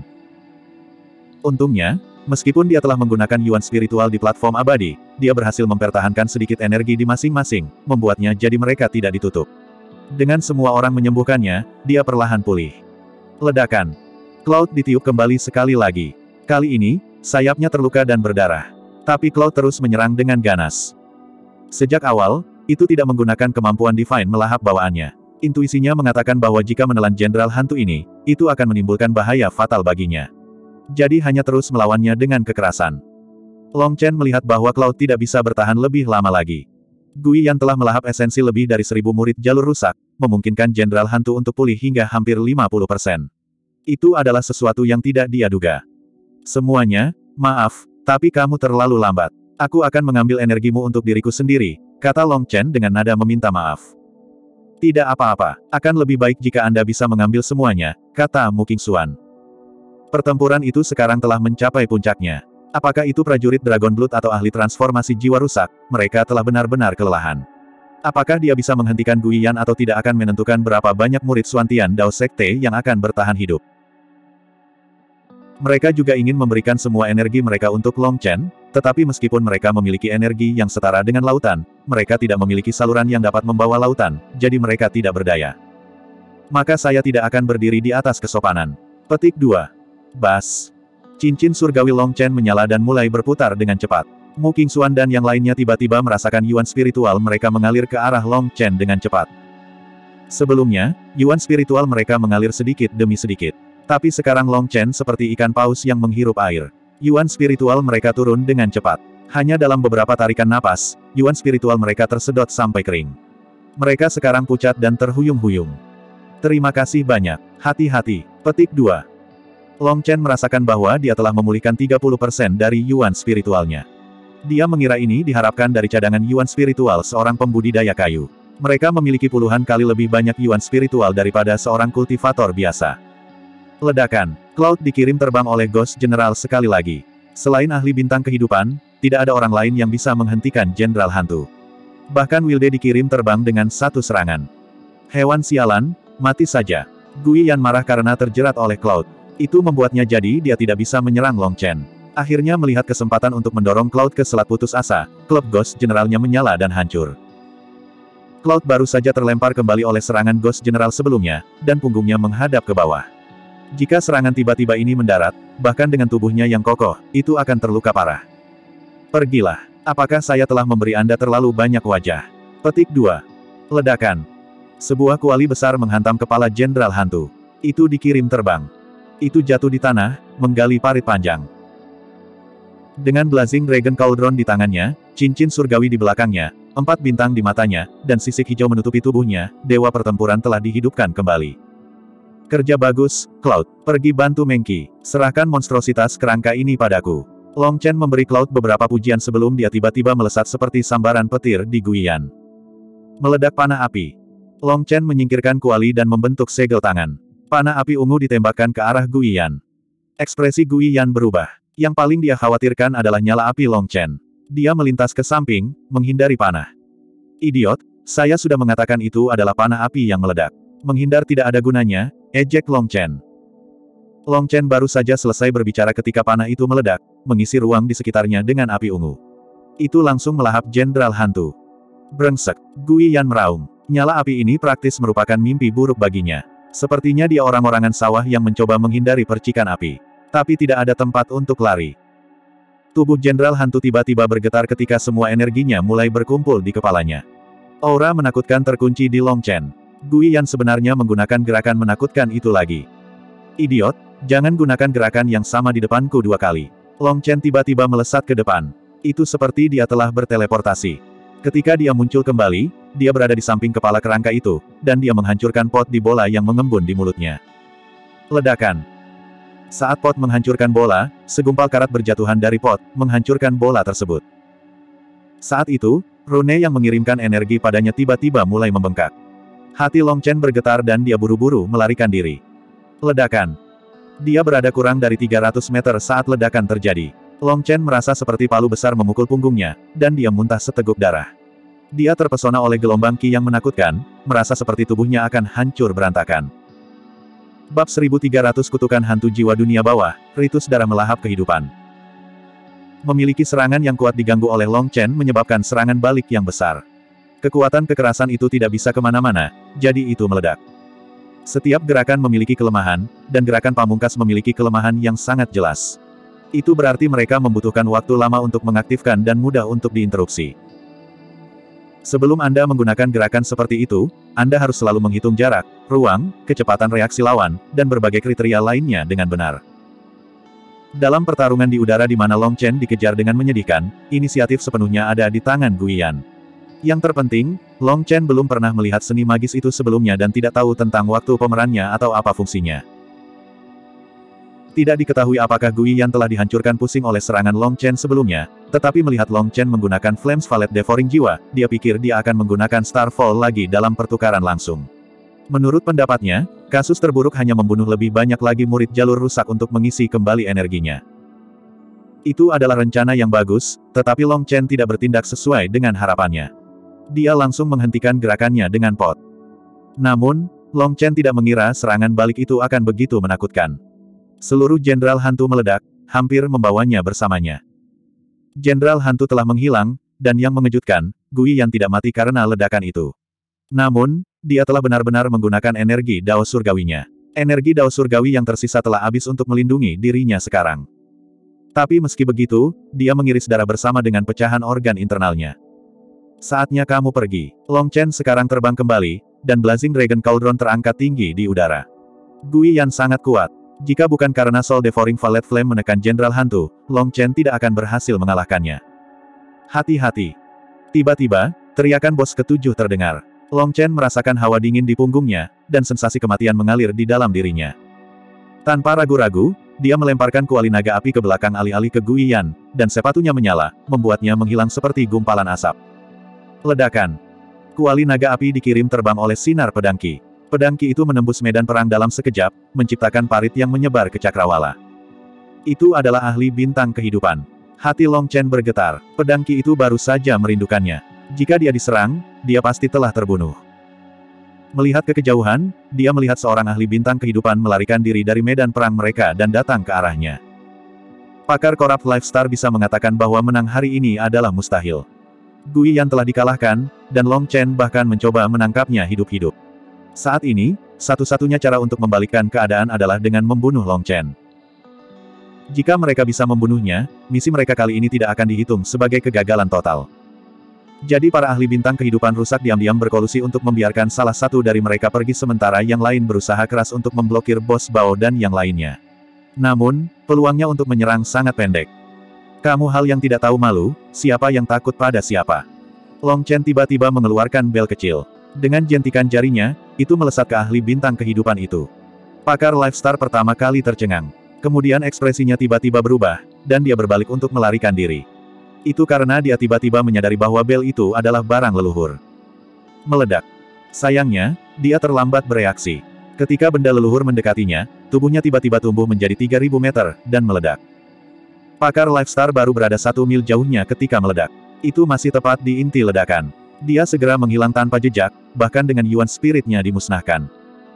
Untungnya, meskipun dia telah menggunakan yuan spiritual di platform abadi, dia berhasil mempertahankan sedikit energi di masing-masing, membuatnya jadi mereka tidak ditutup. Dengan semua orang menyembuhkannya, dia perlahan pulih. Ledakan. Cloud ditiup kembali sekali lagi. Kali ini, sayapnya terluka dan berdarah. Tapi Cloud terus menyerang dengan ganas. Sejak awal, itu tidak menggunakan kemampuan Divine melahap bawaannya. Intuisinya mengatakan bahwa jika menelan Jenderal Hantu ini, itu akan menimbulkan bahaya fatal baginya. Jadi hanya terus melawannya dengan kekerasan. Long Chen melihat bahwa Cloud tidak bisa bertahan lebih lama lagi. Gui yang telah melahap esensi lebih dari seribu murid jalur rusak, memungkinkan Jenderal Hantu untuk pulih hingga hampir lima puluh persen. Itu adalah sesuatu yang tidak dia duga. Semuanya, maaf, tapi kamu terlalu lambat. Aku akan mengambil energimu untuk diriku sendiri, kata Long Chen dengan nada meminta maaf. Tidak apa-apa, akan lebih baik jika Anda bisa mengambil semuanya, kata Mu Qingxuan. Pertempuran itu sekarang telah mencapai puncaknya. Apakah itu prajurit Dragon Blood atau ahli transformasi jiwa rusak, mereka telah benar-benar kelelahan. Apakah dia bisa menghentikan Guiyan atau tidak akan menentukan berapa banyak murid Suantian Dao Sekte yang akan bertahan hidup. Mereka juga ingin memberikan semua energi mereka untuk Long Chen, tetapi meskipun mereka memiliki energi yang setara dengan lautan, mereka tidak memiliki saluran yang dapat membawa lautan, jadi mereka tidak berdaya. Maka saya tidak akan berdiri di atas kesopanan. Petik dua. Bas. Cincin surgawi Long Chen menyala dan mulai berputar dengan cepat. Mu Qingxuan dan yang lainnya tiba-tiba merasakan yuan spiritual mereka mengalir ke arah Long Chen dengan cepat. Sebelumnya, yuan spiritual mereka mengalir sedikit demi sedikit. Tapi sekarang Long Chen seperti ikan paus yang menghirup air. Yuan spiritual mereka turun dengan cepat. Hanya dalam beberapa tarikan napas, yuan spiritual mereka tersedot sampai kering. Mereka sekarang pucat dan terhuyung-huyung. Terima kasih banyak. Hati-hati. Petik dua. Long Chen merasakan bahwa dia telah memulihkan tiga puluh persen dari yuan spiritualnya. Dia mengira ini diharapkan dari cadangan yuan spiritual seorang pembudidaya kayu. Mereka memiliki puluhan kali lebih banyak yuan spiritual daripada seorang kultivator biasa. Ledakan. Cloud dikirim terbang oleh Ghost General sekali lagi. Selain ahli bintang kehidupan, tidak ada orang lain yang bisa menghentikan Jenderal Hantu. Bahkan Wilde dikirim terbang dengan satu serangan. Hewan sialan, mati saja. Gui Yan marah karena terjerat oleh Cloud. Itu membuatnya jadi dia tidak bisa menyerang Long Chen. Akhirnya melihat kesempatan untuk mendorong Cloud ke selat putus asa, klub Ghost Generalnya menyala dan hancur. Cloud baru saja terlempar kembali oleh serangan Ghost General sebelumnya, dan punggungnya menghadap ke bawah. Jika serangan tiba-tiba ini mendarat, bahkan dengan tubuhnya yang kokoh, itu akan terluka parah. Pergilah. Apakah saya telah memberi Anda terlalu banyak wajah? Petik dua. Ledakan. Sebuah kuali besar menghantam kepala Jenderal Hantu. Itu dikirim terbang. Itu jatuh di tanah, menggali parit panjang. Dengan Blazing Dragon Cauldron di tangannya, cincin surgawi di belakangnya, empat bintang di matanya, dan sisik hijau menutupi tubuhnya, dewa pertempuran telah dihidupkan kembali. Kerja bagus, Cloud. Pergi bantu Mengki. Serahkan monstrositas kerangka ini padaku. Long Chen memberi Cloud beberapa pujian sebelum dia tiba-tiba melesat seperti sambaran petir di Gui Yan. Meledak panah api. Long Chen menyingkirkan kuali dan membentuk segel tangan. Panah api ungu ditembakkan ke arah Gui Yan. Ekspresi Gui Yan berubah. Yang paling dia khawatirkan adalah nyala api Long Chen. Dia melintas ke samping, menghindari panah. Idiot, saya sudah mengatakan itu adalah panah api yang meledak. Menghindar tidak ada gunanya, ejek Long Chen. Long Chen baru saja selesai berbicara ketika panah itu meledak, mengisi ruang di sekitarnya dengan api ungu. Itu langsung melahap Jenderal Hantu. Brengsek, Gui Yan meraung. Nyala api ini praktis merupakan mimpi buruk baginya. Sepertinya dia orang-orangan sawah yang mencoba menghindari percikan api. Tapi tidak ada tempat untuk lari. Tubuh Jenderal Hantu tiba-tiba bergetar ketika semua energinya mulai berkumpul di kepalanya. Aura menakutkan terkunci di Long Chen. Gui Yan sebenarnya menggunakan gerakan menakutkan itu lagi. Idiot, jangan gunakan gerakan yang sama di depanku dua kali. Long Chen tiba-tiba melesat ke depan. Itu seperti dia telah berteleportasi. Ketika dia muncul kembali, dia berada di samping kepala kerangka itu, dan dia menghancurkan pot di bola yang mengembun di mulutnya. Ledakan. Saat pot menghancurkan bola, segumpal karat berjatuhan dari pot, menghancurkan bola tersebut. Saat itu, rune yang mengirimkan energi padanya tiba-tiba mulai membengkak. Hati Long Chen bergetar dan dia buru-buru melarikan diri. Ledakan. Dia berada kurang dari tiga ratus meter saat ledakan terjadi. Long Chen merasa seperti palu besar memukul punggungnya, dan dia muntah seteguk darah. Dia terpesona oleh gelombang ki yang menakutkan, merasa seperti tubuhnya akan hancur berantakan. Bab seribu tiga ratus Kutukan Hantu Jiwa Dunia Bawah, Ritus Darah Melahap Kehidupan. Memiliki serangan yang kuat diganggu oleh Long Chen menyebabkan serangan balik yang besar. Kekuatan kekerasan itu tidak bisa kemana-mana, jadi itu meledak. Setiap gerakan memiliki kelemahan, dan gerakan pamungkas memiliki kelemahan yang sangat jelas. Itu berarti mereka membutuhkan waktu lama untuk mengaktifkan dan mudah untuk diinterupsi. Sebelum Anda menggunakan gerakan seperti itu, Anda harus selalu menghitung jarak, ruang, kecepatan reaksi lawan, dan berbagai kriteria lainnya dengan benar. Dalam pertarungan di udara di mana Long Chen dikejar dengan menyedihkan, inisiatif sepenuhnya ada di tangan Gui Yan. Yang terpenting, Long Chen belum pernah melihat seni magis itu sebelumnya dan tidak tahu tentang waktu pemerannya atau apa fungsinya. Tidak diketahui apakah Gui Yan telah dihancurkan pusing oleh serangan Long Chen sebelumnya, tetapi melihat Long Chen menggunakan Flames Valet Devouring Jiwa, dia pikir dia akan menggunakan Starfall lagi dalam pertukaran langsung. Menurut pendapatnya, kasus terburuk hanya membunuh lebih banyak lagi murid jalur rusak untuk mengisi kembali energinya. Itu adalah rencana yang bagus, tetapi Long Chen tidak bertindak sesuai dengan harapannya. Dia langsung menghentikan gerakannya dengan pot. Namun, Long Chen tidak mengira serangan balik itu akan begitu menakutkan. Seluruh Jenderal Hantu meledak, hampir membawanya bersamanya. Jenderal Hantu telah menghilang, dan yang mengejutkan, Gui Yan tidak mati karena ledakan itu. Namun, dia telah benar-benar menggunakan energi Dao Surgawinya. Energi Dao Surgawi yang tersisa telah habis untuk melindungi dirinya sekarang. Tapi meski begitu, dia mengiris darah bersama dengan pecahan organ internalnya. Saatnya kamu pergi. Long Chen sekarang terbang kembali, dan Blazing Dragon Cauldron terangkat tinggi di udara. Gui Yan sangat kuat. Jika bukan karena Soul Devouring Valet Flame menekan Jenderal Hantu, Long Chen tidak akan berhasil mengalahkannya. Hati-hati. Tiba-tiba, teriakan bos ketujuh terdengar. Long Chen merasakan hawa dingin di punggungnya, dan sensasi kematian mengalir di dalam dirinya. Tanpa ragu-ragu, dia melemparkan kuali naga api ke belakang alih-alih ke Gui Yan, dan sepatunya menyala, membuatnya menghilang seperti gumpalan asap. Ledakan. Kuali naga api dikirim terbang oleh sinar pedang Qi. Pedang Qi itu menembus medan perang dalam sekejap, menciptakan parit yang menyebar ke cakrawala. Itu adalah ahli bintang kehidupan. Hati Long Chen bergetar, pedang Qi itu baru saja merindukannya. Jika dia diserang, dia pasti telah terbunuh. Melihat ke kejauhan, dia melihat seorang ahli bintang kehidupan melarikan diri dari medan perang mereka dan datang ke arahnya. Pakar Corrupt Lifestar bisa mengatakan bahwa menang hari ini adalah mustahil. Gui Yan telah dikalahkan, dan Long Chen bahkan mencoba menangkapnya hidup-hidup. Saat ini, satu-satunya cara untuk membalikkan keadaan adalah dengan membunuh Long Chen. Jika mereka bisa membunuhnya, misi mereka kali ini tidak akan dihitung sebagai kegagalan total. Jadi para ahli bintang kehidupan rusak diam-diam berkolusi untuk membiarkan salah satu dari mereka pergi sementara yang lain berusaha keras untuk memblokir bos Bao dan yang lainnya. Namun, peluangnya untuk menyerang sangat pendek. Kamu hal yang tidak tahu malu, siapa yang takut pada siapa? Long Chen tiba-tiba mengeluarkan bel kecil. Dengan jentikan jarinya, itu melesat ke ahli bintang kehidupan itu. Pakar Lifestar pertama kali tercengang. Kemudian ekspresinya tiba-tiba berubah, dan dia berbalik untuk melarikan diri. Itu karena dia tiba-tiba menyadari bahwa bel itu adalah barang leluhur. Meledak. Sayangnya, dia terlambat bereaksi. Ketika benda leluhur mendekatinya, tubuhnya tiba-tiba tumbuh menjadi tiga ribu meter, dan meledak. Pakar Lifestar baru berada satu mil jauhnya ketika meledak. Itu masih tepat di inti ledakan. Dia segera menghilang tanpa jejak, bahkan dengan Yuan Spirit-nya dimusnahkan.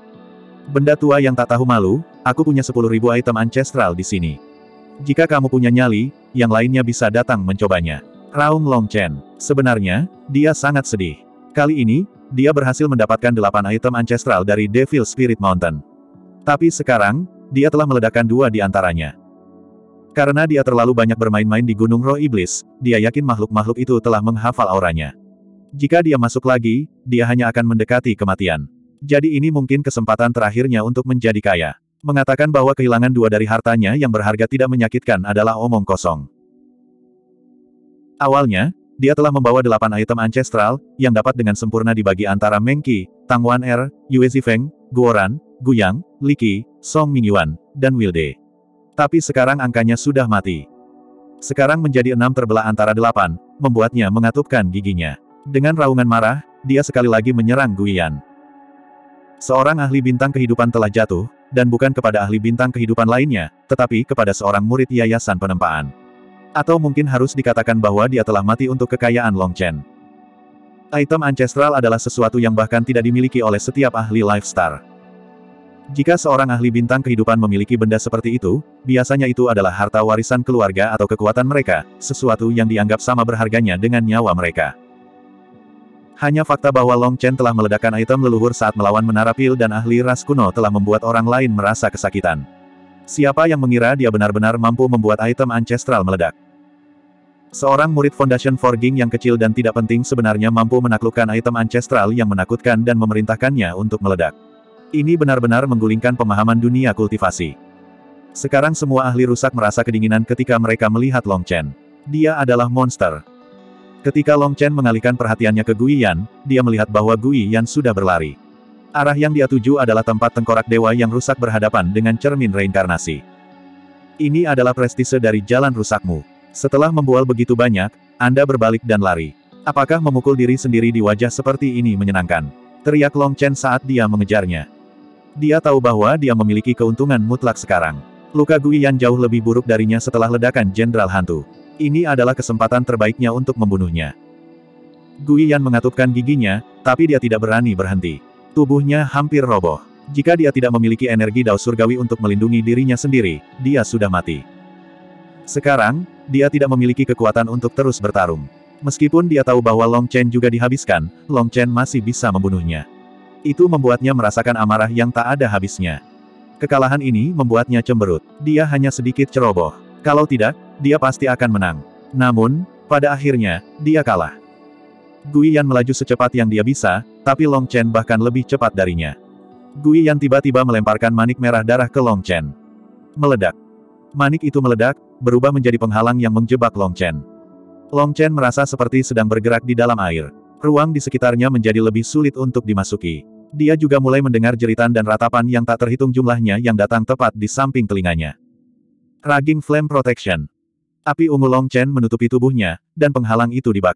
Benda tua yang tak tahu malu, aku punya sepuluh ribu item ancestral di sini. Jika kamu punya nyali, yang lainnya bisa datang mencobanya. Raung Long Chen. Sebenarnya, dia sangat sedih. Kali ini, dia berhasil mendapatkan delapan item ancestral dari Devil Spirit Mountain. Tapi sekarang, dia telah meledakkan dua di antaranya. Karena dia terlalu banyak bermain-main di Gunung Roh Iblis, dia yakin makhluk-makhluk itu telah menghafal auranya. Jika dia masuk lagi, dia hanya akan mendekati kematian. Jadi ini mungkin kesempatan terakhirnya untuk menjadi kaya. Mengatakan bahwa kehilangan dua dari hartanya yang berharga tidak menyakitkan adalah omong kosong. Awalnya, dia telah membawa delapan item ancestral, yang dapat dengan sempurna dibagi antara Meng Qi, Tang Wan-er, Yue Zifeng, Guoran, Guyang, Li Qi, Song Mingyuan, dan Wilde. Tapi sekarang angkanya sudah mati. Sekarang menjadi enam terbelah antara delapan, membuatnya mengatupkan giginya. Dengan raungan marah, dia sekali lagi menyerang Guiyan. Seorang ahli bintang kehidupan telah jatuh, dan bukan kepada ahli bintang kehidupan lainnya, tetapi kepada seorang murid yayasan penempaan. Atau mungkin harus dikatakan bahwa dia telah mati untuk kekayaan Long Chen. Item ancestral adalah sesuatu yang bahkan tidak dimiliki oleh setiap ahli Lifestar. Jika seorang ahli bintang kehidupan memiliki benda seperti itu, biasanya itu adalah harta warisan keluarga atau kekuatan mereka, sesuatu yang dianggap sama berharganya dengan nyawa mereka. Hanya fakta bahwa Long Chen telah meledakkan item leluhur saat melawan Menara Pil dan ahli ras kuno telah membuat orang lain merasa kesakitan. Siapa yang mengira dia benar-benar mampu membuat item ancestral meledak? Seorang murid Foundation Forging yang kecil dan tidak penting sebenarnya mampu menaklukkan item ancestral yang menakutkan dan memerintahkannya untuk meledak. Ini benar-benar menggulingkan pemahaman dunia kultivasi. Sekarang semua ahli rusak merasa kedinginan ketika mereka melihat Long Chen. Dia adalah monster. Ketika Long Chen mengalihkan perhatiannya ke Gui Yan, dia melihat bahwa Gui Yan sudah berlari. Arah yang dia tuju adalah tempat tengkorak dewa yang rusak berhadapan dengan cermin reinkarnasi. Ini adalah prestise dari jalan rusakmu. Setelah membual begitu banyak, Anda berbalik dan lari. Apakah memukul diri sendiri di wajah seperti ini menyenangkan? Teriak Long Chen saat dia mengejarnya. Dia tahu bahwa dia memiliki keuntungan mutlak sekarang. Luka Gui Yan jauh lebih buruk darinya setelah ledakan Jenderal Hantu. Ini adalah kesempatan terbaiknya untuk membunuhnya. Gui Yan mengatupkan giginya, tapi dia tidak berani berhenti. Tubuhnya hampir roboh. Jika dia tidak memiliki energi Dao Surgawi untuk melindungi dirinya sendiri, dia sudah mati. Sekarang, dia tidak memiliki kekuatan untuk terus bertarung. Meskipun dia tahu bahwa Long Chen juga dihabiskan, Long Chen masih bisa membunuhnya. Itu membuatnya merasakan amarah yang tak ada habisnya. Kekalahan ini membuatnya cemberut. Dia hanya sedikit ceroboh. Kalau tidak, dia pasti akan menang. Namun, pada akhirnya, dia kalah. Gui Yan melaju secepat yang dia bisa, tapi Long Chen bahkan lebih cepat darinya. Gui Yan tiba-tiba melemparkan manik merah darah ke Long Chen. Meledak. Manik itu meledak, berubah menjadi penghalang yang menjebak Long Chen. Long Chen merasa seperti sedang bergerak di dalam air. Ruang di sekitarnya menjadi lebih sulit untuk dimasuki. Dia juga mulai mendengar jeritan dan ratapan yang tak terhitung jumlahnya yang datang tepat di samping telinganya. Raging Flame Protection. Api ungu Long Chen menutupi tubuhnya, dan penghalang itu dibakar.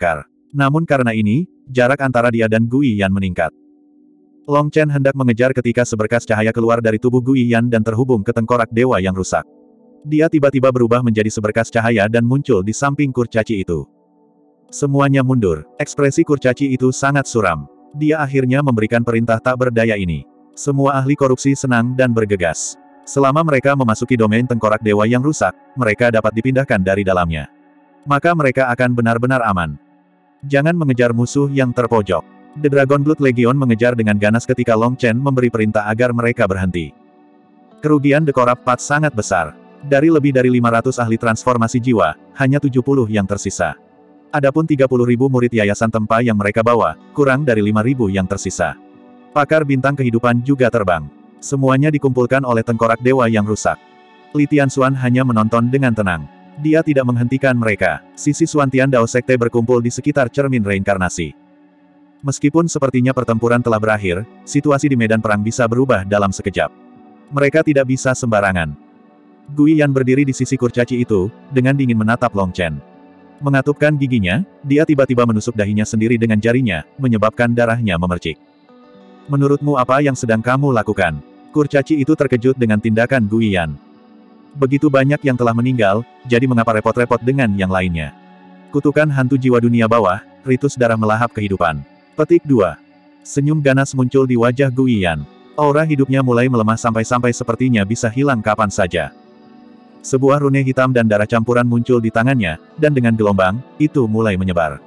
Namun karena ini, jarak antara dia dan Gui Yan meningkat. Long Chen hendak mengejar ketika seberkas cahaya keluar dari tubuh Gui Yan dan terhubung ke tengkorak dewa yang rusak. Dia tiba-tiba berubah menjadi seberkas cahaya dan muncul di samping kurcaci itu. Semuanya mundur. Ekspresi kurcaci itu sangat suram. Dia akhirnya memberikan perintah tak berdaya ini. Semua ahli korupsi senang dan bergegas. Selama mereka memasuki domain tengkorak dewa yang rusak, mereka dapat dipindahkan dari dalamnya. Maka mereka akan benar-benar aman. Jangan mengejar musuh yang terpojok. The Dragon Blood Legion mengejar dengan ganas ketika Long Chen memberi perintah agar mereka berhenti. Kerugian The Corrupt Path sangat besar. Dari lebih dari lima ratus ahli transformasi jiwa, hanya tujuh puluh yang tersisa. Adapun tiga puluh ribu murid Yayasan Tempa yang mereka bawa, kurang dari lima ribu yang tersisa. Pakar bintang kehidupan juga terbang. Semuanya dikumpulkan oleh tengkorak dewa yang rusak. Li Tianxuan hanya menonton dengan tenang. Dia tidak menghentikan mereka. Sisi Xuantian Dao Sekte berkumpul di sekitar cermin reinkarnasi. Meskipun sepertinya pertempuran telah berakhir, situasi di medan perang bisa berubah dalam sekejap. Mereka tidak bisa sembarangan. Gui Yan berdiri di sisi kurcaci itu, dengan dingin menatap Long Chen. Mengatupkan giginya, dia tiba-tiba menusuk dahinya sendiri dengan jarinya, menyebabkan darahnya memercik. Menurutmu apa yang sedang kamu lakukan? Kurcaci itu terkejut dengan tindakan Gui Yan. Begitu banyak yang telah meninggal, jadi mengapa repot-repot dengan yang lainnya? Kutukan hantu jiwa dunia bawah, ritus darah melahap kehidupan. Petik dua. Senyum ganas muncul di wajah Gui Yan. Aura hidupnya mulai melemah sampai-sampai sepertinya bisa hilang kapan saja. Sebuah rune hitam dan darah campuran muncul di tangannya, dan dengan gelombang, itu mulai menyebar.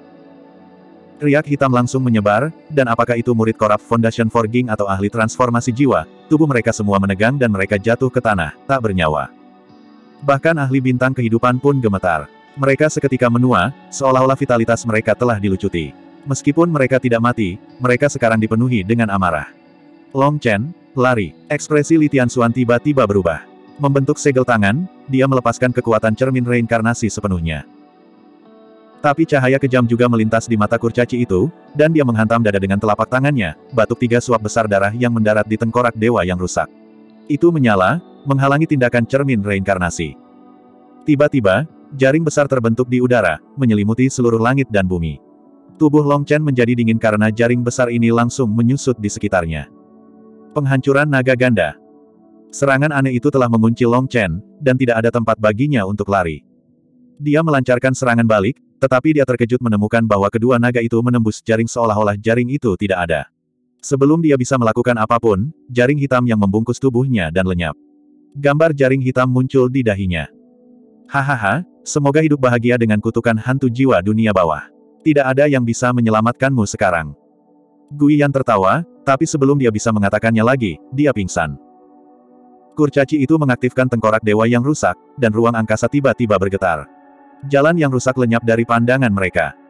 Riak hitam langsung menyebar, dan apakah itu murid Corrupt Foundation Forging atau ahli transformasi jiwa, tubuh mereka semua menegang dan mereka jatuh ke tanah, tak bernyawa. Bahkan ahli bintang kehidupan pun gemetar. Mereka seketika menua, seolah-olah vitalitas mereka telah dilucuti. Meskipun mereka tidak mati, mereka sekarang dipenuhi dengan amarah. Long Chen, lari. Ekspresi Li Tianxuan tiba-tiba berubah. Membentuk segel tangan, dia melepaskan kekuatan cermin reinkarnasi sepenuhnya. Tapi cahaya kejam juga melintas di mata kurcaci itu, dan dia menghantam dada dengan telapak tangannya, batuk tiga suap besar darah yang mendarat di tengkorak dewa yang rusak. Itu menyala, menghalangi tindakan cermin reinkarnasi. Tiba-tiba, jaring besar terbentuk di udara, menyelimuti seluruh langit dan bumi. Tubuh Long Chen menjadi dingin karena jaring besar ini langsung menyusut di sekitarnya. Penghancuran naga ganda. Serangan aneh itu telah mengunci Long Chen, dan tidak ada tempat baginya untuk lari. Dia melancarkan serangan balik, tetapi dia terkejut menemukan bahwa kedua naga itu menembus jaring seolah-olah jaring itu tidak ada. Sebelum dia bisa melakukan apapun, jaring hitam yang membungkus tubuhnya dan lenyap. Gambar jaring hitam muncul di dahinya. Hahaha, semoga hidup bahagia dengan kutukan hantu jiwa dunia bawah. Tidak ada yang bisa menyelamatkanmu sekarang. Gui Yan tertawa, tapi sebelum dia bisa mengatakannya lagi, dia pingsan. Kurcaci itu mengaktifkan tengkorak dewa yang rusak, dan ruang angkasa tiba-tiba bergetar. Jalan yang rusak lenyap dari pandangan mereka.